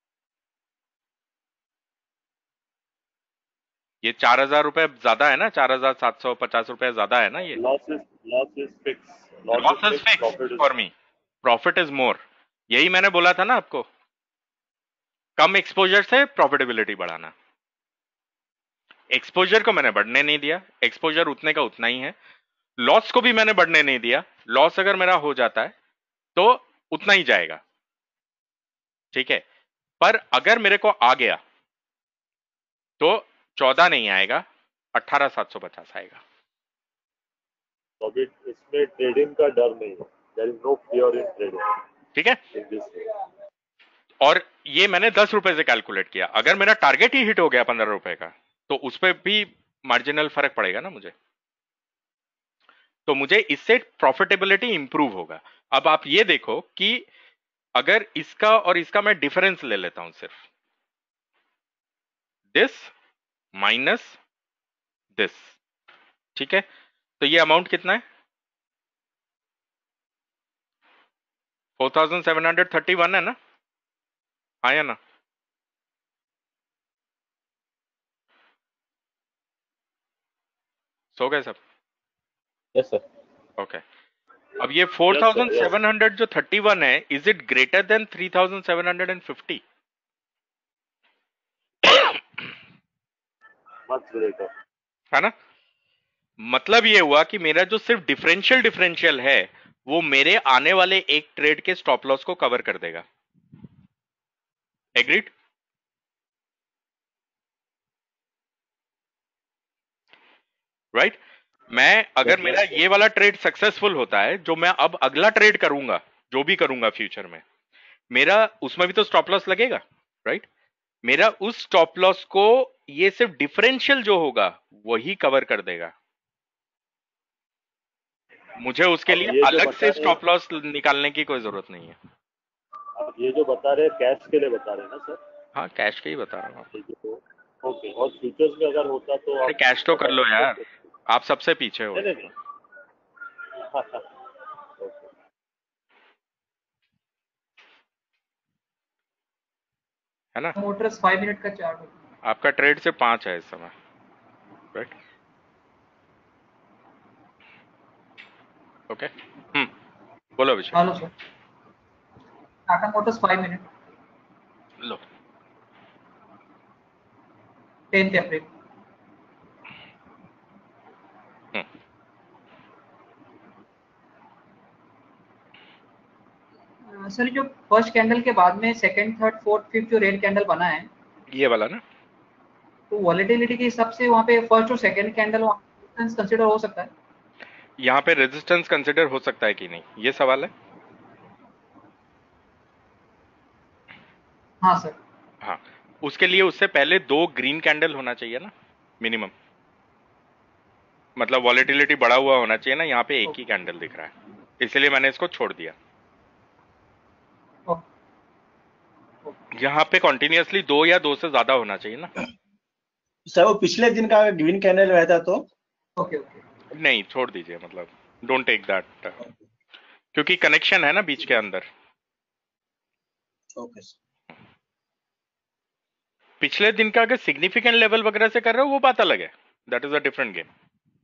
ये चार हजार रुपए ज्यादा है ना, चार हजार सात सौ पचास रुपए ज्यादा है ना। ये loss is loss is fix, loss is fix for me, profit is more. यही मैंने बोला था ना आपको, कम एक्सपोजर से प्रॉफिटेबिलिटी बढ़ाना। एक्सपोजर को मैंने बढ़ने नहीं दिया, एक्सपोजर उतने का उतना ही है। लॉस को भी मैंने बढ़ने नहीं दिया, लॉस अगर मेरा हो जाता है तो उतना ही जाएगा, ठीक है। पर अगर मेरे को आ गया तो चौदह नहीं आएगा, अठारह सात सौ पचास आएगा। तो अभी इसमें ट्रेडिंग का डर नहीं है, there is no fear in trading, ठीक है। और ये मैंने दस रुपए से कैलकुलेट किया, अगर मेरा टारगेट ही हिट हो गया पंद्रह रुपए का, तो उस पर भी मार्जिनल फर्क पड़ेगा ना मुझे, तो मुझे इससे प्रॉफिटेबिलिटी इंप्रूव होगा। अब आप ये देखो कि अगर इसका और इसका मैं डिफरेंस ले लेता हूं, सिर्फ दिस माइनस दिस, ठीक है, तो ये अमाउंट कितना है? Four thousand seven hundred thirty one है ना, हाँ या ना? सो गए सब? Yes sir. ओके, अब ये फोर थाउजेंड सेवन हंड्रेड जो थर्टी वन है, is it greater than three thousand seven hundred and fifty? Much greater है ना। मतलब ये हुआ कि मेरा जो सिर्फ डिफरेंशियल डिफरेंशियल है वो मेरे आने वाले एक ट्रेड के स्टॉप लॉस को कवर कर देगा। एग्रीड? राइट। मैं अगर मेरा ये वाला ट्रेड सक्सेसफुल होता है, जो मैं अब अगला ट्रेड करूंगा, जो भी करूंगा फ्यूचर में, मेरा उसमें भी तो स्टॉप लॉस लगेगा, राइट। मेरा उस स्टॉप लॉस को ये सिर्फ डिफरेंशियल जो होगा वही कवर कर देगा। मुझे उसके अब लिए ये जो अलग बता से रहे स्टॉप लॉस निकालने की कोई जरूरत नहीं है। अब ये जो बता रहे हैं कैश के लिए बता रहे हैं ना सर? हाँ, कैश के ही बता रहा हूँ आपको। ये जो ओके, और फ्यूचर्स में अगर होता तो अरे आप कैश तो कर बता लो सकते यार, हैं? आप सबसे पीछे हो। नहीं नहीं नहीं हाँ, हाँ, ओके है ना? मोटर्स फाइव मिनट का चार्ट होता है। आपका ट्रेड से पांच है इस समय, राइट? ओके, हम्म, बोलो Abhishek. Hello sir, Tata motors five minute लो, टेंथ अप्रैल। हम्म, अ, सर जो फर्स्ट कैंडल के बाद में सेकंड, थर्ड, फोर्थ, फिफ्थ जो रेड कैंडल बना है, ये वाला ना? तो वॉलेटिलिटी के हिसाब से वहाँ पे फर्स्ट और सेकंड कैंडल कंसिडर हो सकता है? यहाँ पे रेजिस्टेंस कंसिडर हो सकता है कि नहीं, ये सवाल है। हाँ सर। हाँ, उसके लिए उससे पहले दो ग्रीन कैंडल होना चाहिए ना मिनिमम, मतलब वॉलेटिलिटी बढ़ा हुआ होना चाहिए ना। यहाँ पे एक ही कैंडल दिख रहा है, इसलिए मैंने इसको छोड़ दिया। यहाँ पे कॉन्टिन्यूअसली दो या दो से ज्यादा होना चाहिए ना। सर वो पिछले दिन का ग्रीन कैंडल रहता तो? ओके ओके, नहीं, छोड़ दीजिए, मतलब डोंट टेक दैट, क्योंकि कनेक्शन है ना बीच के अंदर। Okay sir. पिछले दिन का अगर सिग्निफिकेंट लेवल वगैरह से कर रहे हो वो बात अलग है, that is a different game.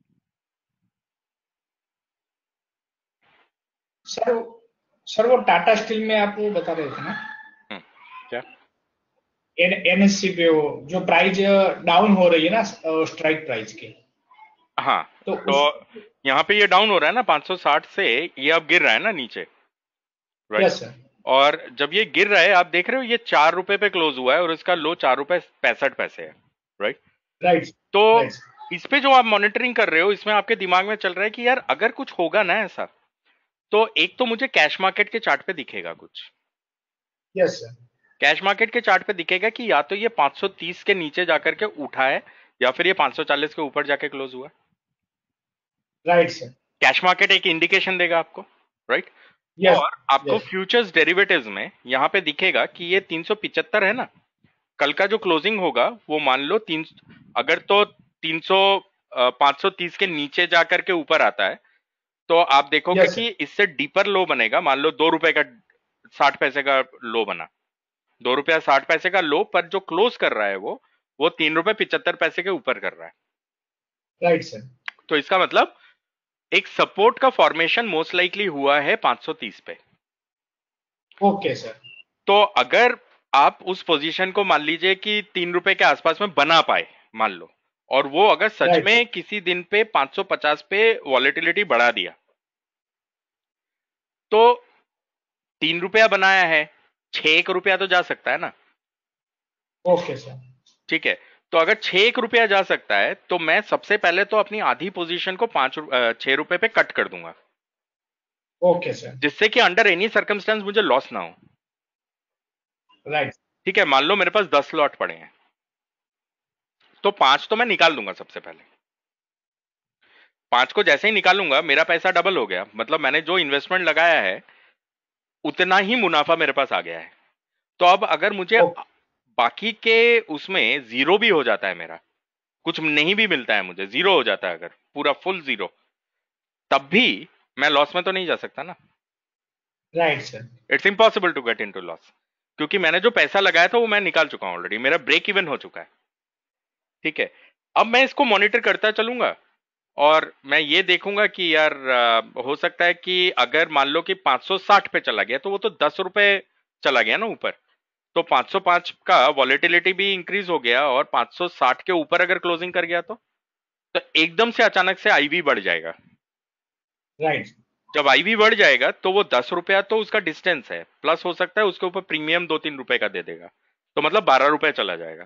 Sir sir वो टाटा स्टील में आप वो बता रहे थे ना, क्या एनएससी पे वो जो प्राइस डाउन हो रही है ना स्ट्राइक प्राइस की? हाँ, तो, तो उस... यहाँ पे ये डाउन हो रहा है ना पाँच सौ साठ से, ये अब गिर रहा है ना नीचे, राइट? Yes sir. और जब ये गिर रहा है, आप देख रहे हो ये चार रुपए पे क्लोज हुआ है और इसका लो चार रुपए पैंसठ पैसे है, राइट? राइट। तो right. इस पे जो आप मॉनिटरिंग कर रहे हो, इसमें आपके दिमाग में चल रहा है कि यार अगर कुछ होगा ना ऐसा, तो एक तो मुझे कैश मार्केट के चार्ट पे दिखेगा कुछ। Yes sir. कैश मार्केट के चार्ट पे दिखेगा कि या तो ये पाँच सौ तीस के नीचे जाकर के उठा है या फिर ये पाँच सौ चालीस के ऊपर जाके क्लोज हुआ। Right sir. कैश मार्केट एक इंडिकेशन देगा आपको, राइट? yes, और आपको yes. फ्यूचर्स डेरिवेटिव्स में यहाँ पे दिखेगा कि ये तीन सौ पिचहत्तर है ना, कल का जो क्लोजिंग होगा वो मान लो तीन, अगर तो तीन सौ पाँच सौ तीस के नीचे जाकर के ऊपर आता है तो आप देखोगे yes, कि इससे डीपर लो बनेगा। मान लो दो रुपए का साठ पैसे का लो बना, दो रुपया साठ पैसे का लो, पर जो क्लोज कर रहा है वो वो तीन रुपए पिचहत्तर पैसे के ऊपर कर रहा है, राइट सर। तो इसका मतलब एक सपोर्ट का फॉर्मेशन मोस्ट लाइकली हुआ है पाँच सौ तीस पे। Okay sir. तो अगर आप उस पोजीशन को मान लीजिए कि तीन रुपए के आसपास में बना पाए, मान लो, और वो अगर सच right. में किसी दिन पे पाँच सौ पचास पे वॉलेटिलिटी बढ़ा दिया, तो तीन रुपया बनाया है, छह एक रुपया तो जा सकता है ना। Okay sir. ठीक है, तो अगर छह एक रुपया जा सकता है तो मैं सबसे पहले तो अपनी आधी पोजीशन को पांच छह रुपए पे कट कर दूंगा। Okay sir. जिससे कि अंडर एनी सर्कमस्टेंस मुझे लॉस ना हो। राइट। ठीक है, मान लो मेरे पास दस लॉट पड़े हैं, तो पांच तो मैं निकाल दूंगा सबसे पहले। पांच को जैसे ही निकालूंगा मेरा पैसा डबल हो गया, मतलब मैंने जो इन्वेस्टमेंट लगाया है उतना ही मुनाफा मेरे पास आ गया है। तो अब अगर मुझे ओके। बाकी के उसमें जीरो भी हो जाता है, मेरा कुछ नहीं भी मिलता है, मुझे जीरो हो जाता है, अगर पूरा फुल जीरो, तब भी मैं लॉस में तो नहीं जा सकता ना। Right sir. It's impossible to get into loss, क्योंकि मैंने जो पैसा लगाया था वो मैं निकाल चुका हूं ऑलरेडी, मेरा ब्रेक इवन हो चुका है। ठीक है, अब मैं इसको मॉनिटर करता चलूंगा और मैं ये देखूंगा कि यार आ, हो सकता है कि अगर मान लो कि पाँच सौ साठ पे चला गया तो वो तो दस रुपए चला गया ना ऊपर, तो पाँच सौ पाँच का वॉलेटिलिटी भी इंक्रीज हो गया और पाँच सौ साठ के ऊपर अगर क्लोजिंग कर गया तो तो एकदम से अचानक से आईवी बढ़ जाएगा। राइट। जब आईवी बढ़ जाएगा तो वो दस रुपया तो उसका डिस्टेंस है, प्लस हो सकता है उसके ऊपर प्रीमियम दो तीन रुपए का दे देगा, तो मतलब बारह रुपए चला जाएगा।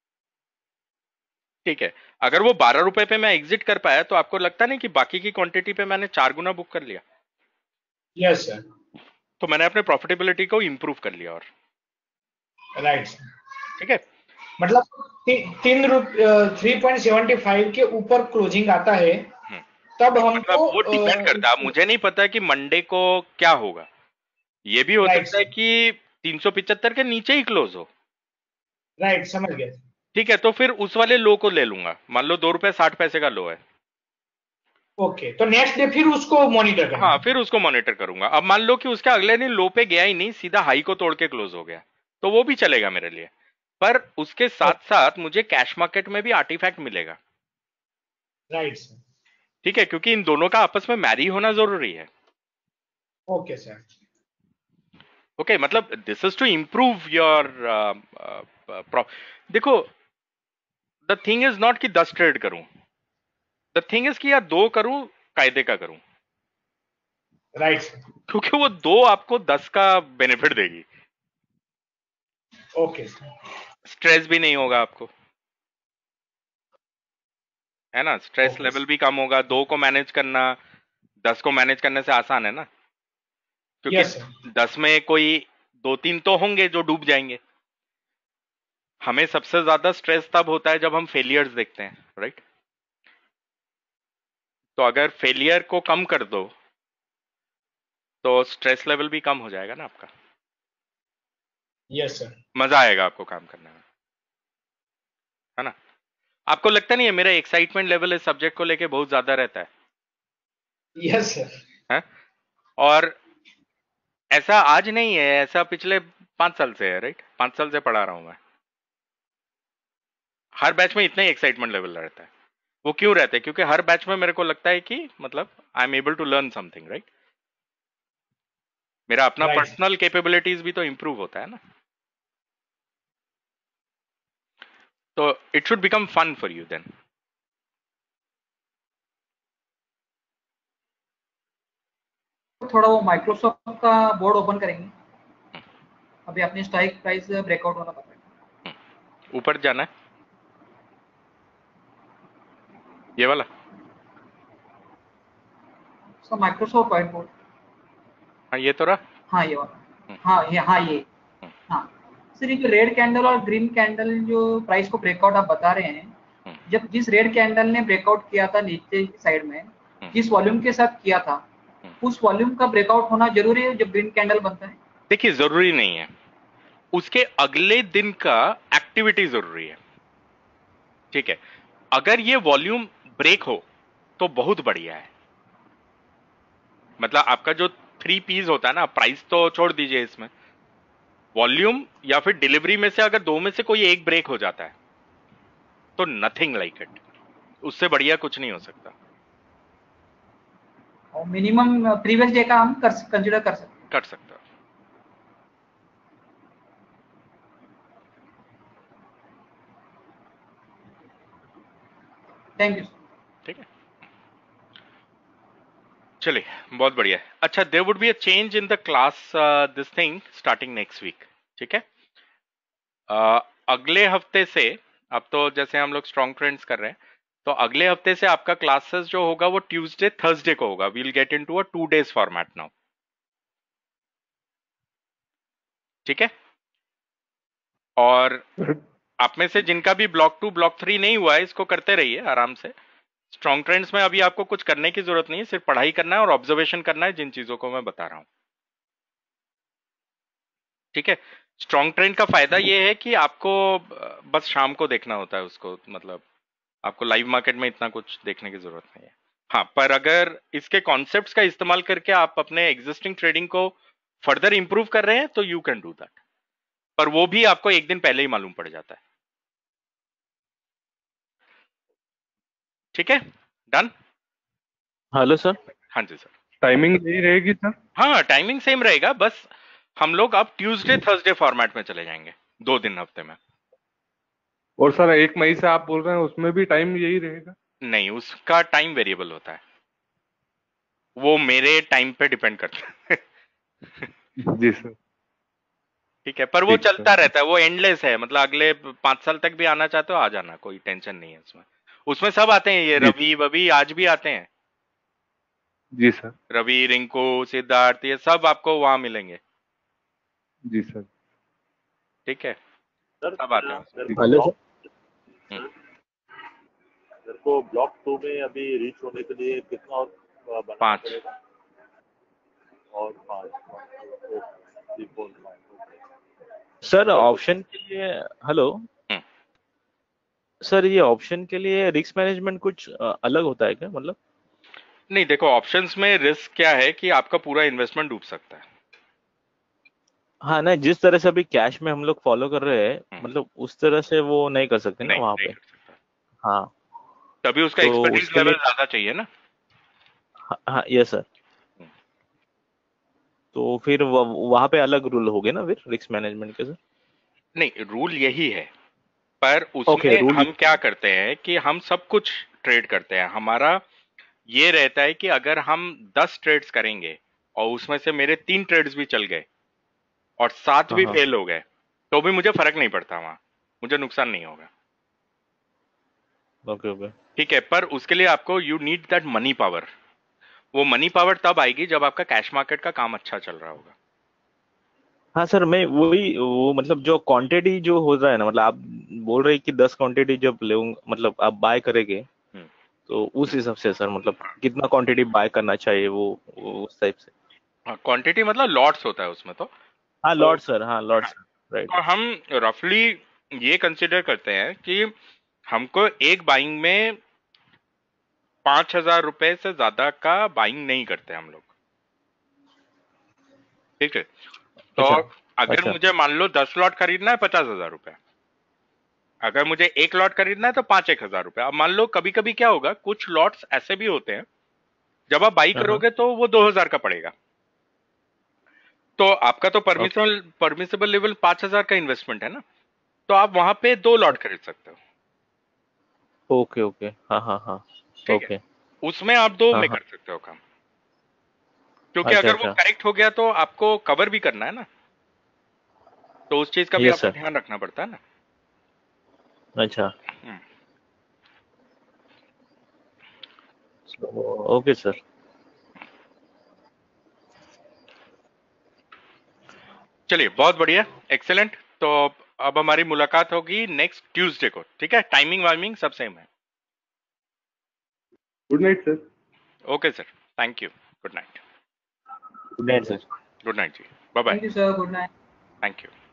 ठीक है, अगर वो बारह रुपए पे मैं एग्जिट कर पाया तो आपको लगता नहीं कि बाकी की क्वांटिटी पे मैंने चार गुना बुक कर लिया? Yes sir. तो मैंने अपने प्रॉफिटेबिलिटी को इंप्रूव कर लिया। और राइट। ठीक है, मतलब ती, तीन रुपये थ्री पॉइंट सेवेंटी फाइव के ऊपर क्लोजिंग आता है तब मतलब हमको वो डिपेंड करता है, मुझे नहीं पता कि मंडे को क्या होगा। ये भी हो राइट सकता है कि तीन सौ पिचहत्तर के नीचे ही क्लोज हो। राइट समझ गया। ठीक है, तो फिर उस वाले लो को ले लूंगा। मान लो दो रुपए साठ पैसे का लो है। ओके, तो नेक्स्ट डे फिर उसको मॉनिटर करना। हाँ, फिर उसको मॉनिटर करूंगा। अब मान लो कि उसके अगले दिन लो पे गया ही नहीं, सीधा हाई को तोड़ के क्लोज हो गया, तो वो भी चलेगा मेरे लिए। पर उसके साथ साथ मुझे कैश मार्केट में भी आर्टिफैक्ट मिलेगा। Right sir. ठीक है, क्योंकि इन दोनों का आपस में मैरी होना जरूरी है। Okay sir. ओके, मतलब this is to improve your देखो, द थिंग इज नॉट कि दस ट्रेड करूं, द थिंग इज कि यार दो करूं, कायदे का करूं। Right sir. क्योंकि वो दो आपको दस का बेनिफिट देगी। Okay sir. स्ट्रेस भी नहीं होगा आपको, है ना। स्ट्रेस Okay, लेवल भी कम होगा। दो को मैनेज करना दस को मैनेज करने से आसान है ना, क्योंकि Yes, sir. दस में कोई दो तीन तो होंगे जो डूब जाएंगे। हमें सबसे ज्यादा स्ट्रेस तब होता है जब हम फेलियर्स देखते हैं, राइट। तो अगर फेलियर को कम कर दो तो स्ट्रेस लेवल भी कम हो जाएगा ना आपका। Yes sir. मजा आएगा आपको काम करने में, है ना। आपको लगता नहीं है मेरा एक्साइटमेंट लेवल इस सब्जेक्ट को लेके बहुत ज्यादा रहता है? Yes sir. है, और ऐसा आज नहीं है, ऐसा पिछले पांच साल से है, राइट। पांच साल से पढ़ा रहा हूं मैं। हर बैच में इतना ही एक्साइटमेंट लेवल रहता है। वो क्यों रहता है? क्योंकि हर बैच में मेरे को लगता है कि मतलब I am able to learn something, right. मेरा अपना Right. पर्सनल कैपेबिलिटीज भी तो इंप्रूव होता है ना। तो it should become fun for you then. थोड़ा वो माइक्रोसॉफ्ट का बोर्ड ओपन करेंगे। अभी अपनी स्ट्राइक प्राइस ब्रेकआउट वाला पता है, ऊपर जाना है, ये वाला। So Microsoft whiteboard. हाँ, ये तो रहा। हाँ ये वाला, हाँ ये हाँ ये हाँ सर। ये जो रेड कैंडल और ग्रीन कैंडल जो प्राइस को ब्रेकआउट आप बता रहे हैं, जब जिस रेड कैंडल ने ब्रेकआउट किया था नीचे की साइड में, जिस वॉल्यूम के साथ किया था, उस वॉल्यूम का ब्रेकआउट होना जरूरी है जब ग्रीन कैंडल बनता है? देखिए, जरूरी नहीं है, उसके अगले दिन का एक्टिविटी जरूरी है। ठीक है, अगर ये वॉल्यूम ब्रेक हो तो बहुत बढ़िया है। मतलब आपका जो थ्री पीस होता है ना, प्राइस तो छोड़ दीजिए, इसमें वॉल्यूम या फिर डिलीवरी में से अगर दो में से कोई एक ब्रेक हो जाता है तो नथिंग लाइक इट, उससे बढ़िया कुछ नहीं हो सकता। और मिनिमम प्रीवियस डे का हम कर कंसीडर कर सकते हैं। कर सकता। Thank you. ठीक है, चलिए, बहुत बढ़िया है। अच्छा, there would be a change in the class this thing starting next week. ठीक है, uh, अगले हफ्ते से, अब तो जैसे हम लोग स्ट्रॉन्ग ट्रेंड्स कर रहे हैं, तो अगले हफ्ते से आपका क्लासेस जो होगा वो ट्यूसडे थर्सडे को होगा। We'll get into a two days format now. ठीक है, और आप में से जिनका भी ब्लॉक टू ब्लॉक थ्री नहीं हुआ है, इसको करते रहिए आराम से। स्ट्रॉन्ग ट्रेंड्स में अभी आपको कुछ करने की जरूरत नहीं है, सिर्फ पढ़ाई करना है और ऑब्जर्वेशन करना है जिन चीजों को मैं बता रहा हूं। ठीक है, स्ट्रॉन्ग ट्रेंड का फायदा यह है कि आपको बस शाम को देखना होता है उसको, मतलब आपको लाइव मार्केट में इतना कुछ देखने की जरूरत नहीं है। हाँ, पर अगर इसके कॉन्सेप्ट्स का इस्तेमाल करके आप अपने एग्जिस्टिंग ट्रेडिंग को फर्दर इंप्रूव कर रहे हैं तो यू कैन डू दैट, पर वो भी आपको एक दिन पहले ही मालूम पड़ जाता है। ठीक है, डन। Hello sir. हाँ जी सर। टाइमिंग यही रहेगी सर? हाँ, टाइमिंग सेम रहेगा, बस हम लोग अब ट्यूसडे थर्सडे फॉर्मेट में चले जाएंगे, दो दिन हफ्ते में। और सर एक मई से आप बोल रहे हैं उसमें भी टाइम यही रहेगा? नहीं, उसका टाइम वेरिएबल होता है, वो मेरे टाइम पे डिपेंड करता है। जी सर। ठीक है, पर वो ठीक चलता सर। रहता है, वो एंडलेस है। मतलब अगले पांच साल तक भी आना चाहते हो आ जाना, कोई टेंशन नहीं है उसमें। उसमें सब आते हैं, ये जी रवि ववि आज भी आते हैं। जी सर। रवि, रिंकू, सिद्धार्थ, ये सब आपको वहां मिलेंगे। जी सर। ठीक है, सर सब आते हैं मेरा उसमें। मेरे को हेलो ब्लॉक सर। हम्म। मेरे को ब्लॉक टू में अभी रीच होने के लिए कितना और बनाना पाँच। पड़ेगा? और पाँच three four five. Sir option के लिए, हेलो सर, ये ऑप्शन के लिए रिस्क मैनेजमेंट कुछ अ, अलग होता है क्या, मतलब? नहीं, देखो ऑप्शंस में रिस्क क्या है कि आपका पूरा इन्वेस्टमेंट डूब सकता है। हाँ ना, जिस तरह से अभी कैश में हम लोग फॉलो कर रहे हैं, मतलब उस तरह से वो नहीं कर सकते ना नहीं वहाँ नहीं पे। कर सकता, हाँ, तभी उसका तो एक्सपर्टीज उसके लेवल लिए, ज्यादा चाहिए ना। हाँ, हाँ ये सर, तो फिर वहाँ पे अलग रूल हो गए ना फिर रिस्क मैनेजमेंट के सर? नहीं, रूल यही है, पर ओके, उसमें रूल। हम क्या करते हैं कि हम सब कुछ ट्रेड करते हैं। हमारा ये रहता है कि अगर हम दस ट्रेड्स करेंगे और उसमें से मेरे तीन ट्रेड्स भी चल गए और सात हाँ भी हाँ, फेल हो गए, तो भी मुझे फर्क नहीं पड़ता, वहां मुझे नुकसान नहीं होगा। Okay okay. ठीक है, पर उसके लिए आपको you need that money power. वो मनी पावर तब आएगी जब आपका कैश मार्केट का काम अच्छा चल रहा होगा। हाँ सर, मैं वही, वो मतलब जो क्वांटिटी जो हो रहा है ना, मतलब आप बोल रहे हैं कि दस क्वांटिटी जब ले, मतलब आप बाय करेंगे, हम्म। तो उस हिसाब से सर, मतलब कितना क्वांटिटी बाय करना चाहिए वो, वो उस टाइप से। हाँ, क्वांटिटी मतलब लॉट्स होता है उसमें तो हाँ तो लॉट सर, हाँ लॉट हाँ, सर, राइट। तो हम रफली ये कंसिडर करते हैं कि हमको एक बाइंग में पांच हजार रुपए से ज्यादा का बाइंग नहीं करते हम लोग। ठीक है, तो अच्छा अगर अच्छा। मुझे मान लो दस लॉट खरीदना है पचास हजार रुपए, अगर मुझे एक लॉट खरीदना है तो पांच एक हजार रुपए। अब मान लो कभी कभी क्या होगा, कुछ लॉट्स ऐसे भी होते हैं जब आप बाई हाँ हाँ, करोगे तो वो दो हजार का पड़ेगा, तो आपका तो ओके परमिशन परमिसेबल लेवल पांच हजार का इन्वेस्टमेंट है ना, तो आप वहां पे दो लॉट खरीद सकते हो। ओके ओके, हाँ हाँ हाँ, ठीक है, ओके, उसमें आप दो हाँ में हाँ, कर सकते हो काम, क्योंकि अच्छा अगर वो अच्छा, करेक्ट हो गया तो आपको कवर भी करना है ना, तो उस चीज का भी यस आपको सर, ध्यान रखना पड़ता है ना। अच्छा, हम्म। Okay sir. चलिए, बहुत बढ़िया, एक्सेलेंट। तो अब हमारी मुलाकात होगी नेक्स्ट ट्यूसडे को, ठीक है? टाइमिंग वाइमिंग सब सेम है। Good night sir. Okay sir, thank you, good night. Good night sir. Good night जी, bye bye, thank you sir, good night. Thank you.